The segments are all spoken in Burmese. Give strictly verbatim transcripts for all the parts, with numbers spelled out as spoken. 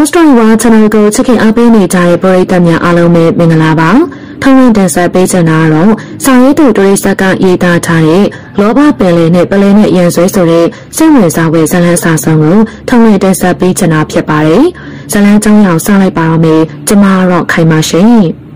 Long Story ဝါ channel ကိုချစ်ခင်အားပေးနေကြတဲ့ပရိသတ်များအားလုံးပဲမင်္ဂလာပါ။ထုံးဝင်တင်ဆက်ပေးချင်တာကတော့စာရေးသူဒရိစက်ကရေးသားထားတဲ့လောဘပင်လယ်နဲ့ပလဲနဲ့ရန်ဆွဲဆိုတဲ့စိတ်ဝင်စားဖွယ်ဇာတ်လမ်းစာဆုံးကိုထုံးဝင်တင်ဆက်ပေးချင်တာဖြစ်ပါတယ်။ဇာတ်လမ်းကြောင်းရအောင်စလိုက်ပါတော့မယ်။ကျွန်မတော့ခိုင်ပါရှင်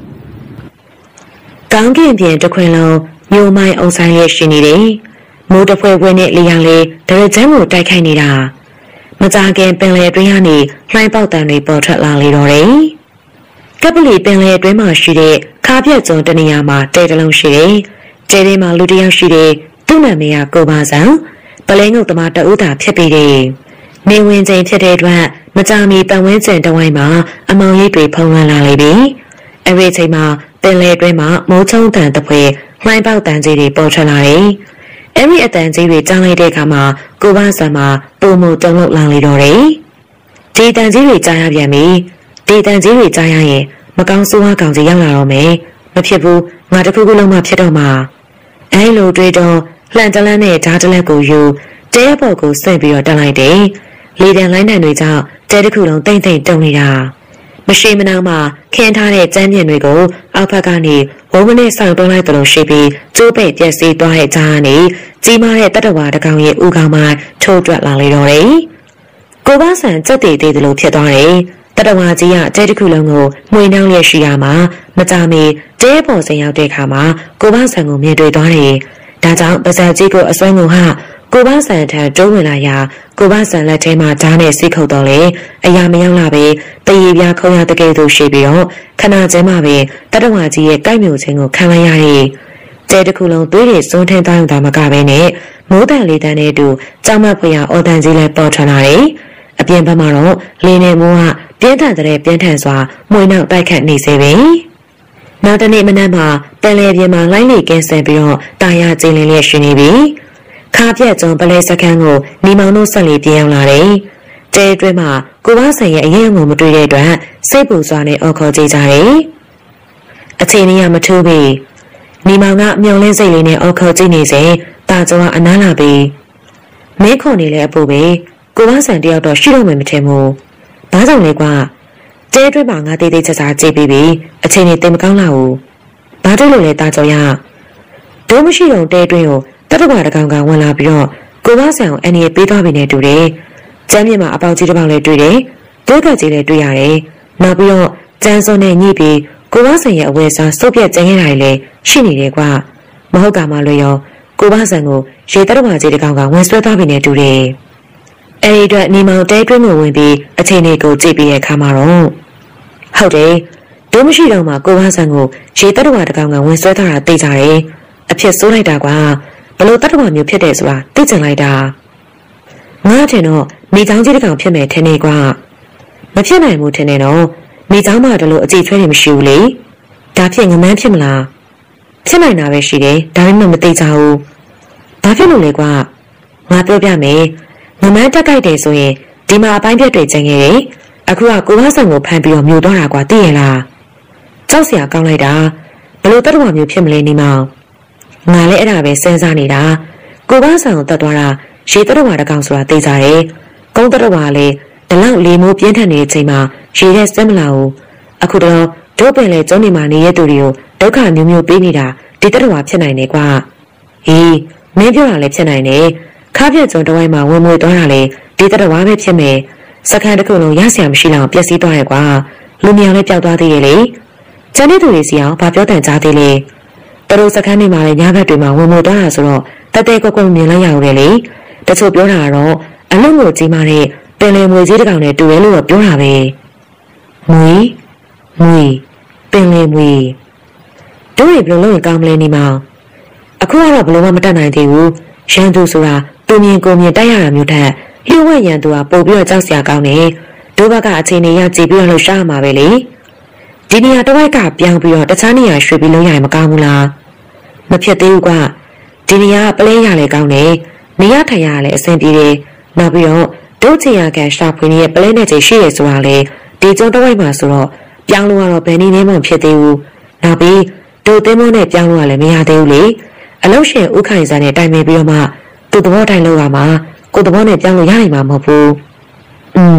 ။ကောင်းကင်ပြင်တစ်ခွင်လုံးမြို့မိုင်းအုံဆိုင်ရဲ့ရှင်နေတယ်။မိုးတဖွဲဖွဲနဲ့လျောင်လေးဒရကျန်းကိုတိုက်ခိုက်နေတာမကြခင်ပင်လယ်အတွင်းကနေလှိုင်းပေါက်တံတွေပေါ်ထွက်လာလေတော့တယ်။ကပလီပင်လယ်အတွင်းမှာရှိတဲ့ခါပြက်ကျုံတနေရာမှာတဲတလုံးရှိတယ်။တဲထဲမှာလူတစ်ယောက်ရှိတယ်။သူ့နာမည်ကကိုပါဆန်ပလဲငုတ်သမားတဦးသာဖြစ်ပြီးတယ်။နေဝင်ချိန်ဖြစ်တဲ့အတွက်မကြမီပန်ဝင်းကျင်တဝိုင်းမှာအမောင်ရိပ်တွေဖုံးလွှမ်းလာလေပြီ။အဲဒီချိန်မှာပင်လယ်အတွင်းမှာမိုးချုံတံတစ်ဖွဲလှိုင်းပေါက်တံကြီးတွေပေါ်ထွက်လာတယ်။အဲ့ဒီအတန်ကြီးတွေကြားလိုက်တဲ့အခါမှာကိုပါဆန်မှာပုံမတုံလို့လောင်လေတော့တယ်။ဒီတန်ကြီးတွေကြားရပြန်ပြီ။ဒီတန်ကြီးတွေကြားရရင်မကောင်းဆိုးဝါးကောင်ကြီးရောက်လာတော့မယ်။မဖြစ်ဘူးငါတခုခုလုံးမှဖြစ်တော့မှာ။အဲလိုတွေးတော့လှန်တလန်းနဲ့ဓာတ်တလက်ကိုယူတဲဘော်ကိုဆွဲပြီးတော့တက်လိုက်တယ်။လေတံလိုင်းတံတွေကြောင့်တဲတစ်ခုလုံးတိမ့်တိမ့်တုံနေတာ။မရှိမနှောင်းမှာခင်းထားတဲ့ကျမ်းပြင်တွေကိုအောက်ဘက်ကနေဝုန်းမနဲ့ဆောင်တွန်းလိုက်သလိုရှိပြီးကျိုးပဲ့ပြက်စီးသွားတဲ့ကြားကနေကြီးမားတဲ့တတဝါတကောင်ရဲ့ဥကောင်မှထိုးတွက်လာလေတော့တယ်။ကိုပါဆန်ကြက်တည်သေးတယ်လို့ဖြစ်သွားတယ်။တတဝါကြီးကကျဲတစ်ခုလုံးကိုမှွေနှောင်းလျက်ရှိရမှာမကြမီတဲပေါ်စင်ရောက်တဲ့အခါမှာကိုပါဆန်ကိုမြင်တွေ့သွားတယ်။ဒါကြောင့်ပါဇက်ကြီးကိုအစွမ်းကုန်ဟာကိုပါဆန်ထံတိုးဝင်လာရာကိုပါဆန်လက်ထဲမှာဓာတ်နဲ့စိတ်ခုတ်တော့လေအရာမရောက်လာပဲတရေပြားခုံရတကယ်သူရှိပြီးတော့ခဏချင်းမှပဲတတဝါကြီးရဲ့ကိုက်မျိုးချင်းကိုခံလိုက်ရရဲ့ကျဲတစ်ခုလုံးသွေးတွေစွန်းထင်းသွားုံသာမကပဲနဲ့မိုးတန်လေးတန်းနဲ့တူကြောက်မဖွယ်ရအော်တန်ကြီးလည်းပေါ်ထွက်လာတယ်အပြင်ဘက်မှာတော့လေနဲ့မိုးကပြင်းထန်တဲ့ပြင်းထန်စွာမှွေနောက်တိုက်ခတ်နေစေပဲနောက်တနေ့မနက်မှာပင်လယ်ပြင်မှာလိုင်းလေကင်းဆင်ပြီးတော့တာယာကျင်းလင်းလျက်ရှိနေပြီခါပြက်ကျုံပလဲစခန်းကိုနီမောင်တို့ဆက်လေးပြန်ရောက်လာတယ်။တဲအတွင်းမှာကိုပါဆန်ရဲ့အရင်ကမတွေ့တဲ့အတွက်စိတ်ပူစွာနဲ့အော်ခေါ်ကြကြတယ်။အချိန်ကြီးကမထူးပြီ။နီမောင်ကမြုံလင်းစိတ်လေးနဲ့အော်ခေါ်ကြည့်နေစဉ်တာကျော်ကအနားလာပြီ။မင်းခေါ်နေလဲအပူပဲကိုပါဆန်တယောက်တော့ရှိတော့မှမထင်ဘူး။ဘာကြောင့်လဲကွာ။တဲအတွင်းမှာငါတေးသေးချာချာကြည့်ပြီးပြီ။အချိန်ကြီးတင်မကောင်းလာဘူး။ဘာတွေ့လို့လဲတာကျော်ရ။ဒုမရှိတော့တဲအတွင်းကိုတတဝါတကောင်ကဝင်လာပြီးတော့ကိုပါဆန်ကိုအန်ရီပေးသွားပြီနဲ့တူတယ်။ကျမ်းမြင့်မှာအပေါက်ကြီးတစ်ပေါက်လည်းတွေ့တယ်။ဒုက္ခကြီးလည်းတွေ့ရတယ်။နောက်ပြီးတော့ကျန်းစွန်းနဲ့ညှိပြီးကိုပါဆန်ရဲ့အဝယ်စားစုပ်ပြက်ကျန်ခဲ့တာလည်းရှိနေတယ်ကွာ။မဟုတ်ကမှလွယ်ရောကိုပါဆန်ကိုရေတတဝါကြီးတစ်ကောင်ကဝင်ဆွဲသွားပြီနဲ့တူတယ်။အဲဒီအတွက်နေမောင်တဲတွင်းကိုဝင်ပြီးအချိန်လေးကိုကြည့်ပြီးတဲ့အခါမှာတော့ဟုတ်တယ်။ဒုမရှိတော့မှကိုပါဆန်ကိုရေတတဝါတစ်ကောင်ကဝင်ဆွဲထားတာသိကြတယ်။အဖြစ်ဆိုးလိုက်တာကွာ။ဘလို့တတ္တဝါမျိုးဖြစ်တယ်ဆိုတာသိချင်လိုက်တာငါထင်တော့မိချောင်းကြီးတစ်ကောင်ဖြစ်မယ်ထင်နေကွာမဖြစ်နိုင်ဘူးထင်နေတော့မိချောင်းမှတလို့အကြည့်ချွဲနေမရှိဘူးလေဒါဖြစ်ငမန်းဖြစ်မလားဖြစ်နိုင်တာပဲရှိတယ်ဒါပေမဲ့မသိကြဘူးဘာဖြစ်လို့လဲကွာငါပြောပြမယ်ငမန်းတက်ကြိုက်တယ်ဆိုရင်ဒီမှာအပိုင်းပြက်တွေကျန်ခဲ့တယ်အခုကကိုပါဆန်ကိုဖမ်းပြီးတော့မြူသွားတာကွာသိရလားကြောက်စရာကောင်းလိုက်တာဘလို့တတ္တဝါမျိုးဖြစ်မလဲနေမောင်ငါလည်းအဲ့ဒါပဲစဉ်းစားနေတာကိုပါဆန်ကိုတတ်သွားတာရေတရဝါတကောင်ဆိုတာသိကြတယ်ကုန်းတရဝါလည်းဒီလောက်လေမိုးပြင်းထန်နေတဲ့အချိန်မှာရေထဲစက်မလာဘူးအခုတော့ဒုပင်လေကျုံးနေမှာနေတဲ့သူတွေကိုဒုက္ခမျိုးမျိုးပေးနေတာဒီတရဝါဖြစ်နိုင်တယ်ကွာဟေးမင်းပြောတာလည်းဖြစ်နိုင်တယ်ခါပြက်ကျုံတဝိုင်းမှာဝင်မွေသွားတာလေဒီတရဝါပဲဖြစ်မယ်စခန်းတစ်ခုလုံးရဆရာမရှိလောက်ပျက်စီးသွားတယ်ကွာလူမျိုးလည်းပျောက်သွားသေးတယ်လေကျန်တဲ့သူတွေစီအောင်ဘာပြောတန်ကြားသေးလဲတရိုးစခန်းနေမှာလည်းညဘက်တွေမှာဝင်မို့သွားတာဆိုတော့တတဲကွက်ကွက်မြင်လိုက်ရအောင်လေတချို့ပြောတာကတော့အလုံးကိုကြီးမားတဲ့ပင်လယ်မွေကြီးတစ်ကောင်နဲ့တူတယ်လို့ပြောတာပဲမွေမွေပင်လယ်မွေတို့တွေဘယ်လိုလုပ်ရင်ကောင်းမလဲနေမှာအခုကတော့ဘယ်လိုမှမတတ်နိုင်သေးဘူးရန်သူဆိုတာသူမြင်ကိုမြင်တိုက်ရတာမျိုးထက်လျှို့ဝှက်ရန်သူကပို့ပြီးတော့ကြောက်စရာကောင်းတယ်ဒုဘကအချိန်ကြီးရကြည့်ပြီးတော့လှရှားမှာပဲလေဒီနေရာတစ်ဝိုက်ကပြောင်းပြီးတော့တခြားနေရာရွှေ့ပြီးလုံးရရင်မကောင်းဘူးလားမဖြစ်သေးဘူးကွာဒီနေရာပလဲရလဲကောင်းတယ်နေရထိုင်ရလဲအဆင်ပြေတယ်နောက်ပြီးတော့ဒုချင်ရကန်ရှာဖွေနေတဲ့ပလဲနဲ့ချိန်ရှိရဆိုတာလေဒီကျုံတစ်ဝိုက်မှာဆိုတော့ပြောင်းလို့ကတော့ဘယ်နည်းနဲ့မှဖြစ်သေးဘူးနောက်ပြီးဒုသင်းမိုးနဲ့ပြောင်းလို့ကလည်းမရသေးဘူးလေအလုံးရှင်ဥခိုင်စံနဲ့တိုင်ပင်ပြီးတော့မှသူ့သဘောတိုင်းလောက်ရမှာကိုယ်သဘောနဲ့ပြောင်းလို့ရနိုင်မှာမဟုတ်ဘူးอืม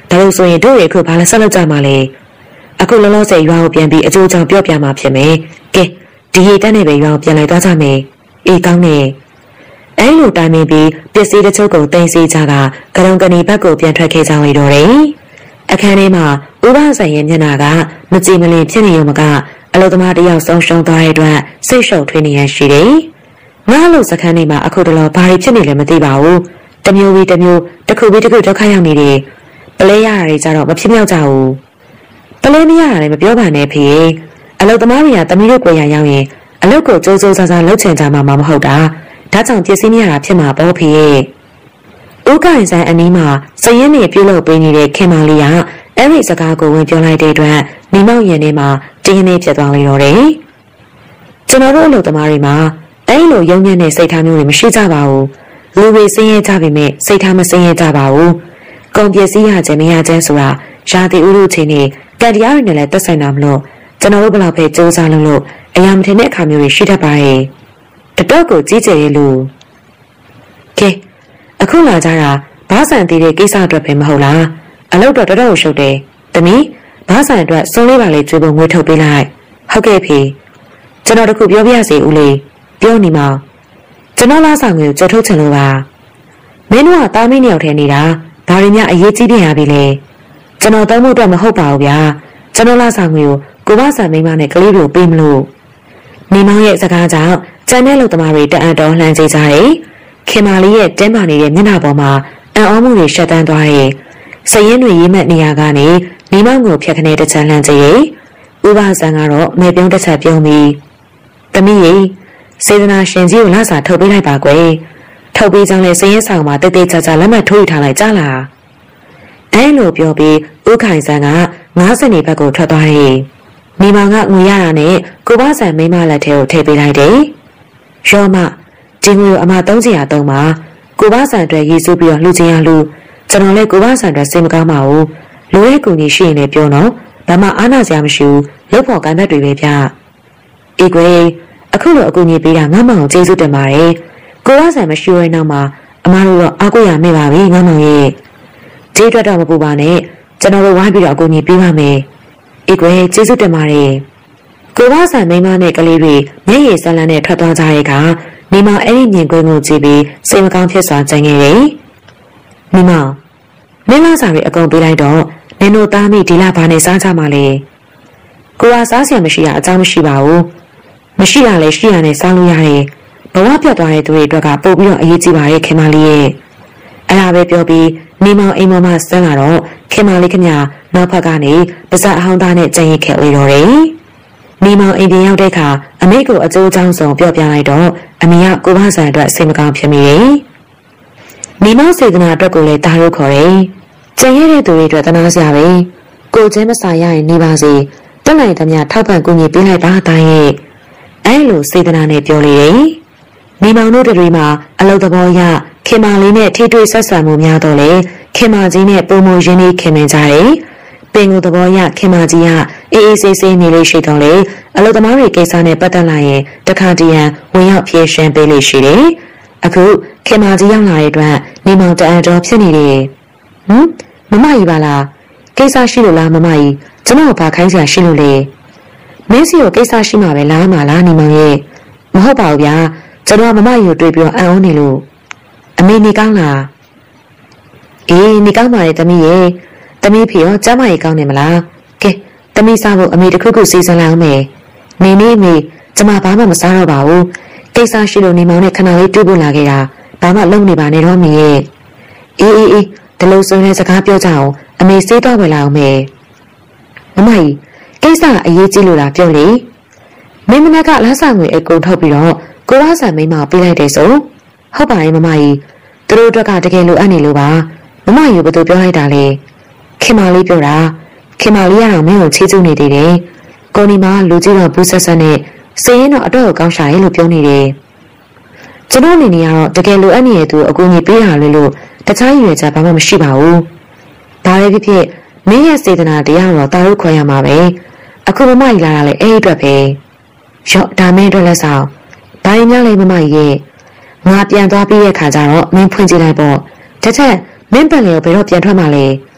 ဒါလို့ဆိုရင်တို့ရဲ့အခုဘာလဲဆက်လုပ်ကြမှာလဲအခုလောလောဆယ်ရွာကိုပြန်ပြီးအကျိုးကြောင့်ပြောပြမှာဖြစ်မယ်ကဲဒီရေတက်နဲ့ပဲရွာကိုပြန်လိုက်သွားကြမယ်အေးကောင်းနေအဲလိုတိုင်ပင်ပြီးပစ္စည်းတချို့ကိုတင်စီကြတာကရုံကနေဘက်ကိုပြန်ထွက်ခဲ့ကြလေတော့တယ်အခန်းထဲမှာဥပဆိုင်ရဲ့မျက်နှာကမကြည်မလင်ဖြစ်နေရုံမကအလုသမားတယောက်ဆုံးရှုံးသွားတဲ့အတွက်စိတ်ရှုပ်ထွေးနေရရှိတယ်ငါလို့စခန်းထဲမှာအခုတလောဘာတွေဖြစ်နေလဲမသိပါဘူးတမျိုးပြီးတမျိုးတစ်ခုပြီးတစ်ခုဒုက္ခရောက်နေတယ်ပလဲရတာတွေကြတော့မဖြစ်မြောက်ကြဘူးပလဲမရတာလည်းမပြောပါနဲ့ဖေအလုသမားတွေကတမီးတို့ကိုရရောက်ရင်အလုကိုကြိုးကြိုးစားစားလှုပ်ချင်ကြမှာမဟုတ်တာဒါကြောင့်ပစ္စည်းမရတာဖြစ်မှာပေါ့ဖေဦးကိုင်ဆိုင်အနီးမှာစရင်နေပြုတ်လို့ပေးနေတဲ့ခင်မလေးကအဲ့ဒီစကားကိုဝင်ပြောလိုက်တဲ့အတွက်မိမောက်ရင်ထဲမှာတင်းနေဖြစ်သွားလေတော့တယ်ကျွန်တော်တို့အလုသမားတွေမှာအဲ့လိုယုံညံ့တဲ့စိတ်ထားမျိုးတွေမရှိကြပါဘူးလူတွေစင်းရဲကြပေမဲ့စိတ်ထားမစင်းရဲကြပါဘူးကုန်ပစ္စည်းရခြင်းမရခြင်းဆိုတာရာသီဥတုချင်းနဲ့ကံတရားတွေနဲ့လည်းသက်ဆိုင်တာမလို့ကျွန်တော်တို့ဘယ်လောက်ပဲစူးစမ်းလို့လို့အရာမထင်တဲ့အခါမျိုးတွေရှိတတ်ပါရဲ့တတော့ကိုကြီးကျယ်ရဲ့လူကဲအခုလာကြတာဘာဆန်သေးတဲ့ကိစ္စအတွက်ပဲမဟုတ်လားအလုပ်တော့တော်တော်ရှုပ်တယ်တမီးဘာဆန်အတွက်စုံလေးပါလေးကျွေးဖို့ငွေထုတ်ပေးလိုက်ဟုတ်ကဲ့ဖေကျွန်တော်တခုပြောပြရစီဦးလေးပြောနေမောင်ကျွန်တော်လာဆောင်ငွေကိုကြော်ထုတ်ချင်လို့ပါမင်းတို့ကတားမင်းနှစ်ယောက်ထဲနေတာဒါတွေများအရေးကြီးပြန်ရပြီလေကျွန်တော်သုံးဖို့အတွက်မဟုတ်ပါဘူးဗျာကျွန်တော်လာဆောင်ငွေကိုကိုဘဆန်မိန်းမနဲ့ကလေးတွေကိုပေးမလို့နေမောင်ရဲ့စကားကြောင့်ကျန်တဲ့လူသမားတွေတအံ့တော်လှမ်းကြည့်ကြတယ်ခင်မာလေးရဲ့တင်းမာနေတဲ့မျက်နှာပေါ်မှာအံ့ဩမှုတွေရှက်တန်းသွားရဲ့စရင်တွေရေးမဲ့နေရာကနေနေမောင်ကိုဖြတ်ခနဲ့တစ်ချမ်းလှမ်းကြည့်ရဲ့ဥပဆန်ကတော့မေပြုံးတစ်ချက်ပြုံးပြီးတမီးရေစေတနာရှင်ကြီးကိုလာစာထုတ်ပေးလိုက်ပါကွယ်ထုတ်ပေးကြောင်းလဲစရင်ဆောင်မှာတိတ်တိတ်ချာချာလက်မှတ်ထိုးထားလိုက်ကြလားအဲလိုပြောပြီးဥခိုင်ဆန်ကငါးစနေဘက်ကိုထွက်သွားတယ်မိမောင်ကငွေရတာနဲ့ကိုဘဆန်မိန်းမလက်ထဲကိုထည့်ပေးလိုက်တယ်ရောမဒီငွေကိုအမသုံးစီရသုံးပါကိုဘဆန်အတွက်ရေးစုပြီးတော့လှူချင်ရလှူကျွန်တော်လည်းကိုဘဆန်အတွက်စိတ်မကောင်းပါဘူးလိုရဲ့ကူညီရှိရင်လည်းပြောတော့ဘာမှအားနာစရာမရှိဘူးလုပ်ဖို့ကံဘက်တွေပဲဗျအေးကွယ်အခုလိုအကူအညီပေးတာငါ့မောင်ကိုကျေးဇူးတင်ပါတယ်ကိုဘဆန်မရှိရတဲ့နောက်မှာအမတို့တော့အားကိုးရမိပါပြီငါ့မောင်ရဲ့ကျေးတွက်တော့မပူပါနဲ့ကျွန်တော်တို့ဝိုင်းပြီးတော့အကူအညီပေးပါမယ်အေးကွယ်ကျေးဇူးတင်ပါတယ်ကိုဘဆန်မိန်းမနဲ့ကလေးတွေမျက်ရည်စလန်းနဲ့ထွက်သွားကြတဲ့အခါမိမအဲ့ဒီမြင်ကွင်းကိုကြည့်ပြီးစိတ်မကောင်းဖြစ်စွာကြံခဲ့တယ်မိမမင်းလာစာတွေအကုန်ပေးလိုက်တော့နင်တို့သားမိဒီလဘာနဲ့စားကြမှာလဲကိုကစားစရာမရှိတာအကြောင်းမရှိပါဘူးမရှိတာလည်းရှိရနဲ့စားလို့ရတယ်ဘဝပြတ်သွားတဲ့သူတွေအတွက်ကပို့ပြီးတော့အရေးကြီးပါရဲ့ခင်မလေးရဲ့အဲ့ဒါပဲပြောပြီးမိမောင်အိမ်မောင်မဆန်းလာတော့ခင်မလေးခင်ဗျာနောက်ဖက်ကနေပါဇက်အဟောင်းသားနဲ့ကြံရစ်ခဲ့လေတော့တယ်မိမောင်အိမ်ပြန်ရောက်တဲ့အခါအမေကိုအကျိုးအကြောင်းဆုံးပြောပြလိုက်တော့အမေကကိုဘဆန်အတွက်စိတ်မကောင်းဖြစ်မိတယ်မိမောင်စေတနာအတွက်ကိုလည်းတားလို့ခေါ်တယ်ကြံရတဲ့သူတွေအတွက်တနာစရာပဲကိုချင်းမစာရရင်နေပါစေတက်နိုင်သမျှထောက်ပံ့ကူညီပေးလိုက်ပါတိုင်းရဲ့အဲလိုစေတနာနဲ့ပြောလေတယ်မိမောင်တို့တွေမှာအလုသဘောရခင်မာလေးနဲ့ထိတွေ့ဆက်ဆံမှုများတော့လေခင်မာကြီးနဲ့ပုံမရင်းနှီးခင်မင်ကြတယ်ပင်ကိုသဘောရခင်မာကြီးကအေးအေးဆေးဆေးနေလေးရှိတော့လေအလုသမားတွေကိစ္စနဲ့ပတ်သက်လာရင်တခါတည်းရန်ဝင်ရောက်ဖြေရှင်းပေးလို့ရှိတယ်အခုခင်မာကြီးရောက်လာတဲ့အတွက်မိမောင်တအံတော်ဖြစ်နေတယ်ဟမ်မမကြီးပါလားကိစ္စရှိလို့လားမမကြီးကျွန်တော်ဘာခိုင်းစရာရှိလို့လဲမင်းစီကိုကိစ္စရှိမှာပဲလားမလားညီမောင်ရဲ့မဟုတ်ပါဘူးဗျာကျွန်တော်မမကြီးကိုတွေ့ပြီးတော့အံ့ဩနေလို့အမေနေကောင်းလားအေးနေကောင်းပါလေတမီးရဲ့တမီးဖေရောကျမကြီးကောင်းနေမလားကဲတမီးစားဖို့အမေတခုခုစီစဉ်လိုက်အောင်မယ်နေနေမေကျမဘာမှမစားတော့ပါဘူးကိစ္စရှိလို့နေမောင်နဲ့ခဏလေးတွေ့ဖို့လာခဲ့တာဘာမှလုံနေပါနဲ့တော့မေရဲ့အေးအေးအေးဒီလိုဆိုရင်စကားပြောကြအောင်အမေစေးတော့ဝင်လာအောင်မေမမကြီးကိစ္စအရေးကြီးလို့လားပြောလေမင်းမနက်ကလမ်းစာငွေအကုန်ထုတ်ပြီးတော့ကိုရဆန်မိန်းမပေးလိုက်တယ်ဆိုဟုတ်ပါရဲ့မမကြီးသူတို့အတွက်ကတကယ်လိုအပ်နေလို့ပါမမကြီးဘယ်သူပြောလိုက်တာလဲခင်မလေးပြောတာခင်မလေးကတော့မင်းကိုချေးကျူးနေသေးတယ်ကိုနီမလူကြီးတော့ဘူးဆက်ဆက်နဲ့စရင်တော့အတော့ကောင်းရှာရဲလို့ပြောနေတယ်ကျွန်တော်အနေနဲ့ကတော့တကယ်လိုအပ်နေတဲ့သူအကူအညီပေးတာလေလို့တခြားရည်ရွယ်ချက်ဘာမှမရှိပါဘူးဒါလည်းဖြစ်ဖြစ်မင်းရဲ့စေတနာတရားတော့တာလို့ခေါ်ရမှာပဲအခုမမကြီးလာတာလေအဲ့အတွက်ပဲရော့ဒါမင်းအတွက်လက်ဆောင်ဘာရင်များလဲမမကြီးရဲ့ငါပြန်သွားပြီးရဲ့ခါကျတော့မင်းဖွင့်ကြည့်လိုက်ပေါ့တစ်ချက်မင်းပန်လေကိုဘယ်တော့ပြန်ထွက်မှာလဲ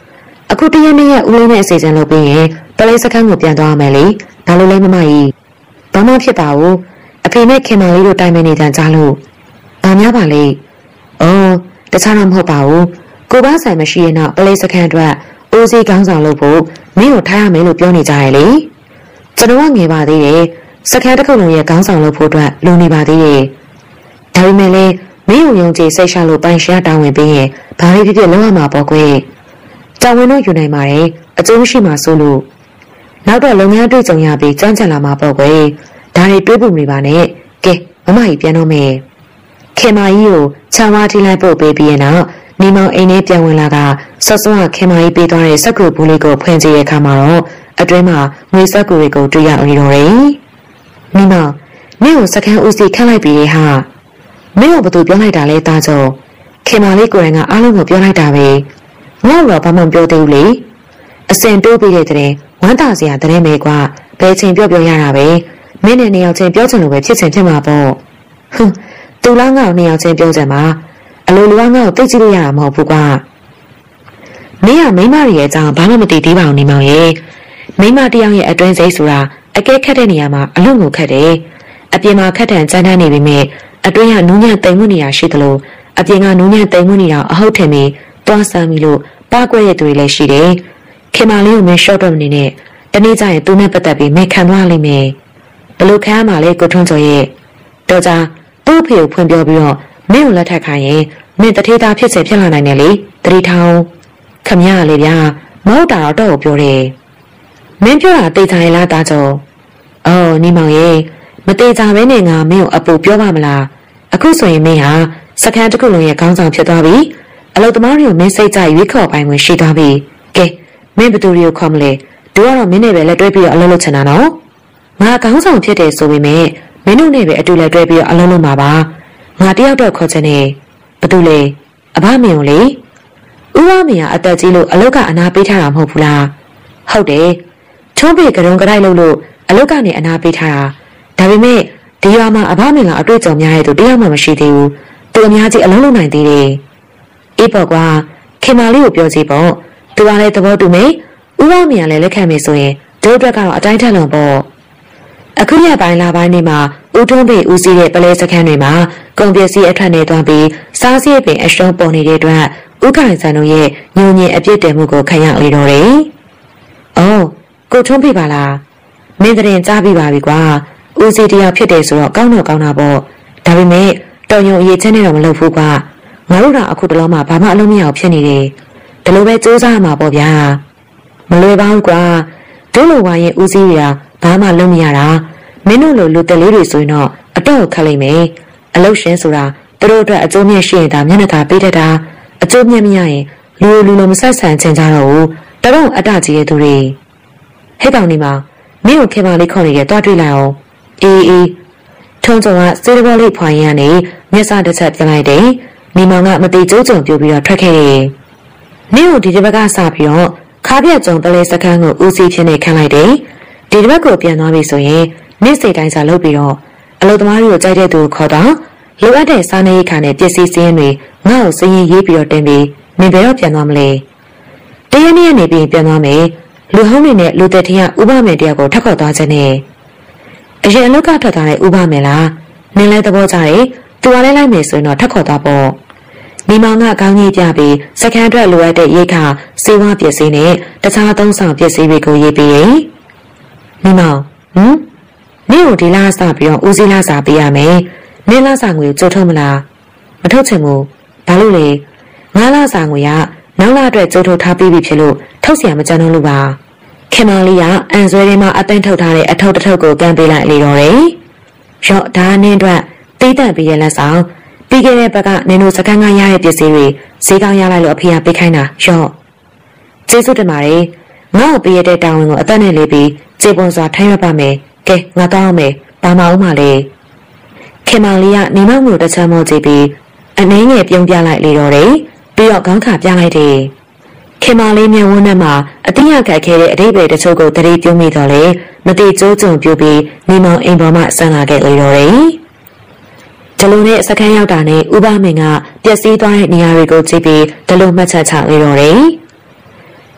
အခုတရက်နေ့ကဦးလေးနဲ့အစီအစဉ်လုပ်ပြီးရင်ပလေးစခန်းကိုပြန်သွားမယ်လေဒါလိုလဲမမကြီးဘာမှဖြစ်ပါဘူးအဖေနဲ့ခင်မလေးတို့တိုင်ပင်နေကြကြားလို့ဘာများပါလဲအော်တခြားတော့မဟုတ်ပါဘူးကိုဘာဆိုင်မရှိရင်တော့ပလေးစခန်းအတွက်အိုးစီးကောင်းဆောင်လုပ်ဖို့မင်းကိုထားရမယ်လို့ပြောနေကြရလေကျွန်တော်ကငယ်ပါသေးတယ်စခန်းတစ်ခုလုံးရဲ့ကောင်းဆောင်လုပ်ဖို့အတွက်လုံနေပါသေးတယ်ဒါပေမဲ့လည်းမင်းကိုယုံကြည်စိတ်ရှလို့ပိုင်ရှားတောင်းဝင်ပြီးရင်ဘာလို့ဖြစ်ဖြစ်လုံးဝမှာပေါ့ကွယ်တောင်းဝင်တော့ယူနိုင်ပါတယ်အကျိုးရှိမှာဆိုလို့နောက်တော့လုပ်ငန်းတွေ့ကြုံရပြီးကြမ်းကြံလာမှာပေါ့ကွယ်ဒါတွေတွေးဖို့မနေပါနဲ့ကဲမမကြီးပြန်တော့မယ်ခင်မကြီးကိုချာဝါထိလိုက်ပို့ပေးပြီးရင်တော့နေမောင်အိမ်ထဲပြန်ဝင်လာကဆော့ဆော့ကခင်မကြီးပေးသွားတဲ့စက်ကူဘူးလေးကိုဖွင့်ကြည့်တဲ့အခါမှာတော့အတွင်းမှာငွေစက်ကူတွေကိုတွေ့ရနေတော့တယ်နေမောင်မင်းကိုစကန်ဦးစီခန့်လိုက်ပြီးဟာမင်းကဘာသူပြောလိုက်တာလဲတာကြောခင်မလေးကိုယ်တိုင်ကအားလုံးကိုပြောလိုက်တာပဲငါ့တော့ဘာမှမပြောသေးဘူးလေအစင်တိုးပြီးတဲ့တဲ့ဝမ်းသာစရာတဲ့မဲကွာဘယ်ချိန်ပြောပြောရတာပဲမင်းနဲ့နှစ်ယောက်ချင်းပြောချင်လို့ပဲဖြစ်ချင်ဖြစ်မှာပေါ့ဟွန်းသူလားငါ့ကိုနှစ်ယောက်ချင်းပြောချင်မှာအလိုလိုကငါ့ကိုသိကြည့်လို့ရတာမဟုတ်ဘူးကွာမင်းကမိမရဲ့အကြောင်းဘာမှမသိသေးပါဘူးနေမောင်ရဲ့မိမတယောက်ရဲ့အတွင်းစိတ်ဆိုတာအကဲခတ်တဲ့နေရာမှာအလွန်ကိုခတ်တယ်အပြင်မှာခတ်တန်ကြမ်းတမ်းနေပြီမဲ့အတွင်းကနူးညံ့တိမ်မွနေရရှိသလိုအပြင်ကနူးညံ့တိမ်မွနေတာအဟုတ်ထင်ပြီးတွားဆန်းပြီးလို့ပါကွက်ရတဲ့တွေလည်းရှိတယ်ခင်မလေးကိုမင်းရှော့တော့မနေနဲ့တနေ့ကျရင်သူနဲ့ပတ်သက်ပြီးမင်းခံသွားလိမ့်မယ်ဘလို့ခံရမှာလဲကိုထွန်းကျော်ရဲ့တော့ကြသူ့ဖေကိုဖွင့်ပြောပြီးတော့မင်းကိုလက်ထပ်ခိုင်းရင်မင်းတထေးသားဖြစ်စေဖြစ်လာနိုင်တယ်လေတတိထောင်ခမရလေဗျာမဟုတ်တာတော့တော့ပြောတယ်မင်းပြောတာသိချင်လားတာကျော်အော်နေမောင်ရဲ့မသေးကြဘဲနဲ့ငါမင်းကိုအပူပြောပါမလားအခုဆိုရင်မင်းဟာစခန်းတစ်ခုလုံးရဲ့ခေါင်းဆောင်ဖြစ်သွားပြီအလုပ်သမားတွေကိုမင်းစိတ်ကြရွေးခေါ်ပိုင်ဝင်ရှိသွားပြီကဲမင်းဘသူတွေကိုခေါ်မလဲတို့ကတော့မင်းနဲ့ပဲလက်တွဲပြီးတော့အလုပ်လုပ်ချင်တာနော်ငါခေါင်းဆောင်ဖြစ်တယ်ဆိုပေမဲ့မင်းတို့နဲ့ပဲအတူလက်တွဲပြီးတော့အလုပ်လုပ်မှာပါငါတယောက်တော့ခေါ်ချင်တယ်ဘသူလဲအဘမင်းကိုလေဥပမင်းကအသက်ကြီးလို့အလုပ်ကအနာပေးထားတာမဟုတ်ဘူးလားဟုတ်တယ်ထုံးပေကရုံကတိုက်လို့လို့အလုပ်ကနေအနာပေးထားတာဒါပေမဲ့ဒီရွာမှာအဘမင်းကအတွေ့အကြုံများတဲ့သူတယောက်မှမရှိသေးဘူးသူအများကြီးအလုံးလုံးနိုင်သေးတယ်အေးပေါ့ကွာခင်မာလေးကိုပြောစီပေါ့သူကလည်းသဘောတူမယ်ဥပမင်းကလည်းလက်ခံမယ်ဆိုရင်တို့အတွက်ကတော့အတိုင်းထက်လွန်ပေါ့အခုရက်ပိုင်းလာပိုင်းနေမှာဦးထုံးပေဦးစီးတဲ့ပလဲစခန်းတွေမှာကုန်ပစ္စည်းအထွက်နေသွားပြီးစားစရိတ်ပင်အရှုံးပေါ်နေတဲ့အတွက်ဥက္ကိုင်ဆန်တို့ရဲ့ညုံညင်အပြစ်တင်မှုကိုခံရလေတော့တယ်။အော်ကိုထုံးပေပါလားမင်းတဲ့ကြားပြီးပါပြီကွာဦးစီးတရားဖြစ်တယ်ဆိုတော့ကောင်းတော့ကောင်းတာပေါ့ဒါပေမဲ့တော်ရုံအရေးချင်းနဲ့တော့မလုပ်ဘူးကွာငါတို့ကအခုတလုံးမှဘာမှအလုံးမရအောင်ဖြစ်နေတယ်ဒီလိုပဲစူးစမ်းမှာပေါ့ဗျာမလွယ်ပါဘူးကွာတို့လိုဝိုင်းရဲ့ဦးစီးရဘာမှလုံးမရတာမင်းတို့လိုလူတက်လေးတွေဆိုရင်တော့အတော့ခက်လိမ့်မယ်အလုတ်ရှင်ဆိုတာသူတို့အတွက်အကျိုးမြတ်ရှိရင်ဒါမျက်နှာသာပေးတတ်တာအကျိုးမြတ်မရရင်လူလူလိုမဆက်ဆံချင်ကြတော့ဘူးတတော့အတကြီးရဲ့သူတွေဟဲ့ကောင်နေမှာမင်းကိုခင်မလေးခေါ်နေတယ်တွားတွေ့လိုက်အောင်အေးအေးထုံးစုံကစေတဘောလေးဖွာရင်ကနေမျက်စာတစ်ချက်ပြန်လိုက်တယ်နေမောင်ကမတိကျုံကြုံပြပြီးတော့ထွက်ခဲ့တယ်မင်းကိုဒီတစ်ဘက်ကစပြီးတော့ခါပြက်ကြုံပလဲစခန်းကိုဦးစီးဖြစ်နေခံလိုက်တယ်ဒီတစ်ဘက်ကိုပြန်သွားပြီဆိုရင်မင်းစိတ်တိုင်းစာလုပ်ပြီးတော့အလုပ်သမားတွေကိုကြိုက်တဲ့သူကိုခေါ်တော့လိုအပ်တဲ့စားနပ်ရိက္ခာနဲ့ပစ္စည်းစည်းရင်းတွေငါ့ကိုစည်ရင်ရေးပြီးတော့တင်ပြီးမင်းဘယ်တော့ပြန်သွားမလဲတရက်နေ့ကနေပြီးပြန်သွားမယ်လူဟောင်းတွေနဲ့လူသက်ထင်းကဥပမေတယောက်ကိုထပ်ခေါ်သွားခြင်းနဲ့အရင်အလုပ်ကထွက်သွားတဲ့ဥပမေလားနင်းလဲသဘောကျတယ်သူကလည်းလိုက်မယ်ဆိုရင်တော့ထပ်ခေါ်သွားပေါ့မိမောင်ကခေါင်းကြီးပြပြီးစကန်အတွက်လိုအပ်တဲ့ရိက္ခာစေဝါပစ္စည်းနဲ့တခြားသုံးဆောင်ပစ္စည်းတွေကိုရေးပြီးရင်မိမောင်ဟမ်မင်းကိုဒီလားစပြီးတော့ဦးစီးလားစာပေးရမယ်မင်းလားစာငွေကြိုထုတ်မလားမထုတ်ချင်ဘူးဘာလို့လဲငါးလားစာငွေကနောက်လာအတွက်ကြိုထုတ်ထားပြီးပြီဖြစ်လို့ထုတ်เสียမကြမ်းတော့လို့ပါခင်မလေးကအန်ဆွဲထဲမှာအသိန်းထုတ်ထားတဲ့အထုပ်တစ်ထုပ်ကိုကန်ပေးလိုက်လေတော့တယ်ရော့ဒါနင်းအတွက်တီးတန့်ပြီးတဲ့လက်ဆောင်ပြီးခဲ့တဲ့ဘက်ကနင်တို့စကန်ကရတဲ့ပစ္စည်းတွေဈေးကောင်းရလိုက်လို့အဖေကပေးခိုင်းတာရော့ကျေးဇူးတင်ပါတယ်ငါ့ကိုပေးရတဲ့တာဝန်ကိုအသက်နဲ့လေးပြီးကျေပွန်စွာထိုင်းရပါမယ်ကဲငါတောင်းမယ်ဘာမအောင်ပါလဲခင်မလေးကနေမောင်ကိုတစ်ချမ်းမောကြည့်ပြီးအနှင်းငယ်ပြုံးပြလိုက်လေတော့တယ်ပြီးတော့ခေါင်းခါပြလိုက်တယ်ခင်မလေးမျက်ဝန်းထဲမှာအတိအကျခဲ့တဲ့အတိတ်ပဲတချို့ကိုတတိပြုံးမိတော့လေမတိကျိုးကြုံပြပြီးနေမောင်အိမ်ပေါ်မှဆန်းလာခဲ့လေတော့တယ်ဒလိုနဲ့စခန်းရောက်တာနဲ့ဥပမင်းကပျက်စီးသွားတဲ့နေရာတွေကိုကြည့်ပြီးဒလိုမှတ်ချက်ချလေတော့တယ်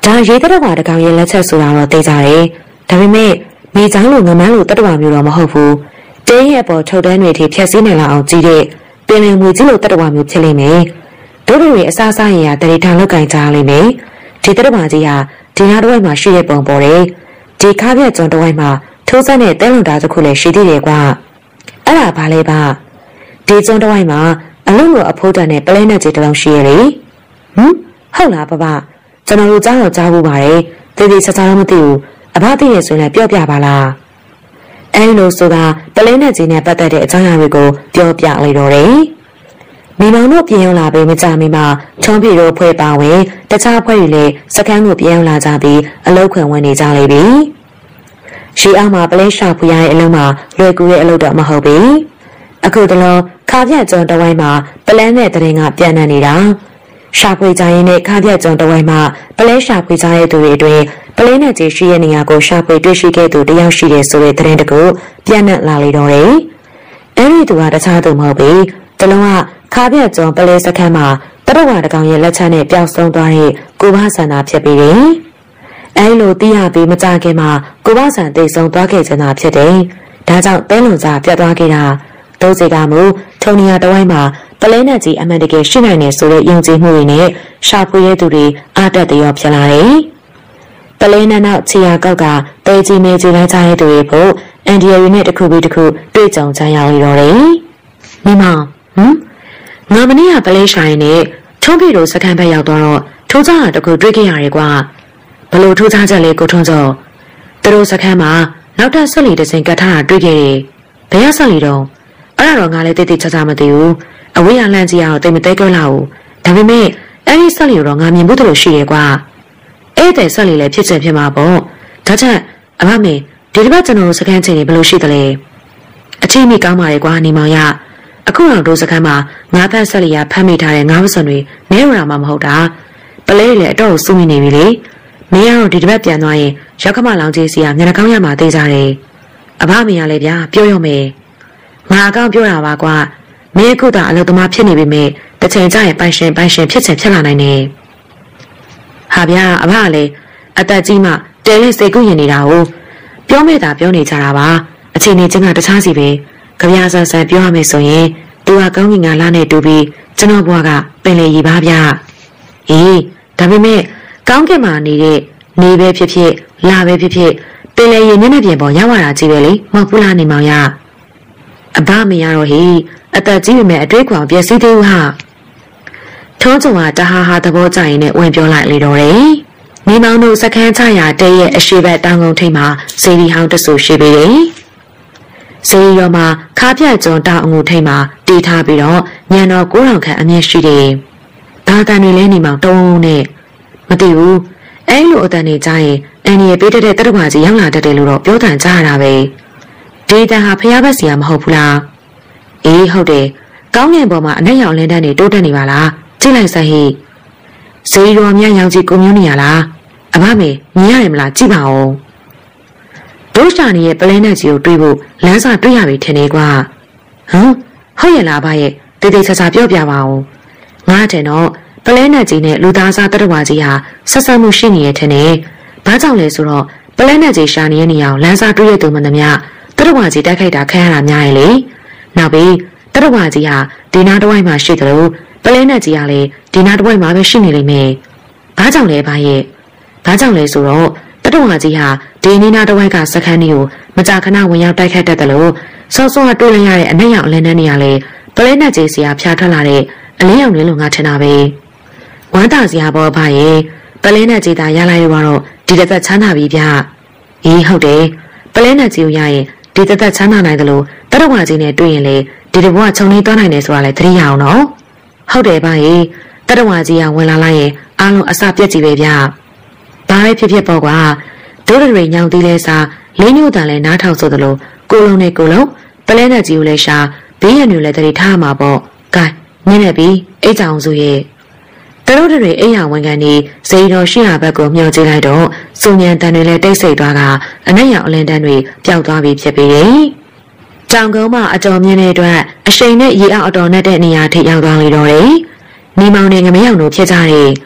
ဒါရေးတတော်ဝါတကောင်ရဲ့လက်ချက်ဆိုတာတော့သိကြတယ်ဒါပေမဲ့မိချောင်းလိုငမန်းလိုတတော်ဝါမျိုးတော့မဟုတ်ဘူးတင်းရဲ့အပေါ်ထုတ်တန်းတွေထိဖြက်စီးနေလာအောင်ကြည့်တဲ့ပင်လယ်ငွေကြီးလိုတတော်ဝါမျိုးဖြစ်လိမ့်မယ်တို့တွေအစားစားရင်ရတရေထောင်လောက်ကင်ကြလိမ့်မယ်ဒီတတော်ဝါကြီးဟာဒီနားတစ်ဝိုက်မှာရှိတဲ့ပုံပေါ်တယ်ဒီခါပြက်ကျွန်းတစ်ဝိုက်မှာထိုးစက်နဲ့တဲလုံတာတစ်ခုလည်းရှိသေးတယ်ကွာအဲ့ဒါဘာလဲပါဒီကျွန်းတစ်ဝိုက်မှာအလုံးလိုအဖိုးတန်နဲ့ပလဲနဲ့ကြီးတစ်လုံးရှိရလေဟမ်ဟုတ်လားပပကျွန်တော်တို့ကြားတော့ကြားဖို့ပါတယ်တေးသေးချာချာတော့မသိဘူးအဘသိရဆိုရင်ပြောပြပါလားအဲလိုဆိုတာပလဲနဲ့ကြီးနဲ့ပတ်သက်တဲ့အကြောင်းအရာတွေကိုပြောပြလိုက်တော့တယ်မိမောင်တို့ပြင်ရောက်လာပြီးမကြမီမှာချွန်ပြေတို့ဖွဲ့ပါဝင်တခြားဖွဲ့တွေလည်းစကန်းကိုပြင်ရောက်လာကြပြီးအလုတ်ခွင်ဝင်နေကြလေပြီရှီအောင်မှာပလဲရှာဖွေရတဲ့အလုံးမှာလွယ်ကူတဲ့အလုပ်တော့မဟုတ်ဘူးအခုတလုံးခါပြတ်ကျွန်းတဝိုင်းမှာပလဲနဲ့တရင်ကပြန်နေနေတာရှာဖွေကြရင်နဲ့ခါပြတ်ကျွန်းတဝိုင်းမှာပလဲရှာဖွေကြတဲ့သူတွေအတွင်းပလဲနဲ့ကြီးရှိတဲ့နေရာကိုရှာဖွေတွေ့ရှိခဲ့သူတယောက်ရှိတယ်ဆိုတဲ့တရင်တကူပြန်နှံ့လာလေတော့တယ်အဲဒီသူကတခြားသူမဟုတ်ဘူးတလုံးကခါပြတ်ကျွန်းပလဲစခန်းမှာတရဝါတကောင်ရဲ့လက်ချက်နဲ့ပျောက်ဆုံးသွားတဲ့ကိုဘဆန္ဒဖြစ်ပြီးတယ်အဲလိုသိရပြီးမကြခင်မှာကိုဘဆန်တိတ်ဆုံးသွားခဲ့ကြတာဖြစ်တယ်ဒါကြောင့်တဲလုံစာပြတ်သွားခဲ့တာဒုစကမူထုံနီယာတဝိုင်းမှာပလဲနဲ့ကြီးအမှန်တကယ်ရှိနိုင်တယ်ဆိုတဲ့ယုံကြည်မှုတွေနဲ့ရှာဖွေရသူတွေအားတက်တရောဖြစ်လာတယ်။ပလဲနဲ့နောက်ခြေရာကောက်ကတဲကြီးနေကြီးလိုက်ကြတဲ့သူတွေဖို့အန်ဒီယာရီနဲ့တစ်ခုပြီးတစ်ခုတွေ့ကြုံကြရရတော့တယ်။မိမဟမ်ငါမနေ့ကပလဲဆိုင်နဲ့ထုံးပြေတို့စကန်ဘက်ရောက်တော့ထိုးကြတာတခုတွေ့ခဲ့ရတယ်ကွာ။ဘလို့ထိုးကြချက်လေးကိုထုံးစောသူတို့စကန်မှာနောက်ထပ်ဆက်လီတစ်စင်ကတ်ထားတာတွေ့ခဲ့တယ်။ဘယ်ရဆက်လီတော့အဲ့ဒါတော့ငါလည်းတိတ်တိတ်ချာချာမသိဘူးအဝေးရလန့်ကြည့်ရတော့တိတ်မသိကြလားဘူးဒါပေမဲ့အဲ့ဒီဆက်လီတော့ငါမြင်ဘူးတလို့ရှိရဲကွာအဲ့တဲ့ဆက်လီလည်းဖြစ်ချင်ဖြစ်မှာပေါ့ဒါချက်အမမေဒီတစ်ပတ်ကျွန်တော်တို့စကန်ချိန်နေဘယ်လိုရှိသလဲအချိန်မိကောင်းပါလေကွာနေမောင်ရအခုတော့တို့စကန်မှာငါးဖက်ဆက်လီရဖမ်းမိထားတဲ့ငါးဝစွန်တွေနဲရတာမှမဟုတ်တာပလဲလေအတော့စူးမိနေပြီလေမင်းကတော့ဒီတစ်ပတ်ပြန်သွားရင်ရောက်ခမလောင်ကြီးစီကမျက်နှာကောင်းရမှာသိကြတယ်အဘမေရလေဗျာပြောရမယ်ငါအကောင့်ပြောတာပါကွာမင်းအခုသာအလုပ်သမားဖြစ်နေပြီမဲ့တစ်ချိန်ကျရင်ပိုင်ရှင်ပိုင်ရှင်ဖြစ်ချင်ဖြစ်လာနိုင်တယ်ဟာဗျာအဘကလည်းအသက်ကြီးမှတဲလေးစိတ်ကူးရင်နေတာကိုပြောမိတာပြောနေကြတာပါအချိန်နေချင်းကတခြားစီပဲကြပြဆန်ဆန်ပြောရမယ်ဆိုရင်သူကကောင်းကင်ကလာနဲ့တူပြီးကျွန်တော်ဘွားကပင်လေရီပါဗျာအေးဒါပေမဲ့ကောင်းကင်မှာနေတဲ့နေပဲဖြစ်ဖြစ်လာပဲဖြစ်ဖြစ်ပင်လေရီမျက်နှာပြင်ပေါ်ရောက်လာတာကြီးပဲလေမဟုတ်ဘူးလားနေမောင်ရအဘမရတော့ဟိအသက်ကြီးပေမဲ့အတွေ့အကြုံပြည့်စည်သေးဘူးဟာထုံးချုံကတဟာဟာသဘောကျရင်နဲ့ဝင်ပြောလိုက်လေတော့တယ်မိမောင်တို့စခန်းချရာတဲရဲ့အရှိဘက်တောင်ကုန်ထိပ်မှာစေရီဟောင်းတဆူရှိပေတယ်စေရီရောမှာခါပြတ်ကျွန်းတောင်အငူထိပ်မှာတီးထားပြီးတော့ညံတော်ကိုးထောင်ခန့်အမြင့်ရှိတယ်ဘာတန်တွေလဲနေမောင်တုံးနဲ့မသိဘူးအဲလိုအတန်တွေကြားရင်အန်ဒီရဲ့ပေးတဲ့တဲ့တရဝါကြီးရောက်လာတတ်တယ်လို့တော့ပြောတန်ကြရတာပဲဒေတာဟာဖျားဘက်စီကမဟုတ်ဘူးလားအေးဟုတ်တယ်ကောင်းငင်ပေါ်မှာအနက်ရောင်လင်းတန်းတွေတိုးတက်နေပါလားကြည့်လိုက်စမ်းဟိဇေယျတော်မြတ်ရောင်ကြီးကိုမျိုးနေရလားအဘမေမြင်ရတယ်မလားကြည့်ပါဦးဒုရှာနေရဲ့ပလဲနဲ့ကြီးကိုတွေးဖို့လမ်းစာတွေးရပြီထင်နေကွာဟမ်ဟုတ်ရဲ့လားအဘရဲ့တေးသေးချာချာပြောပြပါဦးငါတဲ့တော့ပလဲနဲ့ကြီးနဲ့လူသားစားတရဝါကြီးဟာဆက်ဆက်မှုရှိနေရထင်နေဘာကြောင့်လဲဆိုတော့ပလဲနဲ့ကြီးရှာနေတဲ့နေရာကိုလမ်းစာတွေးရသူမှန်သမျှတရဝါကြီးတိုက်ခိုက်တာခံရတာများရဲ့လေနောက်ပြီးတရဝါကြီးဟာဒီနာတဝိုင်းမှာရှိတယ်လို့ပလဲနဲ့ကြီးကလည်းဒီနာတဝိုင်းမှာပဲရှိနေလိမ့်မယ်ဘာကြောင့်လဲဘာရဲ့ဘာကြောင့်လဲဆိုတော့တရဝါကြီးဟာဒီနီနာတဝိုင်းကစခန်းကြီးကိုမကြာခဏဝင်ရောက်တိုက်ခိုက်တတ်တယ်လို့စောစောကတွေ့လရတဲ့အနက်ရောင်အလင်းနဲ့နေရလေပလဲနဲ့ကြီးစီကဖျားထွက်လာတဲ့အလင်းရောင်လေးလိုငါထင်တာပဲဝမ်းသာစရာပေါ်ဘာရဲ့ပလဲနဲ့ကြီးသာရလိုက်ရတော့ဒီတစ်သက်ချမ်းသာပြီဗျအေးဟုတ်တယ်ပလဲနဲ့ကြီးကိုရရင်ဒီတသက်ချမ်းသာနိုင်တယ်လို့တရဝါကြီးနဲ့တွေ့ရင်လေဒီတဘွားခြုံနေသွားနိုင်တယ်ဆိုတာလေသတိရအောင်နော်ဟုတ်တယ်ဗျာတရဝါကြီးကဝင်လာလိုက်ရင်အားလုံးအစပြက်ကြီးပဲဗျာဘာပဲဖြစ်ဖြစ်ပေါ့ကွာဒိုးတွေညောင်သေးလဲစားလင်းညို့တန်လဲနားထောင်ဆိုသလိုကိုလုံးနဲ့ကိုလုံးပလဲနဲ့ကြီးကိုလည်းရှာဘေးရန်တွေလည်းသတိထားမှာပေါ့ကဲနင်းနေပြီအိတ်ကြောင်စုရဲ့တရုတ်တွေအိမ်ရဝန်ခံနေဇေယျတော်ရှိရာဘက်ကိုမျှော်ကြည့်လိုက်တော့စုံညံတန်တွေလည်းတိတ်ဆိတ်သွားကအနက်ရောင်အလင်းတန်းတွေပျောက်သွားပြီဖြစ်ပေတယ်။ကြောင်ကုန်းမှာအတော်မြင့်တဲ့အတွက်အရှိန်နဲ့ရေအောက်အတော်နဲ့တဲ့နေရာထိရောက်သွားလေတော့တယ်။နေမောင်နဲ့ငမရောင်တို့ဖြစ်ကြတဲ့ခ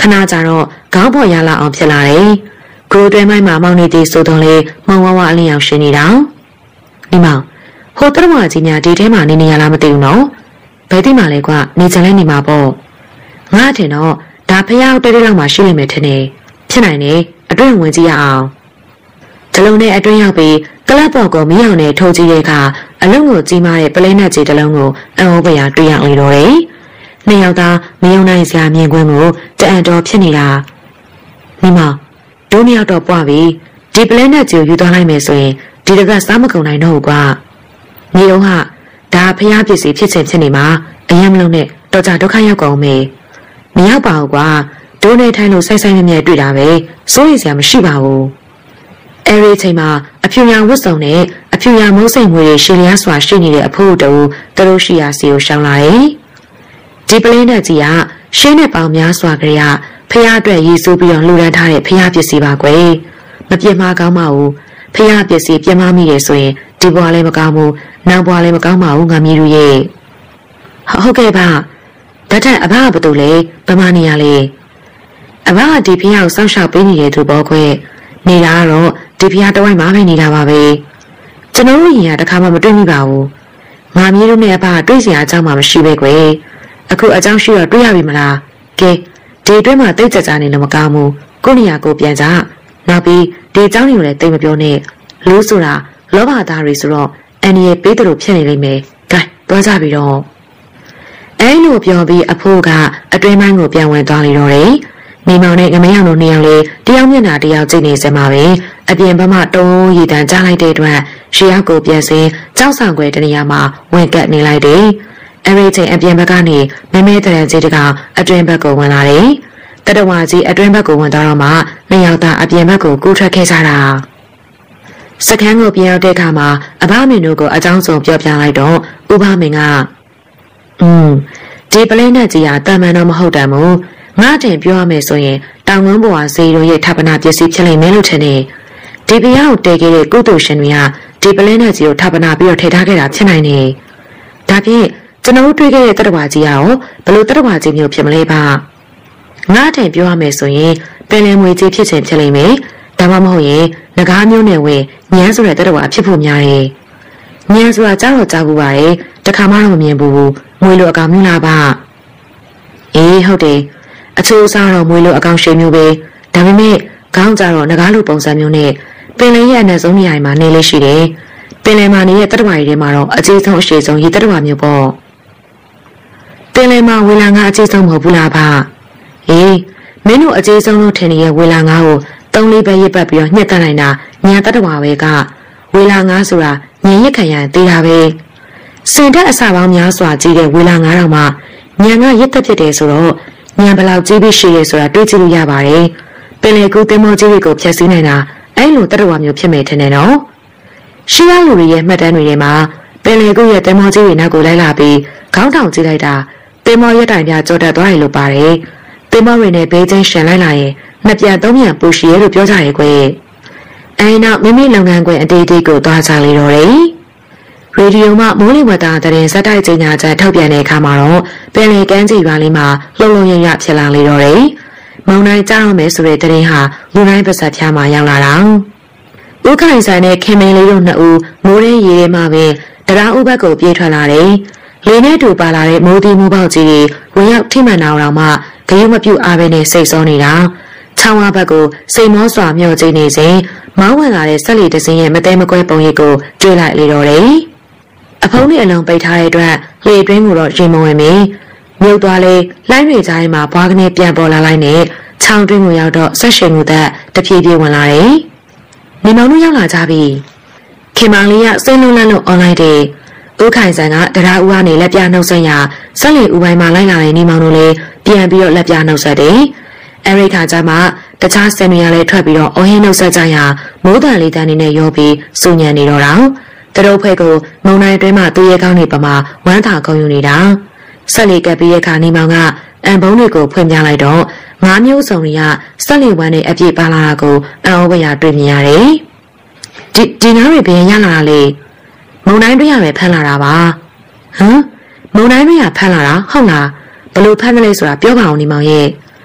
ခဏကြာတော့ခေါင်းပေါ်ရလာအောင်ဖြစ်လာတယ်။ကိုယ်တွဲမိုင်းမှာမောင်နေသည်ဆိုတော့လေမောင်ဝါဝအလင်းအောင်ရှင်နေတာ။ဒီမောင်ဟိုတရမကြီးညာဒီထဲမှာနေနေရလားမသိဘူးနော်။ဘယ်တိမှလဲကွာနေချင်လဲနေမှာပေါ့။ငါထင်တော့ဒါဖះတဲတဲလောက်မှရှိလိမ့်မယ်ထင်တယ်။ဖြစ်နိုင်တယ်အတွင်းဝင်ကြည့်ရအောင်။ဒီလုံးနဲ့အတွင်းရောက်ပြီးကလပ်ပေါ်ကိုမီးအောင်နဲ့ထိုးကြည့်တဲ့အခါအလုံးကိုကြီးမားတဲ့ပလဲနဲ့ကြီးတစ်လုံးကိုအံ့ဩဖွယ်တွေ့ရလေတော့တယ်။နှစ်ယောက်သားမယုံနိုင်စရာမြင်ကွင်းကိုတအံ့တော်ဖြစ်နေတာ။မိမဒုနှစ်ယောက်တော့ပွားပြီဒီပလဲနဲ့ကြီးကိုယူသွားလိုက်မယ်ဆိုရင်ဒီတကစားမကုန်နိုင်တော့ဘူးကွာ။ညီတော်ဟာဒါဖះပစ္စည်းဖြစ်ချင်ဖြစ်နေမှာအယံမလုံးနဲ့တော်ကြဒုက္ခရောက်ကုန်မေ။မရောက်ပါဘူးကွာဒုနဲ့ထိုင်လို့ဆိုင်ဆိုင်မြဲမြဲတွေ့တာပဲစိုးရိမ်စရာမရှိပါဘူး။အဲဒီချိန်မှာအဖြူရောင်ဝတ်စုံနဲ့အဖြူရောင်မိုးစိမ်ငွေတွေရှည်လျားစွာရှိနေတဲ့အဖိုးတူသူတို့ရှိရာစီကိုရှောင်းလာတယ်။ဒီပလင်းနဲ့ကြီးကရှင်းတဲ့ပေါင်များစွာကလေးကဖះအတွက်ရည်စူးပြီးတော့လှူဒန်းထားတဲ့ဖះပစ္စည်းပါကွယ်။မပြစ်မှားကောင်းပါဘူး။ဖះပစ္စည်းပြစ်မှားမိတယ်ဆိုရင်ဒီဘွားလည်းမကောင်းဘူး။နောက်ဘွားလည်းမကောင်းပါဘူးငါမျိုးတို့ရဲ့။ဟုတ်ကဲ့ပါ။ဒါထက်အဘကဘာလို့လဲဗမာနေရလဲ။အဘကဒီဖះကိုစောင့်ရှောက်ပေးနေတဲ့သူပေါ့ကွယ်။နေတာကတော့ဒီဖះတဝိုက်မှာပဲနေတာပါပဲကျွန်တော်တို့ရင်ကတခါမှမတွေ့မိပါဘူးငါမျိုးတို့နဲ့အဖတွေ့စရာအကြောင်းမှမရှိပဲကွယ်အခုအကြောင်းရှိတော့တွေ့ရပြီမလားကဲဒီအတွင်းမှာတိတ်ကြကြနေလို့မကောင်းဘူးကိုနေရာကိုပြန်ကြနောက်ပြီးဒီအကြောင်းတွေကိုလည်းတိတ်မပြောနဲ့လူဆိုတာလောဘသားတွေဆိုတော့အန်ဒီရဲ့ပေးတယ်လို့ဖြစ်နေလိမ့်မယ်ကဲသွားကြပြီတော့အဲလိုပြောပြီးအဖိုးကအတွင်းပိုင်းကိုပြန်ဝင်သွားလေတော့တယ်မိမောင်နဲ့ငမယောင်တို့နှစ်ယောက်လေးတယောက်မျက်နှာတယောက်ကြည့်နေစမှာပဲအပြင်ဘက်မှတုံးရည်တန်းကြားလိုက်တဲ့အတွက်ရှေ့ရောက်ကိုပြန်စင်းကြောက်ဆောင်ွယ်တနေရာမှာဝင်ကပ်နေလိုက်တယ်အဲဒီချိန်အပြင်ဘက်ကနေမဲမဲတရံကြီးတကောင်အတွင်းဘက်ကိုဝင်လာတယ်တတဝါကြီးအတွင်းဘက်ကိုဝင်သွားတော့မှနှစ်ယောက်သားအပြင်ဘက်ကိုကူးထွက်ခဲ့ကြတာစကန်းကိုပြန်ရောက်တဲ့အခါမှာအဘမင်းတို့ကိုအကြောင်းစုံပြောပြလိုက်တော့ဥပမင်းကอืมဒီပလင်းနဲ့ကြီးကတာမန်တော့မဟုတ်တယ်မို့ငါတင်ပြောရမယ်ဆိုရင်တောင်ဝန်းပေါ်ကဇေတို့ရဲ့ဌာပနာပစ္စည်းဖြစ်လိမ့်မယ်လို့ထင်တယ်ဒီပြားကိုတည်ခဲ့တဲ့ကုသိုလ်ရှင်တွေကဒီပလင်းနဲ့ကြီးကိုဌာပနာပြီးတော့ထည့်ထားခဲ့တာဖြစ်နိုင်တယ်ဒါဖြင့်ကျွန်တော်တို့တွေ့ခဲ့တဲ့တတဝါကြီးရောဘလို့တတဝါကြီးမျိုးဖြစ်မလဲပါငါတင်ပြောရမယ်ဆိုရင်ပင်လယ်မွေကြီးဖြစ်ခြင်းဖြစ်လိမ့်မယ်ဒါမှမဟုတ်ရင်ငကားမျိုးနဲ့ဝင်ညမ်းဆိုတဲ့တတဝါဖြစ်ဖို့များတယ်ညမ်းဆိုတာကြားတော့ကြားဘူးပါတယ်တခါမှတော့မမြင်ဘူးမွေလိုအကောင်မျိုးလားပါအေးဟုတ်တယ်အချိုးအစားတော့မွေလိုအကောင်ရှိမျိုးပဲဒါပေမဲ့ခေါင်းကြတော့ငကားလိုပုံစံမျိုးနဲ့ပင်လယ်ရဲ့အနက်ဆုံးနေရာမှာနေလေးရှိတယ်ပင်လယ်မှာနေတဲ့တတဝါတွေထဲမှာတော့အကြီးဆုံးအရှိဆုံးရေတတဝါမျိုးပေါ့ပင်လယ်မှာဝေလာငါအကြီးဆုံးမဟုတ်ဘူးလားဗျအေးမင်းတို့အကြီးဆုံးလို့ထင်နေတဲ့ဝေလာငါကိုသုံးလေးပဲရစ်ပတ်ပြီးတော့ညှက်တတ်နိုင်တာညာတတဝါပဲကဝေလာငါဆိုတာညင်ရစ်ခံရသေးတာပဲစင်တက်အစာပေါင်းများစွာကြီးတဲ့ဝေလာငါတော့မှညံကရစ်သက်ဖြစ်တယ်ဆိုတော့ညံဘလောက်ကြီးပြီးရှိရဲဆိုတာတွေးကြည့်လို့ရပါတယ်ပင်လေကူတင်မောကြီးတွေကိုဖျက်ဆီးနိုင်တာအဲ့လိုတတဝါမျိုးဖြစ်မယ်ထင်တယ်နော်ရှိရလူတွေရဲ့မှတ်တမ်းတွေထဲမှာပင်လေကူရဲ့တင်မောကြီးတွေနောက်ကိုလိုက်လာပြီးခေါင်းထောင်ကြည့်လိုက်တာတင်မောရက်တိုင်ပြကြောတက်သွားတယ်လို့ပါတယ်တင်မောတွေနဲ့ဘေးချင်းရှင်လိုက်လာရင်နှစ်ပြန်သုံးပြန်ပူရှိရဲလို့ပြောကြရဲကွယ်အဲ့နောက်မိမိလုပ်ငန်းခွင်အတေးတေးကိုသွားကြလေတော့တယ်ရေဒီယိုမှမိုးလေဝသသတင်းစက်တိုက်ကြေညာချက်ထုတ်ပြန်တဲ့အခါမှာတော့ပင်လေကမ်းခြေရွာလေးမှာလှုပ်လှုပ်ရရဖြစ်လာလေတော့တယ်။မောင်နိုင်ကြားရမယ်ဆိုတဲ့သတင်းဟာလူတိုင်းပါဆက်ဖျားမှာရောက်လာတာ။ဦးခိုင်ဆိုင်နဲ့ခင်မင်းလေးတို့နှစ်ဦးမိုးရင်းရေထဲမှာပဲတရားဥပတ်ကိုပြေးထွက်လာတယ်။လေနဲ့တူပါလာတဲ့မိုးတီးမိုးပေါက်ကြီးတွေဝင်ရောက်ထိမှန်တော်တော်မှဂရုမပြုအားပဲနဲ့စိတ်ဆောနေတာ။ချောင်းဝါဘက်ကိုစိတ်မောစွာမျှော်ကြည့်နေစဉ်မောင်းဝင်လာတဲ့ဆက်လီတစင်းရဲ့မတဲမကွဲပုံရိပ်ကိုတွေ့လိုက်လေတော့တယ်။အဖုံးလေးအလုံးပိတ်ထားတဲ့အတွက်လေတွင်းကိုတော့ရင်မဝင်မီမြုပ်သွားလေလိုင်းတွေကြားထဲမှာဘွားကနေပြန်ပေါ်လာလိုက်နဲ့ချောင်းတွင်းကိုရောက်တော့ဆက်ရှင်မှုသက်တဖြည်းဖြည်းဝင်လာတယ်။နေမောင်တို့ရောက်လာကြပြီ။ခင်မောင်လေးကစိတ်လုံးလန့်လို့အွန်လိုင်းတဲ့ဦးခိုင်ဆန်ကတရားဦးကနေလက်ပြနှုတ်ဆက်ရဆက်လီဦးပိုင်းမှာလိုက်လာတဲ့နေမောင်တို့လည်းပြန်ပြီးတော့လက်ပြနှုတ်ဆက်တယ်။အဲရိခါကျမှတခြားဆယ်မီယာလည်းထွက်ပြီးတော့အဟင်းနှုတ်ဆက်ကြရမိုးတန်လေးတန်းနေနဲ့ရောပြီးစူညံနေတော့တာတရုပ်ဖဲကိုမုံနိုင်တွင်းမှာသူ့ရဲ့ကောင်းနေပမာဝမ်းသာကုန်ယူနေတာဆက်လီကပ်ပြီးရဲ့ခါနေမောင်ကအံဘုံတွေကိုဖွင့်ပြလိုက်တော့ငါးမျိုးစုံတွေကဆက်လီဝမ်းနဲ့အပြည့်ပါလာတာကိုအံဩဝရတွေ့မြင်ရတယ်ဒီဒီနားတွေဘယ်ရလာလဲမုံနိုင်တွင်းရပဲဖမ်းလာတာပါဟမ်မုံနိုင်တွင်းရဖမ်းလာတာဟုတ်လားဘလို့ဖမ်းတယ်လဲဆိုတာပြောပါအောင်နေမောင်ရဲ့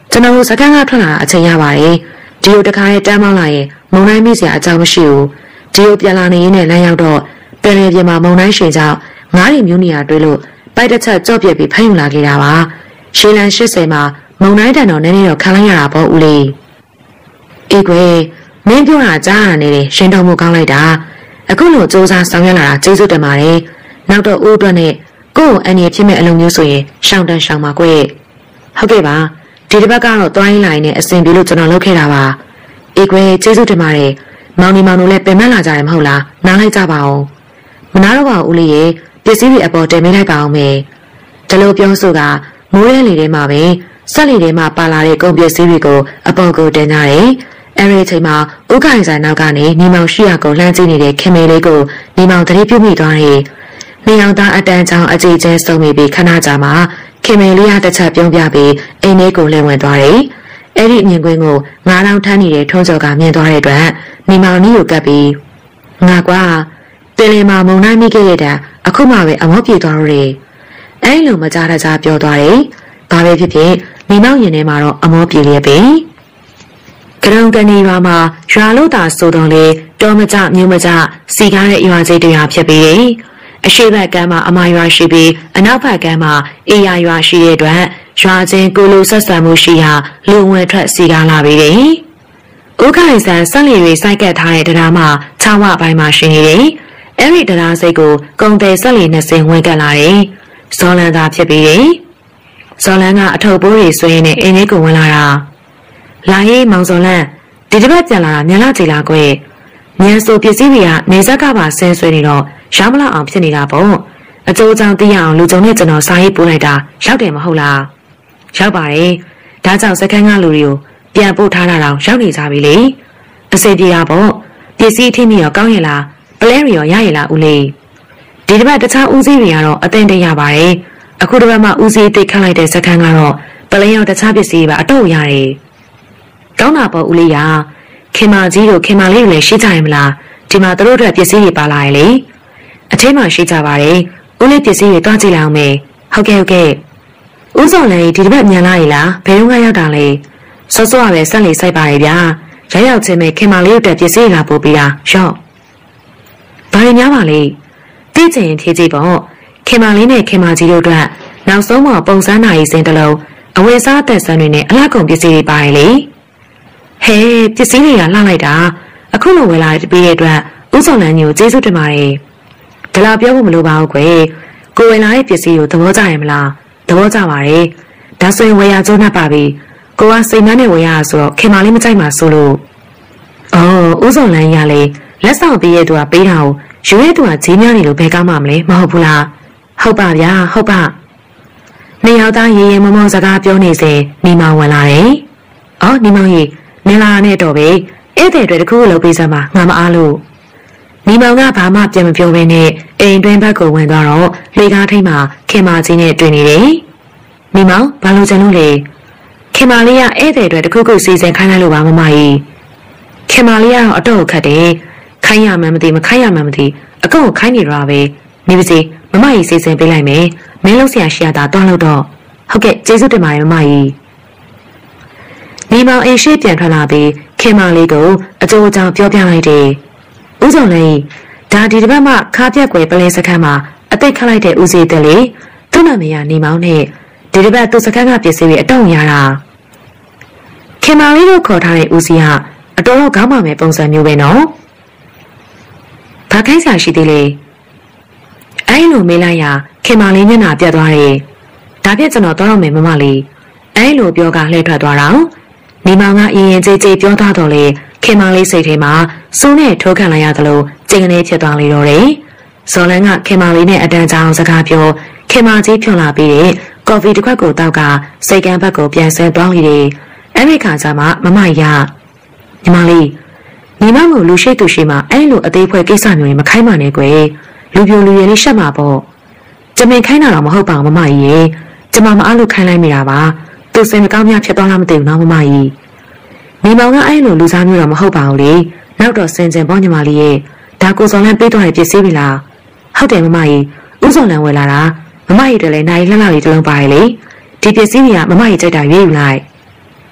ကျွန်တော်စကန်ကထွက်လာအချိန်ရပါတယ်ဒီလိုတခါရဲ့တမ်းမောင်းလာရင်မုံတိုင်းမိစရာအကြောင်းမရှိဘူးဒီလိုပြန်လာနေရင်းနဲ့လမ်းရောက်တော့ပင်လယ်ပြင်မှာမုံတိုင်းရှင်ကြောင့်ငားရီမျိုးနေရာတွေ့လို့ပိုက်တစ်ချက်ကြော့ပြက်ပြီးဖမ်းယူလာခဲ့တာပါရှေးလန်၈၀မှာမုံတိုင်းတန်တော်နည်းနည်းတော့ခံလိုက်ရတာပေါ့ဦးလေးအေးကွယ်မင်းပြောတာကြားရနေတယ်ရှင်တော်မူကောင်းလိုက်တာအခုလိုစူးစမ်းဆောင်ရွက်လာတာကျေးဇူးတင်ပါတယ်နောက်တော့ဦးအတွက်နဲ့ကိုယ့်ကိုအန်ရဖြစ်မဲ့အလုံးမျိုးဆိုရင်ရှောင်းတန်းရှောင်းပါကွယ်ဟုတ်ကဲ့ပါဒီတစ်ပတ်ကတော့တွိုင်းလိုင်းနဲ့အဆင်ပြေလို့ကျွန်တော်လုပ်ခဲ့တာပါအေးကွယ်ကျေးဇူးတင်ပါတယ်မောင်နီမောင်တို့လည်းပင်မလာကြတယ်မဟုတ်လားနားလိုက်ကြပါဦးမနာတော့ပါဦးလေးရေပစ္စည်းတွေအပေါ်တင်ပေးလိုက်ပါအောင်မယ်ဒီလိုပြောဆိုကမိုးရဲလေထဲမှာပဲဆက်လေထဲမှာပါလာတဲ့ကုန်ပစ္စည်းတွေကိုအပေါ်ကိုတင်ကြတယ်အဲ့ဒီအချိန်မှာဥက္ကိုင်ဆိုင်နောက်ကနေနေမောင်ရှိရကိုလှမ်းကြည့်နေတဲ့ခင်မေလေးကိုနေမောင်တတိပြုမိသွားတယ်နေအောင်သားအတန်းချောင်းအကြိတ်ကျဲစုံမိပြီးခဏကြာမှခင်မေလေးကတစ်ချက်ပြုံးပြပြီးအိမ်လေးကိုလည်ဝင်သွားတယ်အဲ့ဒီအမြင်ကွင်းကိုငါးတောင်ထမ်းနေတဲ့ထုံးစော်ကမြင်သွားတဲ့အတွက်နေမောင်နီးကိုကပ်ပြီးငါကွာပင်လယ်မှာမုန်တိုင်းမိခဲ့တဲ့တာအခုမှပဲအမောပြေသွားတော့တယ်အဲ့လိုမကြားတကြားပြောသွားတယ်ဘာပဲဖြစ်ဖြစ်နေမောင်ရင်ထဲမှာတော့အမောပြေလျက်ပဲကရုံကနေရွာမှာရွာလို့တာဆိုတော့လေတော်မကြမြို့မကြစီကားတဲ့ရွာစိတ်တရားဖြစ်ပြီးတယ်အရှိဘက်ကမ်းမှာအမရွာရှိပြီးအနောက်ဘက်ကမ်းမှာအေးရရွာရှိတဲ့အတွက်ရွာချင်းကိုလိုဆက်ဆံမှုရှိရာလူဝင်ထွက်စီကားလာပြီးတယ်။ဥက္ကိုင်ဆန်ဆက်လီတွေစိုက်ကပ်ထားတဲ့တရားမှာခြောက်ဝပိုင်းမှာရှိနေတယ်။အဲ့ဒီတရားစိတ်ကိုကုံတယ်ဆက်လီနဲ့ဆင်ဝင်ကပ်လာတယ်။ဇော်လန်သာဖြစ်ပြီးတယ်။ဇော်လန်ကအထုပ်ပိုးတွေဆွဲနေအိမ်လေးကိုဝင်လာတာ။လာရေးမောင်ဇော်လန်ဒီတစ်ပတ်ပြန်လာတာမြန်လာကြည်လာကွယ်။မြန်ဆိုပစ္စည်းတွေကနေဆက်ကပါဆင်းဆွဲနေတော့ရမလောက်အောင်ဖြစ်နေတာပေါ့။အကျိုးကြောင့်သိရအောင်လူကြုံနဲ့ကျွန်တော်စာရေးပို့လိုက်တာရောက်တယ်မဟုတ်လား။ရောက်ပါတယ်ဒါကြောင့်စကန်ကလူတွေကိုပြန်ပို့ထားတာတော့ရောက်နေကြပြီလေအစိပြေတာပေါ့ပစ္စည်းထိမိရောကောင်းရလားပလဲရီရောရရလားဦးလေးဒီတစ်ပတ်တခြားဦးစီးတွေကတော့အသင်တရပါတယ်အခုတစ်ပတ်မှဦးစီးသိခန့်လိုက်တဲ့စကန်ကတော့ပလဲရောတခြားပစ္စည်းပါအတော့ရတယ်ကောင်းတာပေါ့ဦးလေးရခင်မကြီးတို့ခင်မလေးတွေလည်းရှိကြရမလားဒီမှာတို့အတွက်ပစ္စည်းတွေပါလာရလေအထင်းမှရှိကြပါတယ်ဦးလေးပစ္စည်းတွေတွားကြည့်လိုက်အောင်မယ်ဟုတ်ကဲ့ဟုတ်ကဲ့ဦးစောလည်းဒီတစ်ပတ်မြန်လာရလားဘယ်တော့မှရောက်တာလဲစောစောကပဲဆက်လေစိုက်ပါရဲ့ဗျာရောက်ရောက်ချင်းပဲခင်မလေးတို့ပစ္စည်းလာပို့ပေးတာရော့ဘာရများပါလဲသိချင်ရင်ဖြေကြည့်ပေါ့ခင်မလေးနဲ့ခင်မကြီးတို့အတွက်နောက်ဆုံးမှပုံစံနာရီစင်တလုံးအဝယ်စားသက်ဆန်းတွေနဲ့အလှကုန်ပစ္စည်းတွေပါရဲ့လေဟဲပစ္စည်းတွေကလှလိုက်တာအခုလိုဝယ်လာပြီးတဲ့အတွက်ဦးစောလန်းကြီးကိုကျေးဇူးတင်ပါတယ်ဒီလောက်ပြောဖို့မလိုပါဘူးကွယ်ကိုဝယ်လာတဲ့ပစ္စည်းကိုသဘောကျရမလားသဘောကျပါတယ်ဒါဆိုရင်ဝယ်ရကျိုးနှက်ပါပြီကိုကစိတ်နှမ်းနဲ့ဝယ်ရဆိုတော့ခင်မလေးမကြိုက်မှာဆိုလို့အော်ဦးစောလန်းရလေလက်ဆောင်ပေးရတဲ့သူကပေးတာကိုယူရဲသူကဈေးများနေလို့ဘယ်ကောင်းမှမလဲမဟုတ်ဘူးလားဟုတ်ပါဗျာဟုတ်ပါနေရောက်သားရေရေမမောစကားပြောနေစဉ်နေမောင်ဝင်လာတယ်အော်နေမောင်ကြီးနေလာနဲ့တော့ပဲဧည့်သည်တွေတခုလုံးပေးစမ်းပါငါမအားလို့နေမောင်ကဘာမှပြန်မပြောဘဲနဲ့အိမ်တွင်းဘက်ကိုဝင်သွားတော့လေကားထိပ်မှာခင်မကြီးနဲ့တွေ့နေတယ်နေမောင်ဘာလို့ကြံလို့လဲခင်မလေးကဧည့်သည်တွေတခုခုစီစဉ်ခိုင်းလိုက်လို့ပါမမကြီးခင်မလေးကတော့အတော့ခတ်တယ်ခိုင်းရမှန်းမသိမခိုင်းရမှန်းမသိအကုတ်ကိုခိုင်းနေတော့ပဲနေပါစေမမကြီးစီစဉ်ပေးလိုက်မယ်မင်းလို့ဆရာရှိရတာတွန်းလို့တော့ဟုတ်ကဲ့ကျေးဇူးတင်ပါတယ်မမကြီးနေမောင်အိမ်ရှိပြန်ထွက်လာပြီးခင်မလေးကိုအကျိုးအကြောင်းပြောပြလိုက်တယ်ဦးစောလည်းဒါဒီတစ်ပတ်မှခါပြက်ွယ်ပလင်းစခန်းမှာအသိခတ်လိုက်တဲ့ဦးစီးတဲ့လေသူ့နာမည်ကနေမောင်နဲ့ဒီတစ်ပတ်သူ့စခန်းကပစ္စည်းတွေအတော့ရတာခင်မလေးတို့ခေါ်ထားတဲ့ဦးစီးကအတော်တော့ကောင်းပါမယ်ပုံစံမျိုးပဲနော်ဘာခိုင်းစာရှိသေးလဲအဲ့လိုမေးလိုက်ရခင်မလေးမျက်နှာပြတ်သွားတယ်ဒါပြက်ကျွန်တော်တော့တော့မယ်မမလေးအဲ့လိုပြောကလှည့်ထွက်သွားတော့နေမောင်ကရင်ရင်ကြည်ကြည်ပြောသားတော့လေခင်မလေးစိတ်ထဲမှာစိုးနဲ့ထိုးခံလိုက်ရသလိုကျင်ကနေဖြစ်သွားလေတော့တယ်ဇော်လန်းကခင်မလေးနဲ့အတန်းချောင်းစကားပြောခင်မကြီးဖြွန်လာပြီးတဲ့ကော်ဖီတစ်ခွက်ကိုတောက်ကစိတ်ကန်းဘက်ကိုပြန်ဆင်းသွားလေတယ်အဲ့ဒီခါကျမှမမရညီမလေးညီမကိုလူရှိသူရှိမှအဲ့လိုအသေးဖွဲကိစ္စမျိုးတွေမခိုင်းပါနဲ့ကွယ်လူပြိုလူရည်လေးရှက်မှာပေါ့ကျမင်ခိုင်းတာတော့မဟုတ်ပါဘူးမမကြီးရေကျမမအားလို့ခိုင်းလိုက်မိတာပါသူစိတ်မကောင်းများဖြစ်သွားလားမသိဘူးနော်မမကြီးညီမောင်ကအဲ့လိုလူစားမျိုးတော့မဟုတ်ပါဘူးလေနောက်တော့စင်ကြင်ပေါ့ညီမလေးရေဒါကိုစော်လန်းပေးသွားတဲ့ပစ္စည်းပြီလားဟုတ်တယ်မမကြီးဦးစော်လန်းဝယ်လာတာမမကြီးတလည်းနိုင်လှလှလေးတစ်လုံးပါရလေဒီပစ္စည်းတွေကမမကြီးကြိုက်တာရွေးယူလိုက်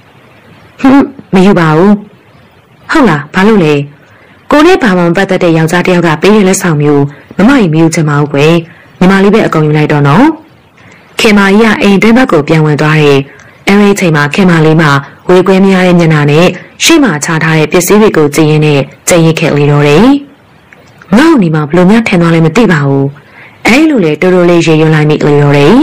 ဟွန်းမယူပါဘူးဟုတ်လားဘာလို့လဲကိုနဲ့ဘာမှမပတ်သက်တဲ့ယောက်ျားတစ်ယောက်ကပေးရလက်ဆောင်မျိုးမမကြီးမယူချင်ပါဘူးကွယ်ညီမလေးပဲအကုန်ယူလိုက်တော့နော်ခင်မကြီးကအိမ်တွင်းဘက်ကိုပြန်ဝင်သွားတယ်အဲဒီအချိန်မှာခင်မလေးမှဝေခွဲမရတဲ့ညနာနဲ့ရှေ့မှာချထားတဲ့ပစ္စည်းတွေကိုကြည့်ရင်းနဲ့ကြိတ်ရစ်ခဲ့လေတော့တယ်ငေါ့ညီမဘလို့များထင်သွားလဲမသိပါဘူးအဲလိုလေတိုးတိုးလေးရေရွံလိုက်မိလေတော့တယ်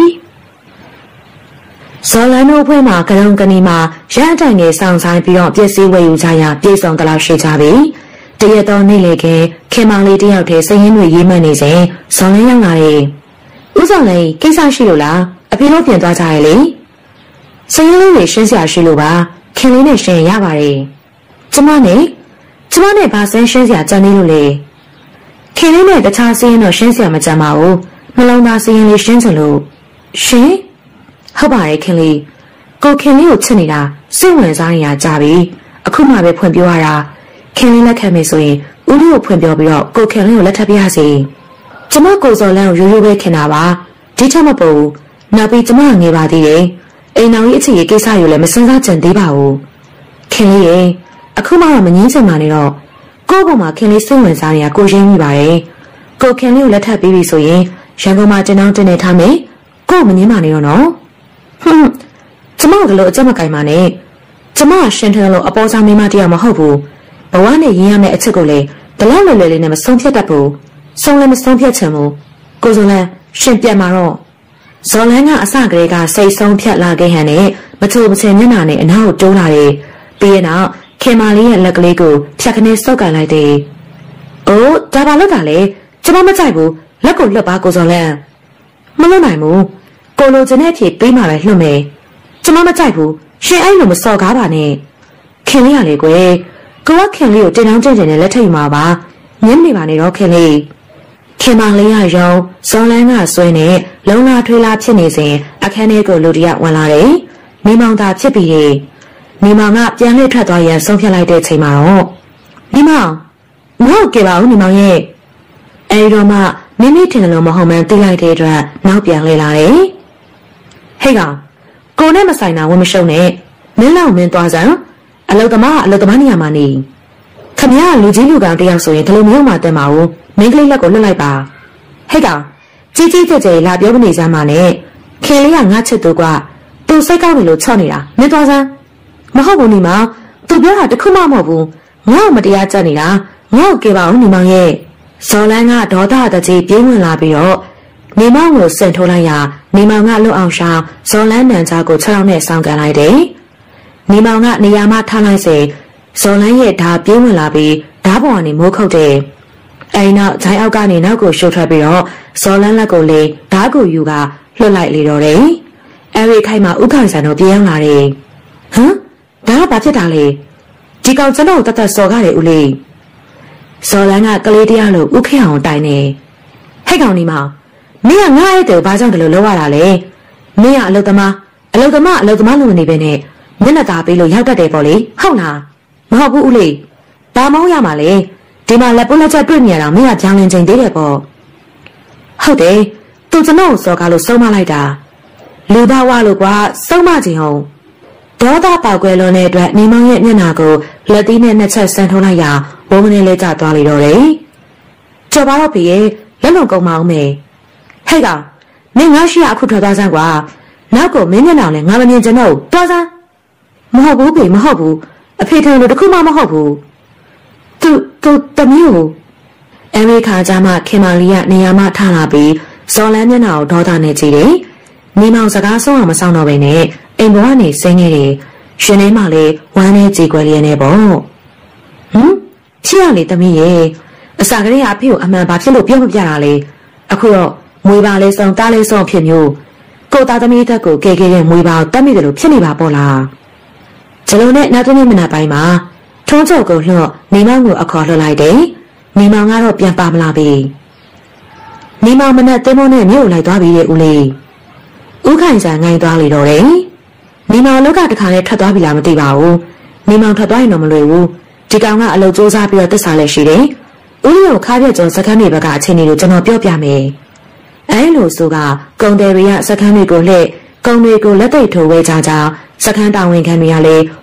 ဇော်လန်တို့ဖွဲ့မှာကရုံကနီမှာရန်တိုင်ငယ်ဆောင်ဆိုင်ပြီးတော့ပစ္စည်းဝယ်ယူကြရပြေဆုံးတလောက်ရှိကြပြီတရက်တော့နေ့လေခင်ခင်မောင်လေးတယောက်တည်းစိတ်ရင်းတွေရေးမှန်းနေစဉ်ဇော်လန်ရောက်လာတယ်ဦးဇော်လန်ကိစ္စရှိလို့လားအဖေတို့ပြင်သွားကြရလေစိတ်ရင်းလေးတွေရှင်းစရာရှိလို့ပါခင်လေးနဲ့ရှင်းရပါတယ်ကျမနဲ့ကျမနဲ့ဘာစမ်းရှင်းစရာကြံနေလို့လေခင်လေးနဲ့တခြားစင်းတော့ရှင်းစရာမကြံပါဘူးနှလုံးသားစင်းလေးရှင်းချင်လို့ရှင်ဟုတ်ပါတယ်ခင်လေးကိုခင်လေးကိုချစ်နေတာစိတ်ဝင်စားနေတာကြပြီအခုမှပဲဖွင့်ပြောရတာခင်လေးလက်ခံမယ်ဆိုရင်ဦးလေးကိုဖွင့်ပြောပြီးတော့ကိုခင်လေးကိုလက်ထပ်ပြရစီကျမကိုစော်လန်းကိုရိုးရိုးပဲခင်တာပါဒီထက်မပိုဘူးနောက်ပြီးကျမငယ်ပါသေးတယ်အိမ်တော်ကြီးအချစ်ရဲ့ကိစ္စကိုလည်းမစမ်းစားကြံသေးပါဘူးခင်လေးရဲ့အခုမှတော့မငင်းချင်ပါနဲ့တော့ကိုယ့်ဘုံမှာခင်လေးစိတ်ဝင်စားနေတာကိုရင်းမိပါတယ်ကိုခင်လေးကိုလက်ထပ်ပြီးပြီဆိုရင်ရန်ကုန်မှာတင်အောင်တင်နေထားမယ်ကို့မငင်းပါနဲ့တော့နော်ဟွန်းကျမတို့အကြက်မကင်ပါနဲ့ကျမရှင်ထန်လို့အပေါ်စားမိမတရားမဟုတ်ဘူးဘဝနဲ့ရင်းရမယ့်အချက်ကိုလေဒီလောက်လွယ်လွယ်လေးနဲ့မဆုံးဖြတ်တတ်ဘူးဆုံးလည်းမဆုံးဖြတ်ချင်ဘူးကိုစုံလန်းရှင်ပြတ်မှာတော့ဇော်လန်းကအစကတည်းကစိတ်ဆုံးဖြတ်လာခဲ့ဟန်နဲ့မချိုမချင်မျက်နှာနဲ့အနားကိုတိုးလာတယ်ပြီးရင်တော့ခင်မာလေးရဲ့လက်ကလေးကိုဖြတ်ခနဲ့စောက်ကန်လိုက်တယ်အိုးဒါပါလို့ကလည်းကျမမကြိုက်ဘူးလက်ကိုလွတ်ပါကိုစုံလန်းမလွတ်နိုင်ဘူးကိုလိုချင်တဲ့အဖြစ်ပေးမှပဲလွတ်မယ်ကျမမကြိုက်ဘူးရှင်အဲ့လိုမစော်ကားပါနဲ့ခင်လေးရလေကွယ်ကိုကခင်လေးကိုတင်တောင်းကျင့်ကျင်နဲ့လက်ထိတ်မှာပါညင်းနေပါနဲ့တော့ခင်လေးခင်မလေးရရောင်ဇော်လန်းကဆွဲနဲ့လုံလာထွေးလာဖြစ်နေစဉ်အခန်းထဲကိုလူတယောက်ဝင်လာတယ်မိမောင်သာဖြစ်ပြီးတယ်မိမောင်ကပြန်လှည့်ထွက်သွားရန်ဆုံးဖြတ်လိုက်တဲ့အချိန်မှာတော့မိမောင်မဟုတ်ကြပါဘူးမိမောင်ရဲ့အဲဒီတော့မှမိမိထင်တယ်လို့မဟုတ်မှန်းသိလိုက်တဲ့အတွက်နောက်ပြန်လှည့်လာတယ်ဟဲ့ကောင်ကိုနဲ့မဆိုင်တာဝမရှုံနဲ့မင်းလောက်မင်းသွားစမ်းအလုသမားအလုသမားနေရာမှာနေခမရလူကြီးလူကောင်တယောက်ဆိုရင်ဒီလိုမျိုးမှတက်မှာဘူးမင်းကလေးလက်ကိုလွတ်လိုက်ပါဟဲ့ကောင်ကြီးကြီးကျယ်ကျယ်လာပြောမနေစမ်းပါနဲ့ခင်လေးကငါချစ်သူကသူစိတ်ကောက်နေလို့ချော့နေတာမင်းသွားစမ်းမဟုတ်ဘူးညီမသူပြောတာတခုမှမဟုတ်ဘူးငါ့ကိုမတရားကြက်နေတာငါ့ကိုကြည့်ပါဦးညီမရဲ့ဇော်လန်းကဒေါသတကြီးပြေးဝင်လာပြီးတော့နေမောင်ကိုစင်ထိုးလိုက်ရာနေမောင်ကလွတ်အောင်ရှောင်းဇော်လန်းနံချာကိုခြေထောက်နဲ့ဆောင်းကန်လိုက်တယ်နေမောင်ကနေရာမှထားလိုက်စေဇော်လန်းရဲ့ဓာပြေးဝင်လာပြီးဓာပေါ်ကနေမိုးခုတ်တယ်အဲဒီနောက်ဂျိုင်းအောက်ကနေနောက်ကိုရှုပ်ထွက်ပြီးတော့ဇော်လန်းလက်ကိုလေဓာကိုယူကလွတ်လိုက်လေတော့တယ်အဲဒီခိုက်မှာဥက္ကဋ္ဌဆန်တို့ပြေးရောက်လာတယ်ဟမ်ဒါကဘာဖြစ်တာလဲဒီကောင်ကျွန်တော်တတ်တတ်စော်ကားတယ်ဦးလေးဇော်လန်းကကလေးတရားလို့ဥခေအောင်တိုင်နေဟဲ့ကောင်ဒီမှာမင်းကငါ့ရဲ့တဲ့ဘာကြောင့်ဒီလိုလုပ်ရတာလဲမင်းကအလုသမားအလုသမားအလုသမားလို့နေပဲနဲ့မျက်နှာသာပေးလို့ရောက်တတ်တယ်ပေါ့လေဟုတ်လားမဟုတ်ဘူးဦးလေးဒါမောင်းရမှာလေဒီမှာလက်ပွလက်ချက်တွေ့နေရတာမင်းကကြောင်လင်ချိန်သေးတယ်ပေါ့ဟုတ်တယ်သူကျွန်တော်စော်ကားလို့ဆုံးမလိုက်တာလူဘဝလို့ကွာဆုံးမခြင်းဟုတ်ဒေါသပေါက်ကွဲလွန်တဲ့အတွက်နေမောင်ရဲ့မျက်နှာကိုလက်သီးနဲ့နှစ်ချက်ဆန်ထုံးလိုက်ရာဝုန်းမနေလေးကျသွားလေတော့တယ်ကြော်ပါတော့ဖေရဲ့လက်လုံကုန်မအောင်မေဟဲ့ကောင်မင်းငါရှိရအခုထွက်သွားစမ်းကွာနောက်ကိုမင်းမျက်နှာနဲ့ငါမမြင်ချင်တော့သွားစမ်းမဟုတ်ဘူးဖေမဟုတ်ဘူးအဖေထံလို့တခုမှမဟုတ်ဘူးသူသူတမျိုးကိုအမေခါကြမှာခင်မာလီကနေရာမှထလာပြီးဇော်လန်းမျက်နှာကိုဒေါသနဲ့ကြည့်တယ်နေမောင်စကားဆုံးအောင်မဆောင်တော့ပဲနဲ့အိမ်ပေါ်ကနေစိမ့်နေတယ်ရှင်ထဲမှာလေဝမ်းနဲ့ကြေကွယ်လျက်နေပေါ့ဟမ်ဖြစ်ရလေသမီးရဲ့အစာကလေးကအဖေကိုအမှန်ပါဖြစ်လို့ပြောမပြတာလေအခုတော့မွေပါလေးဆုံးတားလေးဆုံးဖြစ်မျိုးကိုသားသမီးတက်ကိုကဲကဲတဲ့မွေပါကိုတတ်မိတယ်လို့ဖြစ်နေပါပေါ့လားဂျလုံးနဲ့နောက်တစ်နေ့မနက်ပိုင်းမှာထုံးချုပ်ကိုလှော့နေမောင်ကိုအခေါ်လှလိုက်တယ်နေမောင်ကတော့ပြန်ပါမလာပြီနေမောင်မနဲ့တင်းမနဲ့မြို့လိုက်သွားပြီတဲ့ဦးလေးဦးခိုင်ဆန်ငိုင်းသွားလေတော့တယ်နေမောင်လောက်ကတခါနဲ့ထွက်သွားပြီလားမသိပါဘူးနေမောင်ထွက်သွားရင်တော့မလွယ်ဘူးဒီကောင်ကအလုပ်စူးစမ်းပြီးတော့တက်စားလဲရှိတယ်ဦးလေးကိုခါပြကျော်စခန်းတွေဘက်ကအခြေအနေကိုကျွန်တော်ပြောပြမယ်အဲလိုဆိုကကုံတယ်တွေကစခန်းတွေကိုလှည့်ကုံတွေကိုလက်သိပ်ထိုးဝဲကြကြစခန်းတာဝန်ခံတွေကလည်း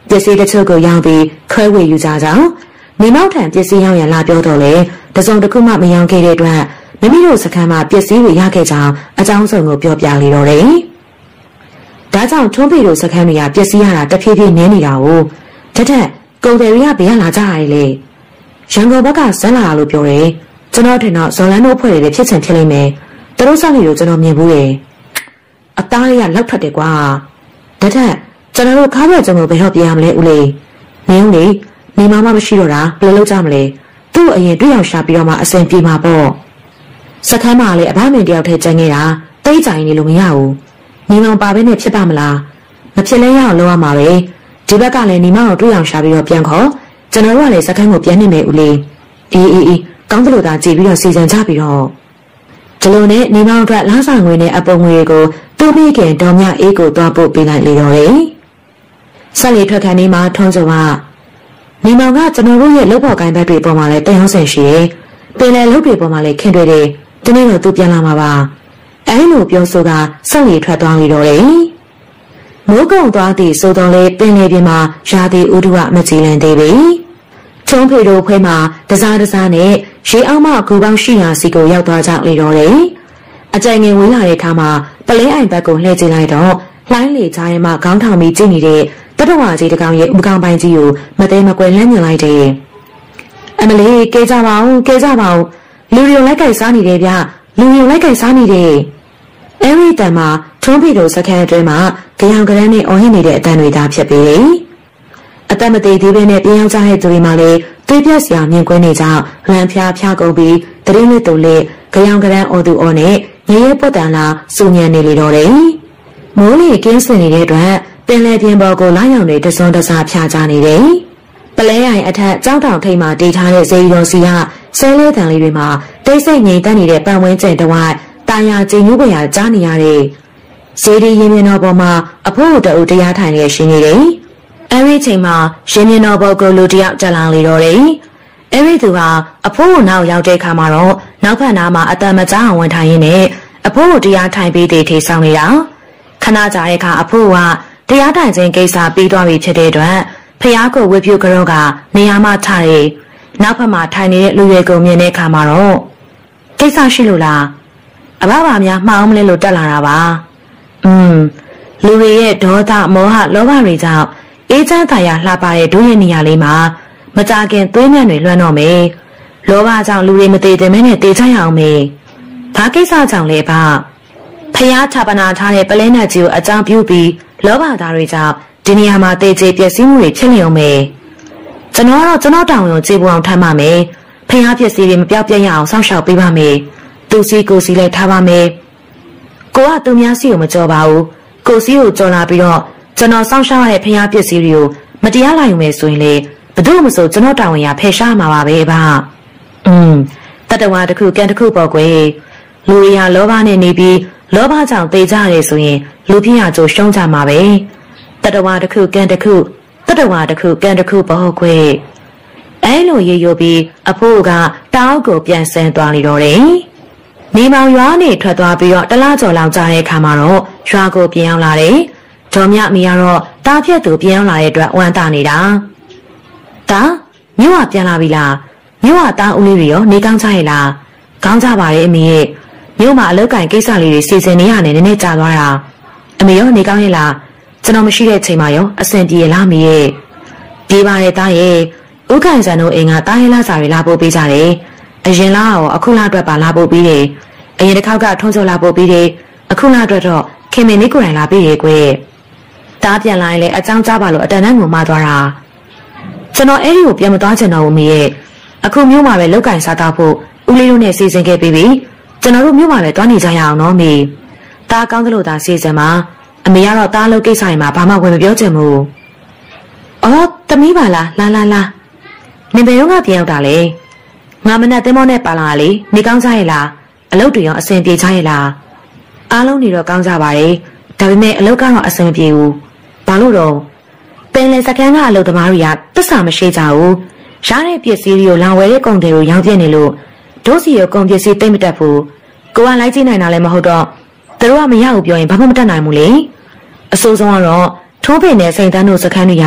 ပစ္စည်းတချို့ကိုရောင်းပြီးခွဲဝေယူကြကြောင်းမိမောက်ထံပစ္စည်းရောင်းရန်လာပြောတော့လေတစုံတစ်ခုမှမရောင်းခဲ့တဲ့အတွက်မိမိတို့စခန်းမှာပစ္စည်းတွေရခဲ့ကြောင်းအကြောင်းစုံကိုပြောပြလေတော့တယ်။ဒါကြောင့်ထွန်းဖေတို့စခန်းတွေကပစ္စည်းရတာတဖြည်းဖြည်းနည်းနေတာကိုတထက်ကုန်တယ်တွေကဘယ်လာကြရလဲ။ရန်ကုန်ဘက်ကဇက်လာလို့ပြောတယ်။ကျွန်တော်ထင်တော့ဇော်လန်းတို့ဖွဲ့တွေဖြစ်ချင်ဖြစ်လိမ့်မယ်။သူတို့စက်တွေကိုကျွန်တော်မြင်ဘူးလေ။အသားတွေကလောက်ထွက်တယ်ကွာ။တထက်ကျွန်တော်တို့ခါးဘက်ကျုံကိုဘယ်တော့ပြရမလဲဦးလေး။နင်းဦးလေးနေမမမရှိတော့တာဘယ်လိုလုပ်ကြမလဲ။သူ့အရင်တွေ့အောင်ရှာပြီးတော့မှအစင်ပြေမှာပေါ့။စခန်းမှာလေအဘမင်းတယောက်ထဲကျန်နေတာတိတ်ကြိုင်နေလို့မရဘူးညီမောင်ပါပဲနဲ့ဖြစ်ပါမလားမဖြစ်လဲရအောင်လုပ်ရမှာပဲဒီဘက်ကလည်းညီမောင်ကိုတွေ့အောင်ရှာပြီးတော့ပြန်ခေါ်ကျွန်တော်တို့ကလည်းစခန်းကိုပြန်နေမယ်ဦးလေးအေးအေးအေးကောင်းတယ်လို့သာကြည်ပြီးတော့စီစဉ်ကြပြီးတော့ဒီလိုနဲ့ညီမောင်အတွက်လားစာငွေနဲ့အပုံငွေတွေကိုသူ့မိခင်ဒေါ်မြအေးကိုသွားပို့ပေးလိုက်လေတော့တယ်ဆက်လေထွက်ခန်းနေမှာထွန်းစုံကညီမောင်ကကျွန်တော်တို့ရဲ့လုပ်ဖော်ကိုင်ဘက်တွေပေါ်မှာလည်းတန်ရုံးဆန်ရှိရဲ့ပင်လယ်လုပ်တွေပေါ်မှာလည်းခင်တွေ့တယ်ဒီနေ့တော့သူပြန်လာမှာပါအဲလိုပြောဆိုကဆက်ရည်ထွက်သွားပြီးတော့တယ်မိုးကုံသွားသည့်စိုးတော်လေးပင်လေပြင်မှာရာသီဥတုကမကြည်လင်သေးပြီချုံးဖေတို့ဖွဲမှာတစားတစားနဲ့ရေအောင်မကူပေါင်းရှိရာစီကိုရောက်သွားကြလေတော့တယ်အကြိုင်ငင်ဝေးလာတဲ့အခါမှာပလဲအိုင်ဘက်ကိုလှည့်ကြည့်လိုက်တော့လှိုင်းလေကြားရင်မှခေါင်းထောင်ပြီးကြည့်နေတဲ့တတဝါကြီးတကောင်ရဲ့ဥပကောင်ပိုင်းကြီးကိုမသိမကွယ်လှမ်းမြင်လိုက်တယ်အမလေးကဲကြပါဦးကဲကြပါဦးလူရီလိုက်ကိုက်စားနေတယ်ဗျလူရီလိုက်ကိုက်စားနေတယ်အဲဒီတန်မှာထုံးပီတို့စခန်းအတွင်းမှာကြောင်ကရမ်းနဲ့အော်ဟစ်နေတဲ့အတန်တွေသာဖြစ်ပေတယ်အသက်မသေးသေးပဲနဲ့ပြောင်းကြတဲ့သူတွေမှလည်းတွေးပြက်စရာမြင်ကွင်းနေကြလမ်းဖျားဖျားကုန်ပြီးတရင်လေးတူလေးကြောင်ကရမ်းအော်သူအော်နဲ့ရေရဲပွက်တန်လာစူညံနေလေတော့တယ်မိုးလေကင်းစင်နေတဲ့အတွက်ပင်လယ်ပြင်ပေါ်ကိုလာရောက်နေတစွန်းတစားဖျားကြနေတယ်ပလဲရိုင်အထက်ကြောက်တောင်ထိပ်မှာတည်ထားတဲ့ဇေယျတော်စီကဆဲလဲတန်လေးတွေမှာတိတ်ဆိတ်ငြိမ်သက်နေတဲ့ပတ်ဝန်းကျင်တဝိုက်တာယာကျင်းညူးပရာကြားနေရတဲ့ဇေဒီရင်မြင်တော်ပေါ်မှာအဖိုးတို့တူတရားထိုင်နေရှင်နေတယ်။အဲဒီချိန်မှာရင်မြင်တော်ပေါ်ကိုလူတယောက်တက်လာလေတော့တယ်။အဲဒီသူကအဖိုးကိုနောက်ရောက်တဲ့အခါမှာတော့နောက်ဖက်နားမှာအတန်မကြားအောင်ဝင်ထိုင်ရင်းနဲ့အဖိုးကိုတရားထိုင်ပြီးတည်ထေဆောင်နေတာ။ခဏကြာတဲ့အခါအဖိုးကတရားထိုင်ခြင်းကိစ္စပြီးသွားပြီဖြစ်တဲ့အတွက်ဖျားကိုဝေပြုကြောကနေရာမှထားတယ်။နောက်ဖက်မှာထိုင်နေတဲ့လူရွယ်ကိုမြင်တဲ့အခါမှာတော့ကိစ္စရှိလို့လားအဘဘာများမှားအောင်မလဲလို့တက်လာတာပါอืมလူတွေရဲ့ဒေါသမောဟလောဘတွေကြောင့်အေးချမ်းသာယာလှပတဲ့ဒုရဲ့နေရာလေးမှာမကြခင်သွေးမြတ်တွေလွှမ်းတော့မယ်လောဘကြောင့်လူတွေမသေးတဲ့မဲနဲ့တေချရအောင်မယ်ဘာကိစ္စကြောင့်လဲဗျဖျားချပနာထားတဲ့ပလဲနတ်ကြီးကိုအကြောင်းပြုပြီးလောဘသားတွေကြောင့်ဒီနေရာမှာတေချေပျက်စီးမှုတွေဖြစ်နေအောင်မယ်ကျွန်တော်ကတော့ကျွန်တော်တောင်းရုံကြည်ပူအောင်ထမ်းပါမယ်ဖျားပျက်စီးတွေမပြောက်ပြက်ရအောင်စောင့်ရှောက်ပေးပါမယ်သူစီကိုစီလည်းထားပါမယ်ကိုကသူများစီကိုမကြော်ပါဘူးကိုစီကိုကြော်လာပြီးတော့ကျွန်တော်စောင့်ရှောက်ရတဲ့ဖျားပစ္စည်းတွေကိုမတရားလာယူမယ်ဆိုရင်လေဘယ်သူမှမဆိုကျွန်တော်တာဝန်ရဖယ်ရှားမှာပါပဲဗျอืมတတဝါတစ်ခုကန်တစ်ခုပေါ့ကွယ်လူတွေဟာလောဘနဲ့နေပြီးလောဘကြောင့်သေကြရတယ်ဆိုရင်လူပြင်းရကြိုရှုံးကြမှာပဲတတဝါတစ်ခုကန်တစ်ခုတတဝါတစ်ခုကန်တစ်ခုပေါ့ကွယ်အဲလိုရေရိုပြီးအဖိုးကတောက်ကိုပြန်ဆင်းသွားလိတော့တယ်နေမောင်ရွာနေထွက်သွားပြီးတော့တလားကျော်လောက်ကြာတဲ့အခါမှာတော့ရွာကိုပြန်ရောက်လာတယ်။ဒေါ်မြအမေကတော့တားဖြတ်သူပြန်ရောက်လာတဲ့အတွက်ဝမ်းသာနေတာ။ဒါမြို့ကပြန်လာပြီလား။မြို့ကတားဦးလေးတွေရောနေကောင်းကြရဲ့လား။ကောင်းကြပါရဲ့အမေရဲ့မြို့မှာအလုပ်ကိုင်ကိစ္စလေးတွေစီစဉ်နေရတယ်နည်းနည်းကြာသွားတာ။အမေရောနေကောင်းရဲ့လား။ကျွန်တော်မရှိတဲ့ချိန်မှာရောအဆင်ပြေလားအမေရဲ့။ပြေပါရဲ့တားရဲ့ဥက္ကဋ္ဌဆန်တို့အိမ်ကတားရဲလားစာတွေလာပို့ပေးကြတယ်။အရင်လားရောအခုလားအတွက်ပါလာပို့ပြီးတယ်အရင်တစ်ခေါက်ကထုံးစောလာပို့ပြီးတယ်အခုလားအတွက်တော့ခင်မင်းလေးကိုယ်တိုင်လာပြီးတယ်ကွယ်တားပြန်လာရင်လည်းအကြောင်းကြားပါလို့အတန်တန်းကိုမှားသွားတာကျွန်တော်အဲ့ဒီကိုပြန်မသွားချင်တော့ဘူးမေရဲ့အခုမြို့မှာပဲလောက်ကင်စားတော့ဖို့ဦးလေးတို့နဲ့စီစဉ်ခဲ့ပြီးပြီကျွန်တော်တို့မြို့မှာပဲသွားနေကြရအောင်နော်မေတားကောင်းသလိုသာစီစဉ်ပါအမေကတော့တားလုပ်ကိစ္စတွေမှာဘာမှဝင်မပြောချင်ဘူးအော်တမီးပါလားလာလာလာနေဘယ်တော့ကပြန်ရောက်တာလဲငါမနဲ့တင်းမောနဲ့ပါလာလေနေကောင်းကြရဲ့လားအလုပ်တွေရောအဆင်ပြေကြရဲ့လားအားလုံးနေတော့ကောင်းကြပါတယ်ဒါပေမဲ့အလုပ်ကတော့အဆင်မပြေဘူးဘာလို့တော့ပင်လယ်စခန်းကအလုပ်သမားတွေကသစ္စာမရှိကြဘူးရတဲ့ပစ္စည်းတွေကိုလောင်ဝယ်တဲ့ကုန်တွေကိုရောင်းပြနေလို့ဒုစီရောကုန်ပစ္စည်းတိတ်မတက်ဘူးကိုကလိုက်ကြည့်နိုင်တာလည်းမဟုတ်တော့သူတို့ကမရဘူးပြောရင်ဘာမှမတတ်နိုင်ဘူးလေအဆိုးဆုံးကတော့ထိုးပင်နဲ့စိန်တန်းတို့စခန်းတွေကတ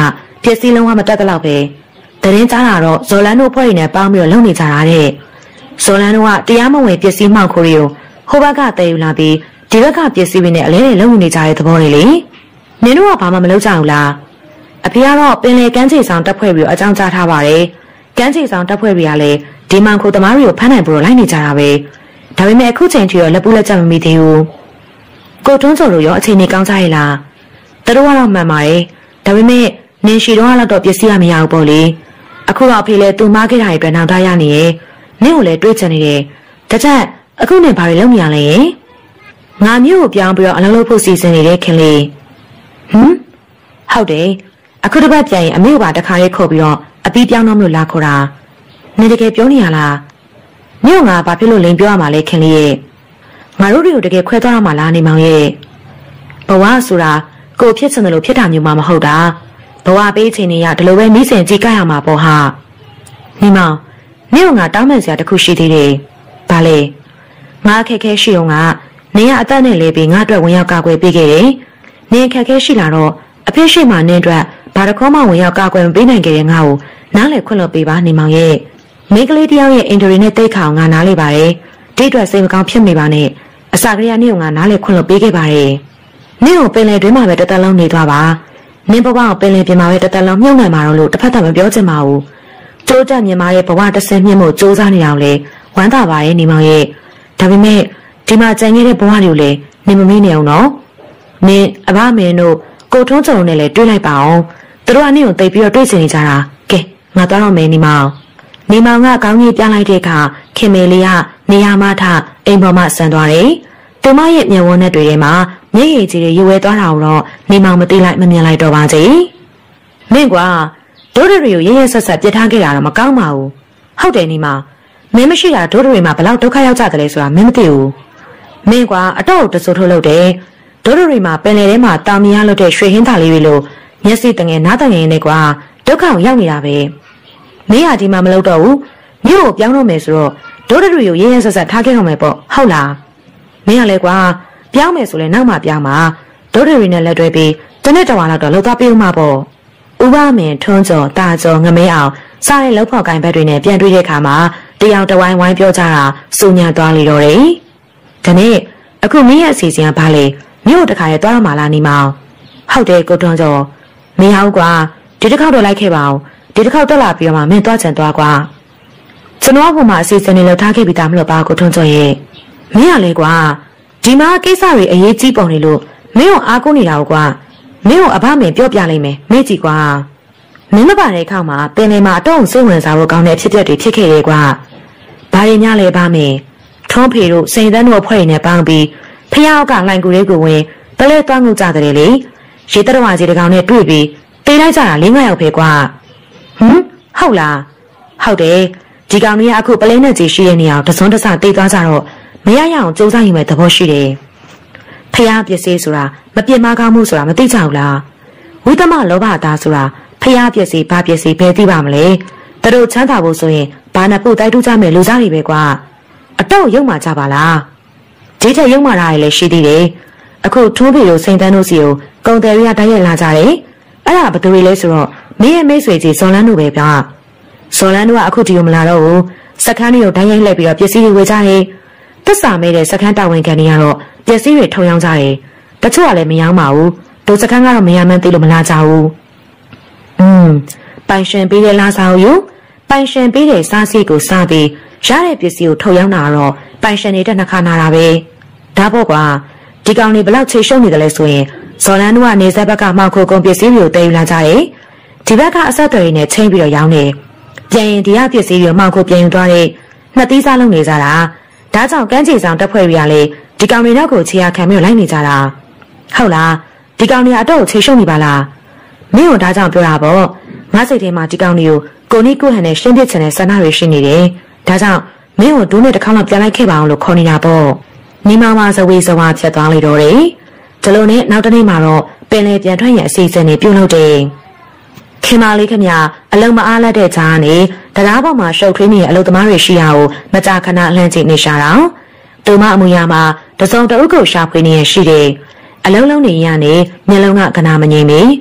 ပစ္စည်းလုံးဝမတက်တော့ပဲတရင်ကြားလာတော့ဇော်လန်တို့ဖွဲ့ရည်နဲ့ပေါင်းပြီးတော့လုံနေကြတာတဲ့ဇော်လန်တို့ကတရားမဝင်ပစ္စည်းမှောက်ခိုးတွေကိုဟိုဘက်ကတည်ယူလာပြီးဒီဘက်ကပစ္စည်းတွေနဲ့အလဲလဲလုံနေကြတဲ့သဘောတွေလေနင်တို့ကဘာမှမလုပ်ကြဘူးလားအဖေကတော့ပင်လေကမ်းခြေဆောင်တက်ဖွဲ့ပြီးတော့အကြောင်းကြားထားပါတယ်ကမ်းခြေဆောင်တက်ဖွဲ့တွေကလည်းဒီမှန်ခိုးသမားတွေကိုဖမ်းနိုင်ဖို့လိုက်နေကြတာပဲဒါပေမဲ့အခုချိန်ထိတော့လက်ပူးလက်ချက်မမိသေးဘူးကိုတွန်းစော်တို့ရောအချိန်ကြီးကောင်းကြရဲ့လားသူတို့ကတော့မှန်ပါတယ်ဒါပေမဲ့နင်ရှိတော့တော့ပစ္စည်းကမရဘူးပေါ့လေအခုတော့အဖေလည်းသူမားခဲ့တာတွေအတွက်နောက်သားရနေရဲ့နင့်ကိုလည်းတွေးချင်နေတယ်ဒါကြောင့်အခုနင်ဘာတွေလုပ်နေရလဲငါမျိုးကိုပြောင်းပြီးတော့အလုံးလုံးဖို့စီစဉ်နေတဲ့ခင်လေးဟမ်ဟုတ်တယ်အခုတစ်ပတ်ပြန်ရင်အမေကပါတခါလေးခေါ်ပြီးတော့အပီးပြောင်းတော့မလို့လာခေါ်တာနေတကယ်ပြောနေရလားမြို့ငါဘာဖြစ်လို့လိန်ပြောရမှာလဲခင်လေးရဲ့ငါတို့တွေကိုတကယ်ခွဲသွားရမှာလားနေမောင်ရဲ့ဘဝဆိုတာကိုဖြစ်စံတယ်လို့ဖြစ်တာမျိုးမှမဟုတ်တာဘဝပေးချိန်နေရဒီလိုပဲနီးစင်ကြည့်ကြရမှာပေါ့ဟာနေမောင်မြို့ငါတောင်းပန်စရာတခုရှိသေးတယ်ဘာလဲငါခက်ခဲရှိအောင်ကနေရအသက်နဲ့လေးပြီးငါအတွက်ဝင်ရောက်ကာကွယ်ပေးခဲ့တယ်နင်ခက်ခဲရှိလာတော့အဖေရှိမှနင်းအတွက်ဘာတခေါမှဝင်ရောက်ကာကွယ်မပေးနိုင်ခဲ့တဲ့ငါ့ကိုနားလေခွင့်လွှတ်ပေးပါနေမောင်ရဲ့မိန်းကလေးတယောက်ရဲ့အင်တာနက်တိတ်ခါအောင်ငါနားလေပါတယ်ဒီအတွက်စိတ်မကောင်းဖြစ်နေပါနဲ့အစာကလေးကနေကငါနားလေခွင့်လွှတ်ပေးခဲ့ပါတယ်နင့်ကိုပင်လယ်တွင်းမှာပဲတသက်လုံးနေသွားပါနင်ဘဝကိုပင်လယ်ပြင်မှာပဲတသက်လုံးမြုပ်နှံမှာတော့လို့တစ်ဖက်သက်မပြောချင်ပါဘူးကြိုးကြမြင်မာရဲ့ဘဝတစ်ဆင့်မြင့်မှုစူးစမ်းနေအောင်လေဝမ်းသာပါရဲ့နေမောင်ရဲ့ဒါပေမဲ့ဒီမှာကြံခဲ့တဲ့ဘဝတွေကိုလည်းနင်မမေ့နေအောင်နော်နင်အဘမင်းတို့ကိုထုံးချုံနဲ့လည်းတွေးလိုက်ပါအောင်သူတို့ကနင့်ကိုသိပြီးတော့တွေးချင်နေကြတာကဲငါသွားတော့မယ်နေမောင်နေမောင်ကကောင်းကြီးပြလိုက်တဲ့အခါခင်မေလေးကနေရာမထအိမ်ပေါ်မှာဆန်သွားတယ်သူမရဲ့မျက်ဝန်းနဲ့တွေထဲမှာမျက်ရည်ကြီးတွေရွယ်သွားတာတော့နေမောင်မသိလိုက်မမြင်လိုက်တော့ပါစေမင်းကွာဒိုးတွေကိုရရဆက်ဆက်ပြစ်ထားခဲ့တာတော့မကောင်းပါဘူးဟုတ်တယ်နေမောင်မင်းမရှိတာဒိုးတွေမှာဘလောက်ဒုက္ခရောက်ကြတယ်လဲဆိုတာမင်းမသိဘူးမင်းကွာအတော့တဆိုးထုတ်လုပ်တယ်ဒိုးတွေမှာပင်လယ်ထဲမှာတောင်မြားလွတ်တဲ့ရွှေဟင်းသားလေးတွေလို့မျက်စိတငယ်နားတငယ်နဲ့ကွာဒုက္ခရောက်နေတာပဲမင်းဟာဒီမှာမလုပ်တော့ဘူးမြို့ကိုပြောင်းတော့မယ်ဆိုတော့ဒိုးတွေကိုရရဆက်ဆက်ထားခဲ့တော့မယ်ပေါ့ဟုတ်လားမင်းကလည်းကွာပြောင်းမယ်ဆိုလဲနောက်မှပြောင်းမှာဒိုးတွေနဲ့လက်တွဲပြီးတနေ့တော်လောက်တော့လှုပ်သွားပြေးဦးမှာပေါ့ဥပမင်ထွန်းကျော်တာကျော်ငမဲအောင်စားတဲ့လောက်ဖောက်ကိုင်ဘက်တွေနဲ့ပြန်တွေ့တဲ့အခါမှာတယောက်တဝိုင်းဝိုင်းပြောကြတာစူညာသွားလေတော့တယ်။ဒါနဲ့အခုမင်းရဲ့အစီအစဉ်ကဘာလဲမြို့တခါရဲသွားရမှာလားနေမောင်ဟုတ်တယ်ကိုထွန်းကျော်မင်းဟုတ်ကွာဒီတစ်ခေါက်တော့လိုက်ခဲ့ပါအောင်ဒီတစ်ခေါက်တက်လာပြီးတော့မှမင်းသွားချင်သွားကွာကျွန်တော်ကမှအစီအစဉ်တွေလောက်ထားခဲ့ပြီးသားမလို့ပါကိုထွန်းကျော်ရဲ့မင်းကလေကွာဒီမှာကိစ္စတွေအရေးကြီးပုံနေလို့မင်းကိုအားကိုးနေတာကွာမင်းကိုအဘမင်းပြောပြလိုက်မယ်မေ့ကြည့်ကွာမင်းမပါတဲ့အခါမှာပင်လယ်မှာအတော့စိတ်ဝင်စားဖို့ကောင်းတဲ့ဖြစ်ပျက်တွေဖြစ်ခဲ့တယ်ကွာဘာတွေများလဲပါမင်းထွန်းဖေတို့စိန်သန်းတို့အဖွဲ့ရင်းနဲ့ပေါင်းပြီးဖျောက်ကလှိုင်ကူလေးကိုဝင်ပလဲသွားငုကြတယ်လေရေတရဝါကြီးတကောင်နဲ့တွေ့ပြီးပေးလိုက်ကြတာလေးငါးယောက်ပဲကွာဟမ်ဟုတ်လားဟုတ်တယ်ဒီကောင်ကြီးကအခုပလဲနဲ့ကြီးရှိတဲ့နေရာတစွန်းတစတိတ်သွားကြတော့မရရအောင်စူးစမ်းယူမဲ့သဘောရှိတယ်ဖျားပစ္စည်းဆိုတာမပြစ်မကောင်းမှုဆိုတာမသိကြဘူးလားဝိသမလောဘသားဆိုတာဖျားပစ္စည်းဘာပစ္စည်းဘယ်သိပါမလဲသူတို့ချမ်းသာဖို့ဆိုရင်ဘာနဲ့ပို့တိုက်တူးကြမယ်လူစားတွေပဲကွာအတော့ရုံမှကြပါလားဒီထက်ရုံမှတာရည်လည်းရှိသေးတယ်အခုထိုးဖေတို့စိန်တန်းတို့စီကိုကုံတယ်ရီကတိုက်ရိုက်လာကြတယ်အဲ့ဒါဘယ်သူတွေလဲဆိုတော့မင်းရဲ့မိတ်ဆွေကြီးဇော်လန်းတို့ပဲဗျာဇော်လန်းတို့ကအခုဒီကိုမလာတော့ဘူးစခန်းတွေကိုတိုက်ရိုက်လှည့်ပြီးတော့ပစ္စည်းတွေဝေကြတယ်သစ္စာမဲတဲ့စခန်းတာဝန်ခံတွေကတော့ပစ္စည်းတွေထုံရောင်းကြတယ်တချို့ကလည်းမရောင်းပါဘူးဒုစခန်းကတော့မရမှန်းသိလို့မလာကြဘူးอืมပိုင်ရှင်ပေးတဲ့လာစားကိုပိုင်ရှင်ပေးတဲ့စားစီကိုစားပြီးရတဲ့ပစ္စည်းကိုထုံရောင်းတာတော့ပိုင်ရှင်နေတဲ့နှခါနာတာပဲဒါပေါ့ကွာဒီကောင်တွေဘလောက်ချေရှုံနေတယ်လဲဆိုရင်ဇော်လန်းတို့ကနေဆက်ဘက်ကမှောက်ခိုကုန်ပစ္စည်းတွေကိုတည်ယူလာကြတယ်ဒီဘက်ကအဆက်အသွယ်တွေနဲ့ချိန်ပြီးတော့ရောင်းတယ်ပြန်ရင်ဒီကပစ္စည်းတွေမှောက်ခိုပြန်ယူသွားတဲ့နှစ်သီးစားလုံးနေကြတာဒါကြောင့်ကန်းချီဆောင်တက်ဖွဲ့ရလေဒီကောင်တွေနောက်ကိုခြေရခံပြီးလိုက်နေကြတာဟုတ်လားဒီကောင်တွေအတော့ခြေရှုံနေပါလားမင်းတို့ဒါကြောင့်ပြောတာပေါ့ငါစိတ်ထဲမှာဒီကောင်တွေကိုကိုနီကိုဟန်နဲ့ရှင်းပြချင်တဲ့ဆန္ဒတွေရှိနေတယ်ဒါကြောင့်မင်းတို့ဒိုးနဲ့တစ်ခေါက်လောက်ပြန်လိုက်ခဲ့ပါအောင်လို့ခေါ်နေတာပေါ့ညီမမဇဝေဇဝါဖြတ်သွားလေတော့တယ်ဒီလိုနဲ့နောက်တနေ့မှာတော့ပင်လေပြန်ထွက်ရအစီအစဉ်တွေပြုလုပ်တယ်ခင်မလေးခင်ဗျအလုံးမအားလက်တဲ့ကြားကနေတရားပေါ်မှာရှုပ်ထွေးနေတဲ့အလုပ်သမားတွေရှိရာကိုမကြာခဏလှမ်းကြည့်နေရှာတော့သူမအမူအရာမှာတစုံတအုပ်ကိုရှာဖွေနေရရှိတယ်အလုံးလုံးနေရနေမျက်လုံးကကနာမငြိမ်မီ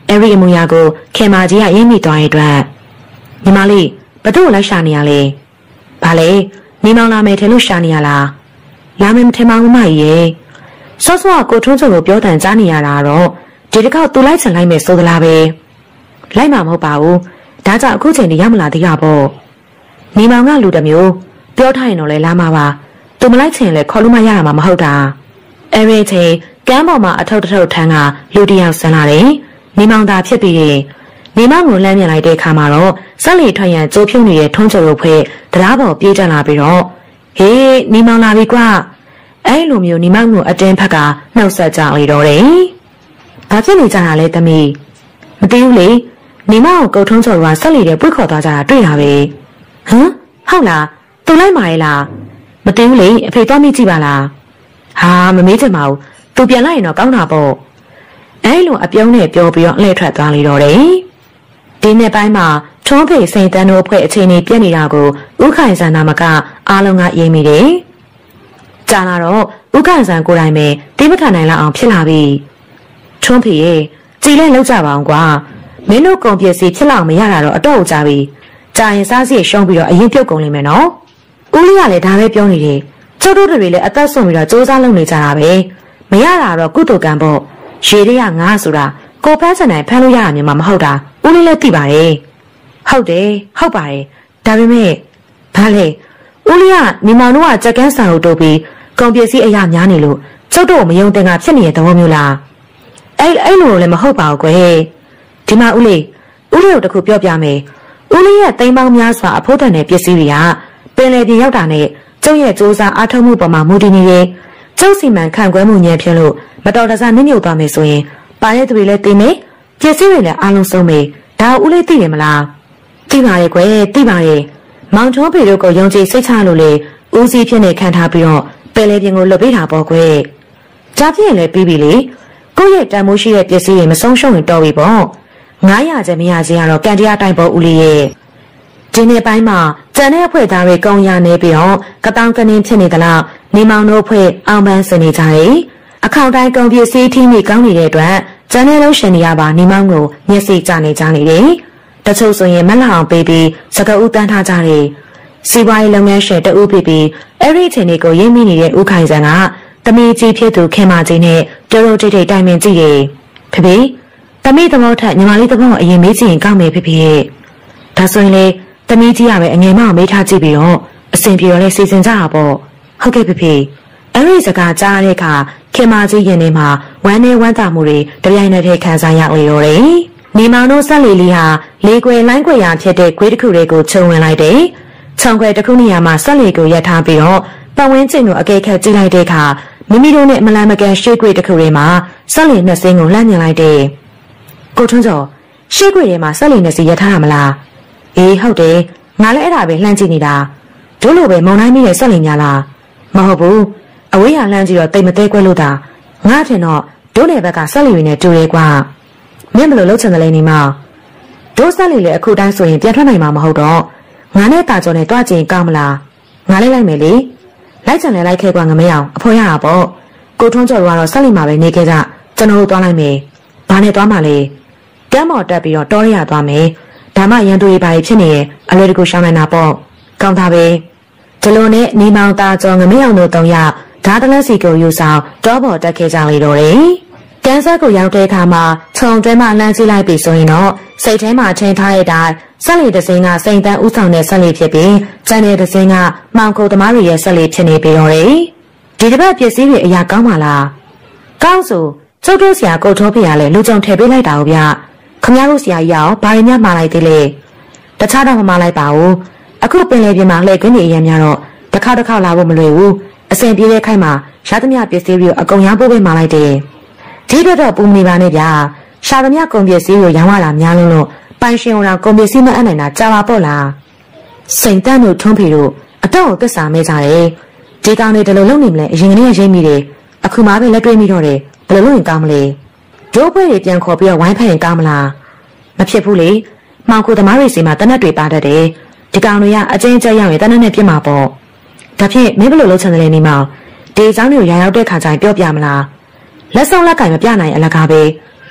အဲ့ဒီအမူအရာကိုခင်မာကြီးကရင်းမိသွားတဲ့အတွက်ညီမလေးဘသူ့ကိုလိုက်ရှာနေရလဲဘာလဲနေမောင်လာမယ်ထင်လို့ရှာနေရလားလာမယ်မထင်ပါဘူးမကြီးရဲ့စောစောကကိုထွန်းစုံကိုပြောတန်ကြားနေရတာတော့ဒီတစ်ခေါက်သူလိုက်ချင်လိုက်မယ်ဆိုသလားပဲလိုက်မှာမဟုတ်ပါဘူးဒါကြောင့်အခုချိန်ထိရောက်မလာသေးတာပေါ့နေမောင်ကလူတစ်မျိုးပြောထားရင်တော့လေလာမှာပါသူမလိုက်ချင်လဲခေါ်လို့မရတာမှမဟုတ်တာအဲ့ဒီချိန်ကမ်းပေါ်မှာအထုပ်ထုပ်ထန်းကလူတစ်ယောက်ဆင်းလာတယ်နေမောင်သာဖြစ်ပြီးရင်နေမောင်ကိုလှမ်းမြင်လိုက်တဲ့အခါမှာတော့ဆက်လီထွက်ရန်ကြိုးဖြုံနေတဲ့ထွန်းချိုတို့ဖွဲ့တရားပေါ်ပြေးကြလာပြီးတော့ဟေးနေမောင်လာပြီကွာအဲ့လိုမျိုးနေမောင်ကိုအတင်းဖက်ကနှုတ်ဆက်ကြလေတော့တယ်ဘာဖြစ်နေကြတာလဲသမီးမသိဘူးလေနေမောင်ကိုကုတ်ထွန်းချိုကဆက်လီတဲ့ပွေ့ခေါ်သွားကြတာတွေ့တာပဲဟမ်ဟုတ်လားသူလိုက်မှာလေလားမသိဘူးလေအဖေသွားမိကြည့်ပါလားဟာမမေးချင်ပါဘူးသူပြန်လိုက်ရင်တော့ကောင်းတာပေါ့အဲ့လိုအပြုံးနဲ့ပြောပြီးတော့လှည့်ထွက်သွားလေတော့တယ်ဒီနေ့ပိုင်းမှာထွန်းဖေစိန်တန်းတို့အဖွဲ့အခြေအနေပြက်နေတာကိုဥခိုင်စံနာမကအားလုံးကရေးမိတယ်ကြာလာတော့ဥခိုင်စံကိုယ်တိုင်ပဲတိမခံနိုင်လောက်အောင်ဖြစ်လာပြီထွန်းဖေရဲ့ကြည်လဲလောက်ကြပါအောင်ကွာမင်းတို့ကုန်ပစ္စည်းဖြစ်လောက်မရတာတော့အတော့ကြပြီကြာရင်စားစီရှုံးပြီးတော့အရင်ပြုတ်ကုန်လိမ့်မယ်နော်ဦးလေးကလည်းဒါပဲပြောနေတယ်ကျုပ်တို့တွေလည်းအသက်ဆုံးပြီးတော့စူးစမ်းလုပ်နေကြတာပဲမရတာတော့ကုသိုလ်ကံပေါ့ရေတွေကငါဆိုတာကိုဖန်းစံနိုင်ဖမ်းလို့ရတာမျိုးမှမဟုတ်တာဦးလေးလည်းသိပါတယ်ဟုတ်တယ်ဟုတ်ပါတယ်ဒါပေမဲ့ဘာလဲဦးလေးကနေမောင်တို့ကကြက်ကန်းဆန်ကိုတိုးပြီးကုန်ပစ္စည်းအရာများနေလို့ကျုပ်တို့မယုံတင်ကဖြစ်နေတဲ့သဘောမျိုးလားအဲ့အဲ့လိုလည်းမဟုတ်ပါဘူးကွယ်ဒီမှာဦးလေးဦးလေးတို့တခုပြောပြမယ်ဦးလေးရဲ့တိမ်ပေါင်းများစွာအဖို့တန်တဲ့ပစ္စည်းတွေကပင်လယ်ပြင်ရောက်တာနဲ့ကျုပ်ရဲ့စူးစမ်းအားထုတ်မှုပေါ်မှာမူတည်နေရဲ့ကျုပ်စီမံခန့်ခွဲမှုဉာဏ်ဖြင့်လို့မတော်တဆနစ်မြုပ်သွားမယ်ဆိုရင်ပါတဲ့သူတွေလည်းသိမယ်ပစ္စည်းတွေလည်းအားလုံးစုံမယ်ဒါဦးလေးသိတယ်မလားသိပါရဲ့ကွယ်သိပါရဲ့မောင်ထွန်းဖေတို့ကိုယုံကြည်စိတ်ချလို့လေဦးစီးဖြစ်နေခံထားပြီးတော့ပယ်လေပြင်ကိုလွတ်ပေးတာပေါ့ကွယ်ကြားပြရင်လည်းပြီးပြီလေကိုယ့်ရဲ့တန်မိုးရှိတဲ့ပစ္စည်းတွေမဆုံးရှုံးရင်တော်ပြီပေါ့ငါးရာကျမရစရာတော့ကန်တရားတိုင်းပေါ်ဦးလေးရဲ့ဒီနေ့ပိုင်းမှာကျန်တဲ့အဖွဲ့သားတွေကုံရနေပြီးတော့ကတောင်းကနင်းဖြစ်နေသလားနေမောင်တို့ဖွဲ့အောင်ပန်းစနေကြတယ်အခေါင်တိုင်းကုန်ပစ္စည်းထင်းမိကောင်းနေတဲ့အတွက်ကျန်တဲ့လုံးရှင်တွေကပါနေမောင်ကိုမျက်စိကျနေကြနေတယ်တချို့ဆိုရင်မလှအောင်ပေးပြီးစကားဦးတန်းထားကြတယ်စီးပွားရေးလုပ်ငန်းရှင်တဦးဖြစ်ပြီးအဲ့ဒီအချိန်လေးကိုရင်းမိနေတဲ့ဦးခိုင်စံကတမီးကြီးဖြစ်သူခင်မကြီးနဲ့တိုးတိုးတိတ်တိတ်တိုင်ပင်ကြည့်တယ်ဖေဖေတမီးသဘောထက်ညီမလေးသဘောအရင်မေးချင်ကောင်းမယ်ဖေဖေရဲ့ဒါဆိုရင်လေတမီးကြီးကပဲအငယ်မအောင်မေးထားကြည့်ပြီးတော့အဆင်ပြေတော့လေစီစဉ်ကြတာပေါ့ဟုတ်ကဲ့ဖေဖေအဲ့ဒီစကားကြားတဲ့အခါခင်မကြီးရင်ထဲမှာဝမ်းနဲ့ဝမ်းသာမှုတွေတပြိုင်နက်တည်းခံစားရလေတော့တယ်နေမောင်တို့ဆက်လီလီဟာလေကွယ်လိုင်းကွယ်ရာဖြစ်တဲ့ခွေးတစ်ခုတွေကိုခြုံဝင်လိုက်တယ်ခြုံခွယ်တစ်ခုနေရာမှာဆက်လီကိုရပ်ထားပြီးတော့ပတ်ဝန်းကျင်ကိုအကဲခတ်ကြည့်လိုက်တဲ့အခါမိမိတို့နဲ့မလန်မကန်ရှေ့ခွေးတစ်ခုတွေမှာဆက်လီနှစ်စင်းကိုလှမ်းမြင်လိုက်တယ်ကိုထွန်းကျော်ရှေ့ခွေးတွေမှာဆက်လီနှစ်စီရပ်ထားတာမလားအေးဟုတ်တယ်ငါလည်းအဲ့ဒါပဲလှမ်းကြည့်နေတာတို့လိုပဲမုံတိုင်းမိတဲ့ဆက်လီများလားမဟုတ်ဘူးအဝေးရလှမ်းကြည့်တော့တိတ်မသေးကွက်လို့တာငါထင်တော့တို့နယ်ဘက်ကဆက်လီတွေနဲ့တူရဲကွာမင်းဘယ်လိုလုပ်ချင်တယ်လဲညီမတို့ဆက်လီလေအခုတိုင်းဆိုရင်ပြန်ထွက်နိုင်မှာမဟုတ်တော့ငါနဲ့တာကျော်နဲ့တွားကျင်ကောင်းမလားငါလေးလိုက်မယ်လေလိုက်ချင်လဲလိုက်ခဲ့ကွာငမရအောင်အဖေရတာပေါ့ကိုထွန်းကျော်ကတော့ဆက်လီမှာပဲနေခဲ့ကြကျွန်တော်တို့တွားလိုက်မယ်ဘာနဲ့တွားမှာလဲကမ်းပေါ်တက်ပြီးတော့တောရရသွားမယ်ဒါမှရန်သူတွေဘာတွေဖြစ်နေရဲ့အလွယ်တကူရှောင်းနိုင်တာပေါ့ကောင်းတာပဲဒီလိုနဲ့နေမောင်တာကျော်ငမရအောင်တို့တုံးရဓာတ်တလက်စီကိုယူဆောင်တောပေါ်တက်ခဲ့ကြလေတော့တယ်ကန်းဆက်ကိုရောက်တဲ့အခါမှာခြုံတွဲမှလမ်းကြည့်လိုက်ပြီဆိုရင်တော့စိတ်ထဲမှာချိန်ထားတဲ့အတိုင်းဆက်လီတစင်းကစိန်တန်းဥဆောင်တဲ့ဆက်လီဖြစ်ပြီးကျန်တဲ့တစင်းကမောင်ကိုသမားတွေရဲ့ဆက်လီဖြစ်နေပြီတော့တယ်ဒီတစ်ပတ်ပစ္စည်းတွေအရာကောင်းပါလားကောင်းဆိုကျုပ်တို့ဆရာကိုထောဖေရလဲလူကြုံထည့်ပေးလိုက်တာဟုတ်ဗျခမရတို့ဆရာကြီးရောဘာတွေများမှာလိုက်သေးလဲတခြားတော့မမှာလိုက်ပါဘူးအခုပင်လေပြင်မှာလှည့်ကွင်းနေအရင်များတော့တစ်ခါတစ်ခါလာဖို့မလွယ်ဘူးအစင်ပြေးတဲ့ခိုက်မှာရသမျှပစ္စည်းတွေကိုအကုန်ရပို့ပေးမှာလိုက်တယ်ဒီတော့တော့ပူမနေပါနဲ့ဗျာရှာသမျှကုန်ပစ္စည်းကိုရောင်းရတာများလုံးလို့ပိုင်ရှင်တော်ကုန်ပစ္စည်းမအပ်နိုင်တာကြာပါပေါ့လားစိန်တန်းတို့ထွန်းဖေတို့အတော့သစ္စာမဲကြတယ်ဒီကောင်တွေဒီလိုလုပ်နေမလဲအရင်ကတည်းကရိမ့်မိတယ်အခုမှပဲလက်တွေ့မိတော့တယ်ဘယ်လိုလုပ်ရင်ကောင်းမလဲဒိုးဖွဲတွေပြန်ခေါ်ပြီးတော့ဝိုင်းဖက်ရင်ကောင်းမလားမဖြစ်ဘူးလေမှောင်ခိုသမားတွေစီမှာတနက်တွေပါတတ်တယ်ဒီကောင်တွေကအကျဉ်းကျရောက်ရင်တနက်နဲ့ပြစ်မှာပေါ့ဒါဖြင့်မင်းဘယ်လိုလုပ်ချင်တယ်လဲနေမောင်ဒီအကြောင်းတွေကိုရရောက်တဲ့ခါကျရင်ပြောပြမလားလက်ဆောင်လက်ကင်မပြနိုင်အလကားပဲ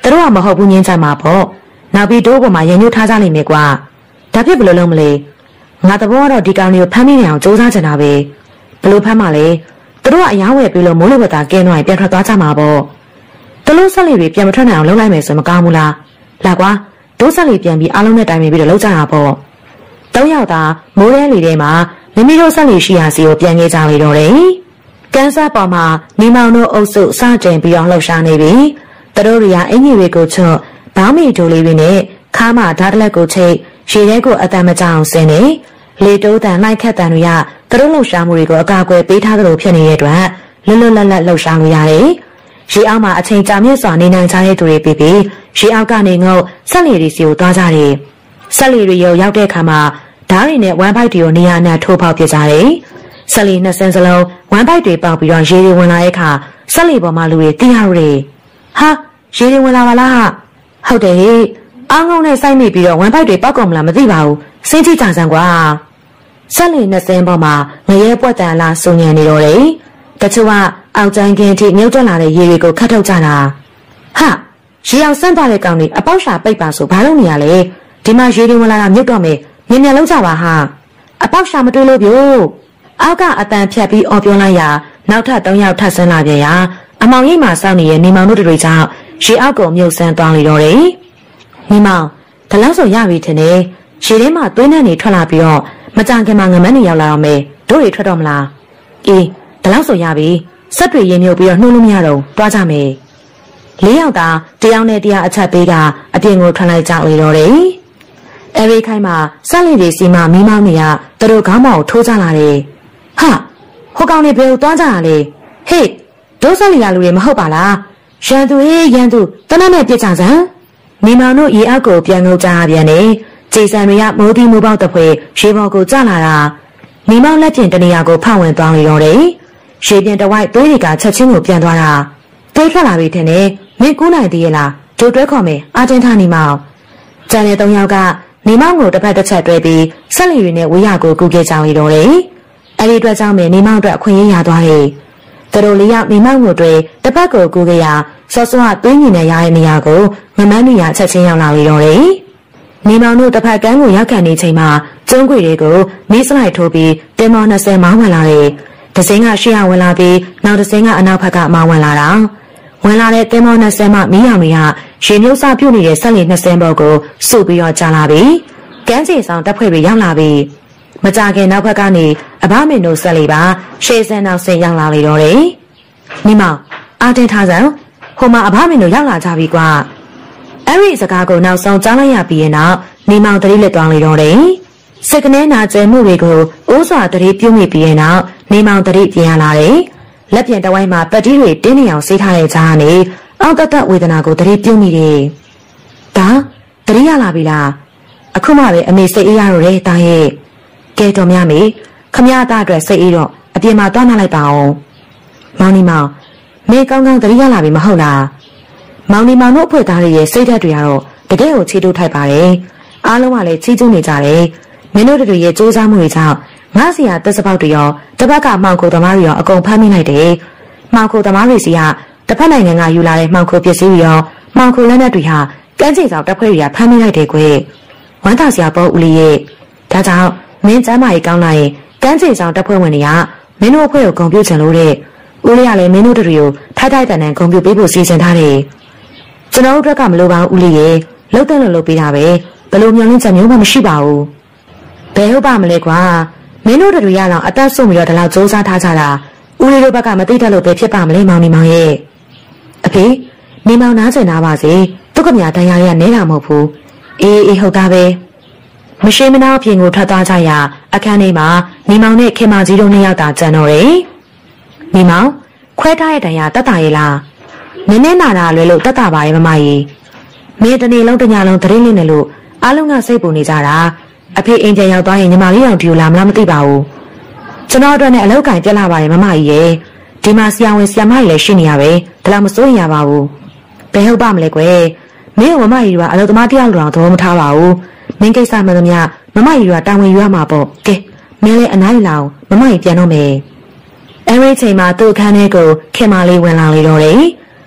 တို့ကမဟုတ်ဘူးငင်းကြမှာပေါ့နောက်ပြီးတို့ပေါ်မှာရင်ညှို့ထားကြလိမ့်မယ်ကွာဒါဖြစ်ဘယ်လိုလုပ်မလဲငါသဘောကတော့ဒီကောင်တွေကိုဖမ်းမိနေအောင်စူးစမ်းချင်တာပဲဘယ်လိုဖမ်းမှလဲတို့ကအယောင်းဝယ်ပြီးလို့မိုးလေဝသကင်းသွားရင်ပြန်ထွက်သွားကြမှာပေါ့တို့ဆက်လီတွေပြန်မထွက်နိုင်အောင်လုပ်လိုက်မယ်ဆိုမကောင်းဘူးလားလာကွာတို့ဆက်လီပြန်ပြီးအားလုံးနဲ့တိုင်ပင်ပြီးတော့လုပ်ကြတာပေါ့သုံးယောက်သာမိုးရဲလေထဲမှာမိမိတို့ဆက်လီရှိရာစီကိုပြန်ခဲ့ကြလေတော့တယ်ကန်ဆာပေါ်မှာနေမောင်တို့အုပ်စုစတင်ပြီးတော့လှုပ်ရှားနေပြီတို့တွေကအင်ကြီးတွေကိုချွတ်ဘောင်းမီတိုလေးတွေနဲ့ခါမဓာတ်လက်ကိုချိတ်ရေထဲကိုအတန်မကြောင်ဆင်းနေလေတိုးတန်လိုက်ခတ်တန်တွေကတို့လှုပ်ရှားမှုတွေကိုအကာအကွယ်ပေးထားသလိုဖြစ်နေတဲ့အတွက်လွတ်လွတ်လပ်လပ်လှုပ်ရှားလို့ရတယ်ရေအောက်မှာအချိန်ကြာမြင့်စွာနေနိုင်ကြတဲ့သူတွေပြီးပြီးရေအောက်ကနေငုတ်ဆက်လီတွေစီကိုသွားကြတယ်ဆက်လီတွေရောက်တဲ့အခါမှာဓာတ်တွေနဲ့ဝမ်ဘိုက်တွေကိုနေရာနဲ့ထိုးပေါက်ပြကြတယ်ဆက်လီနှစ်စင်းစလုံးဝမ်ဘိုက်တွေပေါက်ပြီးတော့ရေတွေဝင်လာတဲ့အခါဆက်လီပေါ်မှာလူတွေတီးရရတယ်ဟာရေတွေဝင်လာပါလားဟုတ်တယ်ဟေ့အောင်းငုံနဲ့စိုက်မိပြီးတော့ဝမ်ဘိုက်တွေပေါက်ကုန်မလားမသိပါဘူးစိတ်ကြည်ကြံစမ်းကွာဆက်လီနှစ်စင်းပေါ်မှာငရဲပွက်တန်လာစုံညံနေတော့တယ်တချို့ကအောက်ကျန်းကင်းထိမြုပ်တက်လာတဲ့ရေတွေကိုခတ်ထုတ်ကြတာဟာရေအောင်ဆန်းသွားတဲ့ကောင်တွေအပေါက်ရှာပိတ်ပါဆိုဘာလို့နေရလဲဒီမှာရေတွေဝင်လာတာမြုပ်တော့မယ်မြင်မြန်လုံးကြပါဟာအပေါက်ရှာမတွေးလို့ပြို့အောက်ကအတန်ဖြတ်ပြီးအော်ပြောလိုက်ရာနောက်ထပ်သုံးယောက်ထပ်ဆင်းလာပြန်ရာအမောင်ရိပ်မှာစောင့်နေတဲ့နေမောင်တို့တွေကြောင့်ရေအောက်ကိုမြုပ်ဆန်းသွားလေတော့တယ်နေမောင်ဒါလောက်ဆိုရပြီထင်တယ်ရေထဲမှာသွင်းတဲ့နေထွက်လာပြီးတော့မကြခင်မှာငမန်းနေရောက်လာတော့မယ်တို့တွေထွက်တော့မလားအေးဒါလောက်ဆိုရပြီဆက်တွေရင်မြုပ်ပြီးတော့နှိုးလို့မရတော့တွားကြမယ်လေးယောက်သာတယောက်နဲ့တယောက်အချက်ပေးကအပြင်ကိုထွက်လိုက်ကြလေတော့တယ်အဲဒီခိုင်းမှာဆက်လီတွေစီမမီးမောင်းနေရသူတို့ခေါင်းမောင်ထိုးကြလာတယ်ဟာဟိုကောင်တွေဘယ်ကိုတွားကြတာလဲဟေ့ဒိုးဆက်လီရလူတွေမဟုတ်ပါလားရန်သူဟေးရန်သူတနက်နဲ့ပြစ်ကြစမ်းမိမောင်တို့ရေအောက်ကိုပြန်ငုံကြပြန်တယ်ကြည်စံတွေကမိုးသီးမိုးပေါက်တစ်ဖွဲရေပေါ်ကိုကျလာတာမိမောင်လက်ပြင်တနေရာကိုဖောက်ဝင်သွားလေတော့တယ်ရေပြင်တဝိုက်သွေးတွေကချက်ချင်းကိုပြန်သွားတာသွေးထွက်လာပြီထင်တယ်မင်းကူးနိုင်သေးရဲ့လားကြိုတွဲခေါ်မယ်အာတင်ထားနေမောင်ကျန်တဲ့သုံးယောက်ကနေမောင်ကိုတစ်ဖက်တစ်ချက်တွဲပြီးဆက်လီတွေနဲ့ဝေးရကိုကူခဲ့ကြလေတော့တယ်အဲ့ဒီအတွက်ကြောင့်မင်းနေမောင်အတွက်အခွင့်အရေးရသွားတယ်သူတို့လေးယောက်နေမောင်ကိုတွေ့တစ်ဖက်ကိုကူခဲ့ရစောစောကသွေးမြင်နဲ့ရတဲ့နေရာကိုမမန်းနေရချက်ချင်းရောက်လာလေတော့တယ်နေမောင်တို့တစ်ဖက်ကန်းကိုရောက်ခံနေချိန်မှာကျုံးခွေတွေကိုမီးစလိုက်ထိုးပြီးတင်မောနှစ်ဆယ်မောင်းဝင်လာတယ်တစင်းကရှေ့ရဝင်လာပြီးနောက်တစင်းကအနောက်ဘက်ကမောင်းဝင်လာတာဝင်လာတဲ့တင်မောနှစ်ဆယ်မှမီးရောင်တွေကရေမြုပ်စပြုတ်နေတဲ့ဆက်လီနှစ်ဆယ်ဘောကိုစုပြီးတော့ကြာလာပြီးကန်းစီဆောင်တပ်ဖွဲ့တွေရောက်လာပြီးမကြခင်နောက်ဘက်ကနေအဘမင်းတို့ဆက်လီပါရှေ့စံနောက်ဆင်းရောက်လာလေတော့တယ်မိမောင်အာတင်ထားစမ်းဟိုမှာအဘမင်းတို့ရောက်လာကြပြီကွာအဲ့ဒီစကားကိုနောက်ဆုံးကြားလိုက်ရပြီးရင်တော့မိမောင်တတိလက်သွားလေတော့တယ်စက်ကနေနာကျဲမှုတွေကိုအိုးစွာတတိပြုတ်မိပြီးရင်တော့မိမောင်တတိပြင်ရလာတယ်လက်ပြန်တဝိုင်းမှာပတ်တီးတွေတင်းနေအောင်ဆေးထားတဲ့ကြားကနေအောက်တတ်ဝေဒနာကိုတတိပြုတ်မိတယ်ဒါတတိရလာပြီလားအခုမှပဲအမေစိတ်အေးရတော့တယ်တာရဲ့ကဲတော်များမေခမရသားအတွက်စိတ်အေးတော့အပြင်မှာတွားနှလိုက်ပါအောင်မောင်နီမောင်မေကောင်းကောင်းတတိရလာပြီမဟုတ်လားမောင်နီမောင်တို့အဖွဲ့သားတွေရဲ့စိတ်ဓာတ်တွေကတော့တကယ်ကိုချီးတိုးထိုက်ပါတယ်အားလုံးကလည်းချီးကျူးနေကြတယ်မင်းတို့တို့ရဲ့စူးစမ်းမှုတွေကြောင့်ငါစီယာတက်စပေါက်တွေရောတပတ်ကမှောင်ခိုသမားတွေရောအကုန်ဖမ်းမိလိုက်တယ်မှောင်ခိုသမားတွေစီကတစ်ဖက်နိုင်ငံကယူလာတဲ့မှောင်ခိုပစ္စည်းတွေရောမှောင်ခိုလက်နက်တွေဟာကန်းချီဆောင်တပ်ဖွဲ့တွေကဖမ်းမိလိုက်တယ်ကွယ်ဝမ်းသာစရာပေါ့ဦးလေးရဲ့ဒါကြောင့်မင်းကျမ်းမာရေးကောင်းလာရင်ကန်းချီဆောင်တပ်ဖွဲ့ဝင်တွေကမင်းတို့အဖွဲ့ကိုဂုဏ်ပြုချင်လို့တဲ့ဦးလေးကလည်းမင်းတို့တွေကိုထိုက်ထိုက်တန်တန်ဂုဏ်ပြုပေးဖို့စီစဉ်ထားတယ်ကျွန်တော်တို့ကမလိုပါဘူးဦးလေးရဲ့လှုပ်တဲ့လှုပ်လုပ်ပေးတာပဲဘယ်လိုမျိုးလင်းချက်မျိုးမှမရှိပါဘူးဘယ်ဟုတ်ပါမလဲကွာမင်းတို့တွေရတော့အသက်ဆုံးပြီးတော့ဒီလောက်စူးစမ်းထားကြတာဦးလေးတို့ဘက်ကမသိတတ်လို့ပဲဖြစ်ပါမလဲမောင်နေမောင်ရဲ့အဖေနေမောင်နားကျင်နာပါစေသူကမြာတရားရနဲတာမဟုတ်ဘူးအေးအေးဟုတ်တာပဲမရှိမနာအပြင်ကိုထွက်သွားကြရအခန်းထဲမှာနေမောင်နဲ့ခင်မကြီးတို့နှစ်ယောက်သာကျန်တော့တယ်နေမောင်ခွဲထားတဲ့တရားတတ်တာရဲ့လားနည်းနည်းနာတာလွယ်လို့တတ်တာပါရဲ့မမကြီးမင်းတနေ့လုံးတညလုံးတရင်လေးနဲ့လို့အားလုံးကစိတ်ပူနေကြတာအဖေအိမ်ပြန်ရောက်သွားရင်ညီမလေးအောင်ဒီလိုလာမလားမသိပါဘူးကျွန်တော်အတွက်နဲ့အလောက်ကင်ပြက်လာပါတယ်မမကြီးရဲ့ဒီမှာဆရာဝန်ဆရာမကြီးလည်းရှိနေရပဲဒါလောက်မစိုးရင်ရပါဘူးဘယ်ဟုတ်ပါမလဲကွယ်မင်းကမမကြီးကအလောသမားတယောက်လိုအောင်သဘောမထားပါဘူးမင်းကိစ္စမှန်သမျှမမကြီးကတာဝန်ယူရမှာပေါ့ကဲမင်းလည်းအနားယူလာအောင်မမကြီးပြန်တော့မယ်အဲဒီချိန်မှာသူ့အခန်းထဲကိုခင်မလေးဝင်လာလေတော့တယ်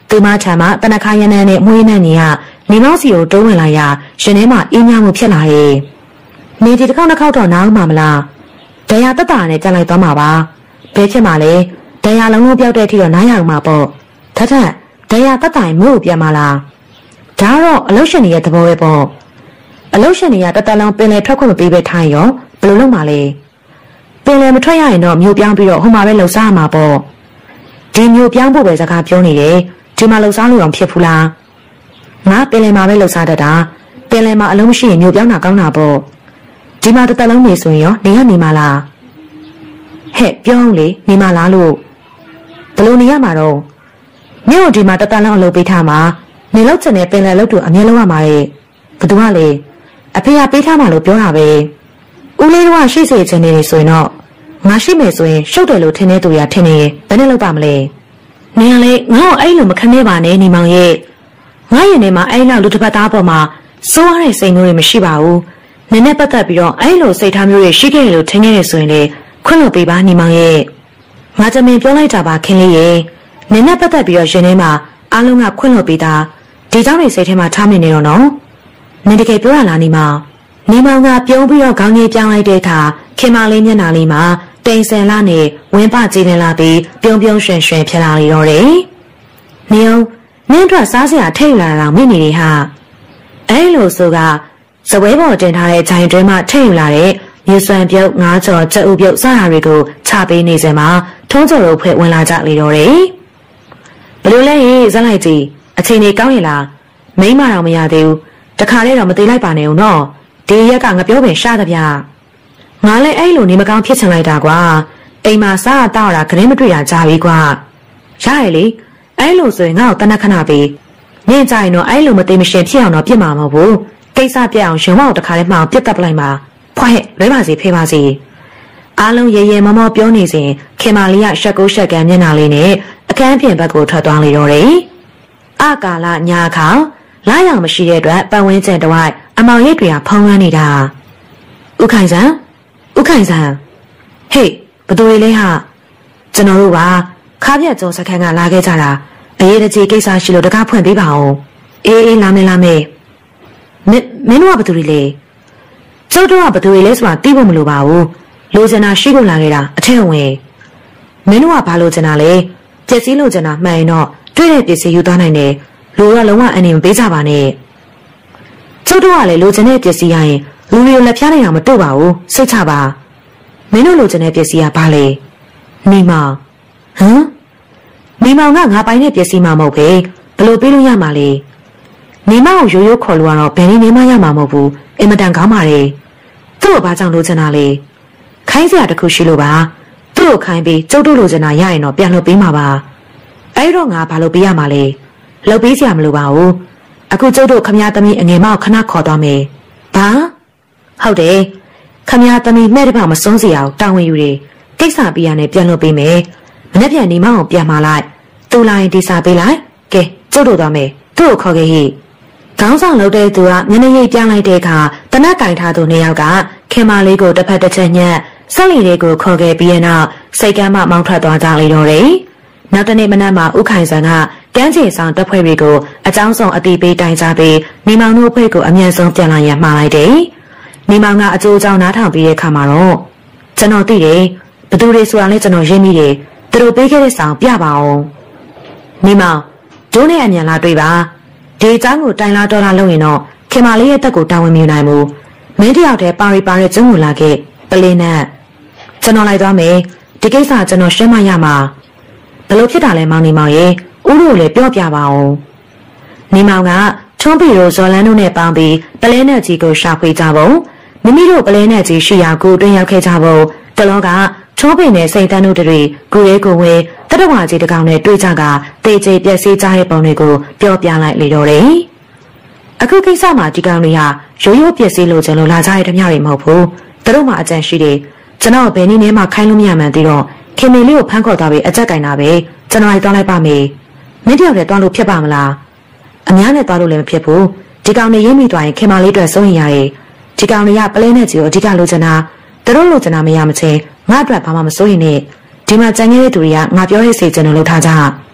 သူမထံမှတနခါရနန်းနဲ့မွေးနှံ့ကြီးကနေမောက်စီကိုတိုးဝင်လာရာရှင်ထဲမှာအင်းများမှုဖြစ်လာတယ်။နေဒီတစ်ခေါက်တစ်ခေါက်တော့နားမှမလား။တရားတက်တာနဲ့ကြံလိုက်သွားမှာပါ။ဘယ်ဖြစ်မှာလဲ။တရားလုံးလုံးပြောက်တဲ့အထိတော့နားရအောင်မှာပေါ့။ထထတရားတက်တာမျိုးကိုပြန်မလား။ဒါကတော့အလုရှင်ရဲ့သဘောပဲပေါ့။အလုရှင်တွေကတတလုံးပင်လေထွက်ခွင့်မပေးပဲထိုင်ရောဘယ်လိုလုပ်မှာလဲ။ပင်လေမထွက်ရရင်တော့မျိုးပြောင်းပြီးတော့ဟိုမှာပဲလှုပ်ရှားမှာပေါ့။ဒီမျိုးပြောင်းဖို့ပဲစကားပြောနေတယ်။ဒီမှာလှုပ်ရှားလို့တော့ဖြစ်ဘူးလား။ငါပင်လယ်မှာပဲလှုပ်ရှားတတ်တာပင်လယ်မှာအလုံးမရှိရင်မျိုးပြောင်းတာကောင်းတာပေါ့ဒီမှာတစ်သက်လုံးနေဆိုရင်ရောနေရနေမှာလားဟဲ့ပြောင်းလေနေမှာလားလို့ဘယ်လိုနေရမှာတော့မြို့ဒီမှာတစ်သက်လုံးအလုပ်ပေးထားမှာနေလောက်ချင်တဲ့ပင်လယ်လုပ်တူအမြဲလုံးရမှာရဲ့ဘသူကလေအဖေကပေးထားမှာလို့ပြောတာပဲဦးလေးတို့ကရှိစေချင်နေတယ်ဆိုရင်တော့ငါရှိမယ်ဆိုရင်ရှုပ်တယ်လို့ထင်တဲ့သူရထင်နေဘယ်နဲ့လုပ်ပါမလဲနေရလေငါ့ကိုအဲ့လိုမခနဲ့ပါနဲ့နေမောင်ရဲ့ငါရင်ထဲမှာအဲ့လောက်လူတစ်ပတ်သားပေါ်မှာစိုးရတဲ့စိတ်မျိုးတွေမရှိပါဘူး။နည်းနည်းပတ်သက်ပြီးတော့အဲ့လိုစိတ်ထားမျိုးတွေရှိခဲ့တယ်လို့ထင်ခဲ့ရဆိုရင်လေခွင့်လို့ပေးပါညီမရဲ့။ငါတမင်ပြောလိုက်တာပါခင်လေးရဲ့။နည်းနည်းပတ်သက်ပြီးတော့ရင်ထဲမှာအားလုံးကခွင့်လို့ပေးတာဒီကြောင့်နေစိတ်ထဲမှာထားမိနေတော့နော်။နင်တကယ်ပြောရလားညီမ။ညီမောင်ကပြုံးပြီးတော့ခေါင်းကြီးပြောင်းလိုက်တဲ့အခါခင်မလေးမျက်နှာလေးမှာတိမ်ဆန်လာနဲ့ဝင်းပကြည်နေလာပြီးပြုံးပြုံးရွှင်ရွှင်ဖြစ်လာနေတော့တယ်။နေအောင်နင်းအတွက်စားစရာထိတ်လာတာမိနေတယ်ဟာအဲလိုဆိုကစပွဲပေါ်တင်ထားတဲ့ဂျိုင်တွင်းမှာထိတ်လာတဲ့မြေစွမ်းပြုတ်ငါးကြော်ကြက်ဥပြုတ်စတာတွေကိုချပေးနေစမှာထုံးကြော်တို့ဖွဲ့ဝင်လာကြလေတော့တယ်ဘယ်လိုလဲဇက်လိုက်ကြည့်အချိန်ကြီးကောင်းရင်လားမိမတော်မရသေးဘူးတခါလေးတော့မသေးလိုက်ပါနဲ့ဦးနော်ဒီရက်ကငါပြောပင်ရှားသဗျာငါလည်းအဲ့လိုနေမကောင်းဖြစ်ချင်လိုက်တာကွာအိမ်မှာစားတော့တာခရင်းမတွေ့တာကြာပြီကွာရရလေအဲ့လိုဆိုရင်ငါ့ကိုတနက်ခဏပေးညင်ကြရင်တော့အဲ့လိုမသိမရှင်ဖြစ်အောင်တော့ပြစ်မှာမဟုတ်ဘူးကိစ္စပြအောင်ရှင်မအောင်တခါလေးမှအောင်ပြစ်တတ်ပလိုက်မှာဖွားဟဲ့လွဲပါစီဖေးပါစီအားလုံးရေရေမောမောပြောနေစဉ်ခင်မာလေးကရှက်ကိုရှက်ကန်းမျက်နှာလေးနဲ့အခန်းပြင်ဘက်ကိုထွက်သွားလေတော့တယ်အကာလညာခါလာရောင်မရှိတဲ့အတွက်ပတ်ဝန်းကျင်တဝိုက်အမောင်ရိပ်တွေကဖုံးလွှမ်းနေတာဥခိုင်ဆန်းဥခိုင်ဆန်းဟေးဘသူတွေလဲဟာကျွန်တော်တို့ပါခါပြက်ကျော်စခန်းကလာခဲ့ကြတာအရေးတကြီးကိစ္စရှိလို့တကားဖွင့်ပေးပါအောင်အေးအေးလာမယ်လာမယ်မင်းမင်းတို့ကဘသူတွေလဲကျုပ်တို့ကဘသူတွေလဲဆိုတာသိဖို့မလိုပါဘူးလိုချင်တာရှိလို့လာခဲ့တာအထက်ဝင်မင်းတို့ကဘာလိုချင်တာလဲပစ္စည်းလိုချင်တာမှန်ရင်တော့တွေ့တဲ့ပစ္စည်းယူသွားနိုင်တယ်လူကလုံးဝအန်နေမပေးကြပါနဲ့ကျုပ်တို့ကလည်းလိုချင်တဲ့ပစ္စည်းရရင်လူတွေကိုလက်ဖျားနေတာမတို့ပါဘူးစိတ်ချပါမင်းတို့လိုချင်တဲ့ပစ္စည်းကဘာလဲနေမောင်ဟမ်နေမောင်ကငါပိုင်တဲ့ပစ္စည်းမှမဟုတ်ပဲဘလို့ပေးလို့ရမှာလဲနေမောင်ကိုရိုးရိုးခေါ်လို့ကတော့ဘယ်နည်းနေမှရမှာမဟုတ်ဘူးအင်မတန်ကောင်းပါလေသူ့ကိုဘာကြောင့်လိုချင်တာလဲခိုင်းစရာတစ်ခုရှိလို့ပါသူ့ကိုခိုင်းပြီးကျုပ်တို့လိုချင်တာရရင်တော့ပြန်လုပ်ပေးမှာပါအဲ့တော့ငါဘာလို့ပေးရမှာလဲလုပ်ပေးစရာမလိုပါဘူးအခုကျုပ်တို့ခမည်းသမီးအငယ်မကိုခဏခေါ်သွားမယ်ဘာဟုတ်တယ်ခမည်းသမီးမဲ့တပမစွန်းစရာကိုတောင်းဝင်ယူတယ်ကိစ္စပြရနဲ့ပြန်လုပ်ပေးမယ်မနေ့ပြန်နေမအောင်ပြန်มาလိုက်သူလာရင်ဒီစာပေးလိုက်ကဲကျုပ်တို့သွားမယ်သူ့ကိုခေါ်ခဲ့ဟိခေါင်းဆောင်လုပ်တဲ့သူကမျက်နှာရိပ်ပြန်လိုက်တဲ့အခါတနက်ကင်ထားသူနှစ်ယောက်ကခင်မလေးကိုတစ်ဖက်တစ်ချက်ညက်ဆက်လီလေးကိုခေါ်ခဲ့ပြီးတဲ့နောက်စိတ်ကမ်းမှမောင်းထွက်သွားကြလေတော့တယ်နောက်တနေ့မနက်မှာဥခိုင်ဆန်ကကမ်းခြေဆောင်တပ်ဖွဲ့တွေကိုအကြောင်းဆောင်အတိပေးတိုင်ကြပြီးနေမောင်တို့ဖွဲ့ကိုအမြန်ဆုံးပြန်လာရမှာလိုက်တယ်နေမောင်ကအကျိုးအကြောင်းနားထောင်ပြီးတဲ့အခါမှာတော့ကျွန်တော်သိတယ်ဘသူတွေဆိုတာလဲကျွန်တော်ရင်းမိတယ်သူတို့ပေးခဲ့တဲ့ဆောင်ပြပါအောင်နေမောင်ဒိုးနဲ့အမြန်လာတွေ့ပါဒီအကြောင်းကိုတိုင်လာတော်လာလုပ်ရင်တော့ခင်မလေးရဲ့တက်ကိုတာဝန်မြူနိုင်မှုမင်းတယောက်တည်းပါရီပါရဲကျုံကိုလာခဲ့ပလင်းနဲ့ကျွန်တော်လိုက်သွားမယ်ဒီကိစ္စကျွန်တော်ရှင်းမရမှာဘလို့ဖြစ်တာလဲမောင်နေမောင်ရဲ့ဦးတို့လည်းပြောပြပါအောင်နေမောင်ကထွန်းပီတို့ဇော်လန်းတို့နဲ့ပေါင်းပြီးပလဲနဲ့ကြီးကိုရှာဖွေကြပုံမိမိတို့ပလဲနဲ့ကြီးရှိရာကိုတွင်ရောက်ခဲ့ကြပုံတလောကထွန်းပီနဲ့စိတ်တန်းတို့တွေကိုရဲကိုဝဲတတဝါကြီးတကောင်နဲ့တွေ့ကြကတေချေပြက်စီးကြတဲ့ပုံတွေကိုပြောပြလိုက်လေတော့တယ်အခုကိစ္စမှာဒီကောင်တွေဟာရိုးရိုးပြက်စီးလို့ကျလို့လာကြတဲ့ဓမြတွေမဟုတ်ဘူးသူတို့မှအကြံရှိတယ်ကျွန်တော်ဘယ်နည်းနဲ့မှခိုင်းလို့မရမှန်းသိတော့ခင်မလေးကိုဖမ်းခေါ်သွားပြီးအကြက်ကင်တာပဲကျွန်တော်လိုက်သွားလိုက်ပါမယ်မင်းတယောက်တည်းသွားလို့ဖြစ်ပါမလားအများနဲ့သွားလို့လည်းမဖြစ်ဘူးဒီကောင်တွေရင်းမိသွားရင်ခင်မလေးအတွက်စိုးရင်ရတယ်ဒီကောင်တွေကပလဲနဲ့ကြီးကိုအဓိကလိုချင်တာသူတို့လိုချင်တာမရမချင်းငါအတွက်ဘာမှမစိုးရင်နဲ့ဒီမှာကြံခဲ့တဲ့သူတွေကငါပြောရဲစေချင်လို့လုပ်ထားကြမ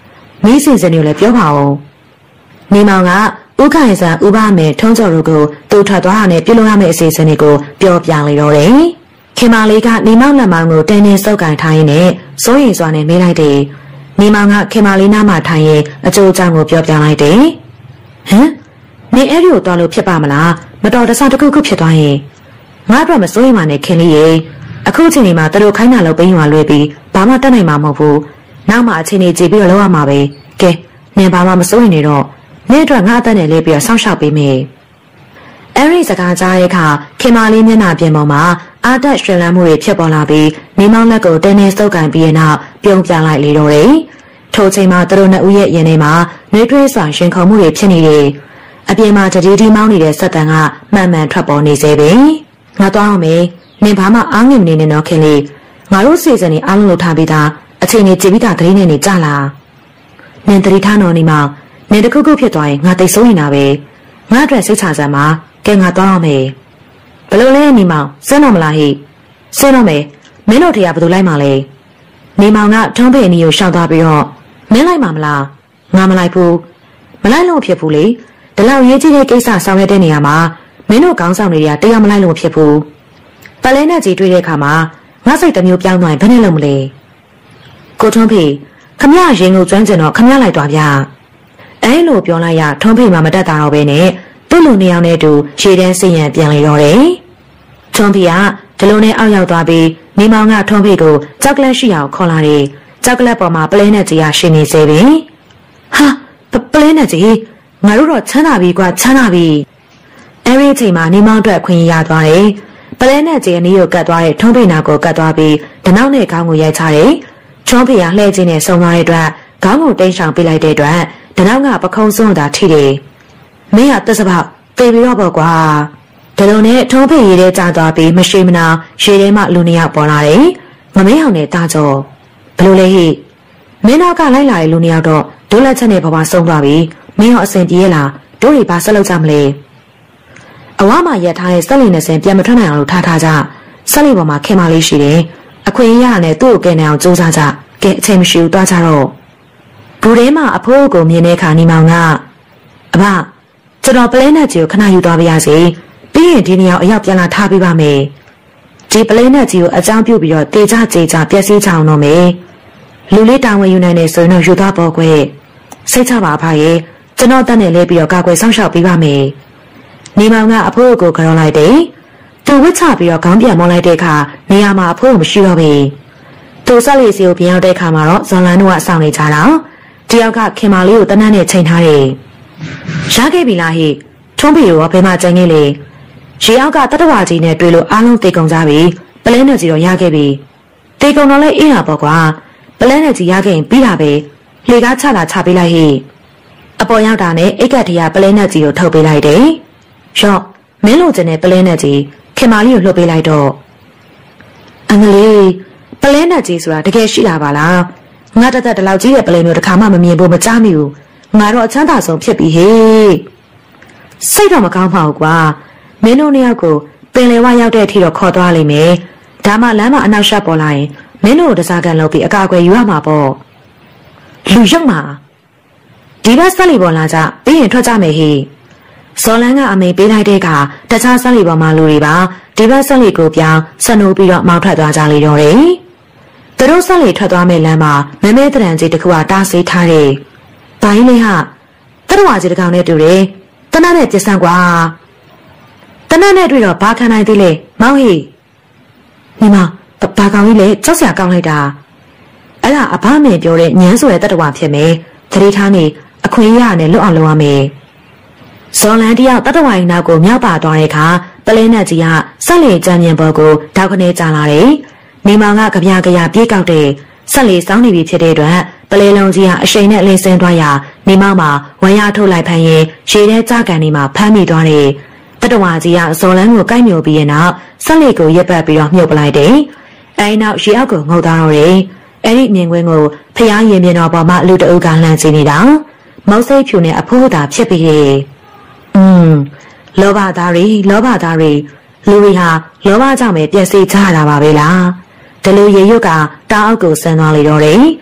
မင်းစင်စင်ကိုလည်းပြောပါဦးနေမောင်ကဥက္ကဋ္ဌဆန်ဥပမေထုံးစော်တို့ကိုတူထွက်သွားတာနဲ့ပြုလုပ်ရမယ့်အစီအစဉ်တွေကိုပြောပြလိုက်တော့တယ်ခင်မလေးကနေမောင်လက်မောင်ကိုတင်းတင်းစုပ်ကန်ထားရင်းနဲ့စိုးရိမ်စွာနဲ့မေးလိုက်တယ်နေမောင်ကခင်မလေးနားမှာထိုင်ရင်အကျိုးအကြောင်းကိုပြောပြလိုက်တယ်ဟမ်နေအဲ့ဒီကိုတော်လို့ဖြစ်ပါမလားမတော်တဆတစ်ခုခုဖြစ်သွားရင်ငါတော့မစိုးရိမ်ပါနဲ့ခင်လေးရေအခုချိန်ဒီမှာတတို့ခိုင်းတာလို့ပင်းရွာလွှဲပြီးဘာမှတတ်နိုင်မှာမဟုတ်ဘူးနောက်မှအချိန်ကြီးကြည့်ပြီးတော့လောက်ရမှာပဲကဲနင်ဘာမှမစိုးရိမ်နေတော့နေ့အတွက်ငါအသက်နဲ့လေးပြီးတော့စောင့်ရှောက်ပေးမယ်အဲ့ဒီစကားကြားတဲ့အခါခင်မလေးမျက်နှာပြင်ပေါ်မှာအာတက်ရှင်လန်းမှုတွေဖြစ်ပေါ်လာပြီးနေမောင်လက်ကိုတင်းတင်းစုပ်ကန်ပြီးတဲ့နောက်ပြုံးပြလိုက်လေတော့တယ်ထိုချိန်မှာသူတို့နှစ်ဦးရဲ့ရင်ထဲမှာနှွေးထွေးစွာရှင်ခုန်မှုတွေဖြစ်နေတယ်အပြင်မှာတတိတီမောင်းနေတဲ့စက်တန်ကမှန်မှန်ထွက်ပေါ်နေစေပဲငါသွားအောင်မေနင်ဘာမှအားငယ်မနေနဲ့တော့ခင်လေးငါတို့စီစဉ်နေအားလုံးလုပ်ထားပြီးသားအချိန်ကြီးကြည်ပြီးသားတရင်နဲ့နေကြလားနင်တတိထားတော်နေမှာနင်တခုခုဖြစ်သွားရင်ငါသိဆုံးနေတာပဲငါအတွက်စိတ်ချစမ်းပါကဲငါသွားအောင်မေဘလို့လဲနေမောင်စမ်းတော့မလားဟိစမ်းတော့မေမင်းတို့ထေကဘယ်သူလိုက်မှာလဲနေမောင်ကထုံးဖေအနီကိုရှောက်သွားပြီးတော့မင်းလိုက်မှာမလားငါမလိုက်ဘူးမလိုက်လို့ဖြစ်ဘူးလေဒီလောက်ရေးကြီးတဲ့ကိစ္စဆောင်ရွက်တဲ့နေရာမှာမင်းတို့ကောင်းဆောင်တွေကတရားမလိုက်လို့ဖြစ်ဘူးပလဲနဲ့ကြီးတွေ့တဲ့အခါမှာငါစိတ်တစ်မျိုးပြောင်းသွားရင်ဘယ်နဲ့လုပ်မလဲကိုထုံးဖေခမရရင်ကိုကျွမ်းကျင်တော့ခမရလိုက်သွားဗျအဲလိုပြောလိုက်ရထုံးဖေမှမတတ်တာတော့ပဲနဲ့သူ့လူနှစ်ယောက်နဲ့တူရှေ့တန်းစင်ရံပြန်လေတော့တယ်ထုံးဖေကဒီလိုနဲ့အောက်ရောက်သွားပြီးနေမောင်ကထုံးဖေကိုကြောက်ကလက်ရှိအောင်ခေါ်လာတယ်ကြောက်ကလက်ပေါ်မှာပလဲနဲ့ကြီးရရှင်နေစေပင်ဟာပလဲနဲ့ကြီးငါတို့တော့ချမ်းသာပြီကွာချမ်းသာပြီအဲ့ဒီအချိန်မှာနေမောင်အတွက်ခွင့်ရသွားတယ်ပလဲနဲ့ကြီးအနီးကိုကတ်သွားတဲ့ထုံးဖေနာကိုကတ်သွားပြီးဒနောက်နဲ့ခေါင်းကိုရိုက်ချတယ်ထုံးဖေကလှဲ့ခြင်းနဲ့ဆုံသွားတဲ့အတွက်ခေါင်းကိုတိတ်ဆောင်ပေးလိုက်တဲ့အတွက်ဒနောက်ကပခုံးစွန်းတာထိတယ်မင်းကသက်စပေါက်သေပြီးတော့ပေါ့ကွာဒီလိုနဲ့ထုံးဖေရေးတဲ့ကြာသွားပြီးမရှိမနာရေထဲမှာလူနှစ်ယောက်ပေါ်လာတယ်မမင်းအောင်နဲ့တာကြောဘလို့လဲဟိမင်းတော့ကလိုက်လာတဲ့လူနှစ်ယောက်တော့ဒုလက်ချက်နဲ့ဘဝဆုံးသွားပြီမင်းရောအစင်ပြေးလားတို့တွေဘာဆက်လုပ်ကြမလဲအဝါမှာရက်ထားတဲ့ဆက်လီနဲ့စင်ပြန်မထွက်နိုင်အောင်လို့ထားထားကြဆက်လီပေါ်မှာခင်မလေးရှိတယ်အခွင့်အရေးရနဲ့သူ့ကိုကဲနေအောင်စူးစမ်းကြကဲအချိန်မရှိဘူးတွားကြတော့ဘူထဲမှာအဖိုးကိုမြင်တဲ့အခါနေမောင်ကအဘကျွန်တော်ပလဲနဲ့ကြီးကိုခဏယူသွားပါရစေပြီးရင်ဒီနေရာအရောက်ပြန်လာထားပေးပါမယ်ဒီပလဲနဲ့ကြီးကိုအကြောင်းပြုပြီးတော့တေချကြေချပျက်စီးချအောင်တော့မယ်လူလေးတာဝန်ယူနိုင်နေဆိုရင်တော့ယူသွားပေါ်ခွဲစိတ်ချပါဖားရဲ့ကျွန်တော်တက်နေလဲပြီးတော့ကာကွယ်ဆောင်ရှောက်ပေးပါမယ်နေမောင်ကအဖိုးကိုကြော်လိုက်တယ်သူဝစ်ချပြီးတော့ခေါင်းပြန်မောင်းလိုက်တဲ့အခါနေရာမှာအဖိုးကိုမရှိတော့ဘူးသူဆက်လေးစီကိုပြန်ရောက်တဲ့အခါမှာတော့ဇွန်လန်းတို့ကစောင့်နေကြတာတယောက်ကခင်မာလေးကိုတနတ်နဲ့ချိန်ထားတယ်ရခဲ့ပြီလားဟိထုံးဖေရောဘယ်မှာကြံခဲ့လဲရေအောက်ကတတဝါကြီးနဲ့တွေ့လို့အားလုံးတေကုန်ကြပြီပလဲနဲ့ကြီးတော့ရခဲ့ပြီတေကုန်တော့လဲအေးတာပေါ့ကွာပလဲနဲ့ကြီးရခဲ့ရင်ပြီးတာပဲလေကားချလာချပေးလိုက်ဟိအပေါ်ရောက်တာနဲ့အိတ်ကတည်းကပလဲနဲ့ကြီးကိုထုတ်ပေးလိုက်တယ်ရော့မင်းလိုချင်တဲ့ပလဲနဲ့ကြီးခင်မာလေးကိုလှုပ်ပေးလိုက်တော့အင်္ဂလိပ်ပလဲနဲ့ကြီးဆိုတာတကယ်ရှိတာပါလားငါတသက်တလောက်ကြီးတဲ့ပလဲမျိုးတစ်ခါမှမမြင်ဘူးမကြားမိဘူးငါတော့အချမ်းသာဆုံးဖြစ်ပြီဟေးစိတ်တော့မကောင်းပါဘူးကွာမင်းတို့နှစ်ယောက်ကိုပင်လယ်ဝရောက်တဲ့အထိတော့ခေါ်သွားလိမ့်မယ်ဒါမှလမ်းမှာအနောက်ရှက်ပေါ်လာရင်မင်းတို့ကိုတစားကန်လုပ်ပြီးအကာအကွယ်ယူရမှာပေါ့လူရုပ်မှာဒီဘက်ဆက်လီပေါ်လာကြပြီးရင်ထွက်ကြမယ်ဟေးဇော်လန်းကအမေပေးလိုက်တဲ့အခါတခြားဆက်လီပေါ်မှာလူတွေပါဒီဘက်ဆက်လီကိုပြောင်းဆက်နိုးပြီးတော့မောင်းထွက်သွားကြလေတော့တယ်သူတို့ဆက်လီထွက်သွားမဲ့လမ်းမှာမဲမဲတရံကြီးတစ်ခုကတားဆီးထားတယ်ဘိုင်းလေးဟာတရဝါကြီးတစ်ကောင်နဲ့တူတယ်တနတ်နဲ့ပြစ်ဆန်းကွာတနတ်နဲ့တွေ့တော့ဘာခံနိုင်သေးလဲမောင်ဟိညီမဘာကောင်ကြီးလဲကြောက်စရာကောင်းလိုက်တာအဲ့ဒါအဘမင်းပြောတဲ့ညမ်းဆိုတဲ့တတဝါဖြစ်မယ်သတိထားနေအခွင့်အရေးနဲ့လွတ်အောင်လုပ်ရမယ်ဇော်လန်တယောက်တတဝါရင်နောက်ကိုမြောက်ပါသွားတဲ့အခါပလဲနဲ့ကြီးကဆက်လေကြမ်းမြင်ပေါ်ကိုတောက်ခနဲကြလာတယ်နေမောင်ကကြပြကြရပြေးကောက်တဲ့ဆက်လေစောင်းနေပြီဖြစ်တဲ့အတွက်ပလဲလုံးကြီးကအရှိန်နဲ့အလင်းစင်းသွားရာနေမောင်မှာဝမ်းရထုတ်လိုက်ဖမ်းရင်ရေထဲကြကန်နေမှာဖမ်းမိသွားတယ်တတဝါကြီးကဇော်လန်ကိုကိုက်မြုပ်ပြီးရင်နောက်ဆက်လေကိုရက်ပတ်ပြီးတော့မြုပ်ပလိုက်တယ်အဲဒီနောက်ရေအောက်ကိုငုံသွားတော့တယ်အဲ့ဒီမြင်ကွင်းကိုဖျားရင်မြင်တော်ပေါ်မှာလူတအုပ်ကလှမ်းကြည့်နေတာမောက်စိတ်ဖြူနဲ့အဖိုးသာဖြစ်ပြီးတယ်อืมလောဘသားတွေလောဘသားတွေလူတွေဟာလောဘကြောင့်ပဲပြည့်စည်ကြတာပါပဲလားဒီလိုရေရွတ်ကတားအောက်ကိုဆန်းသွားလေတော့တယ်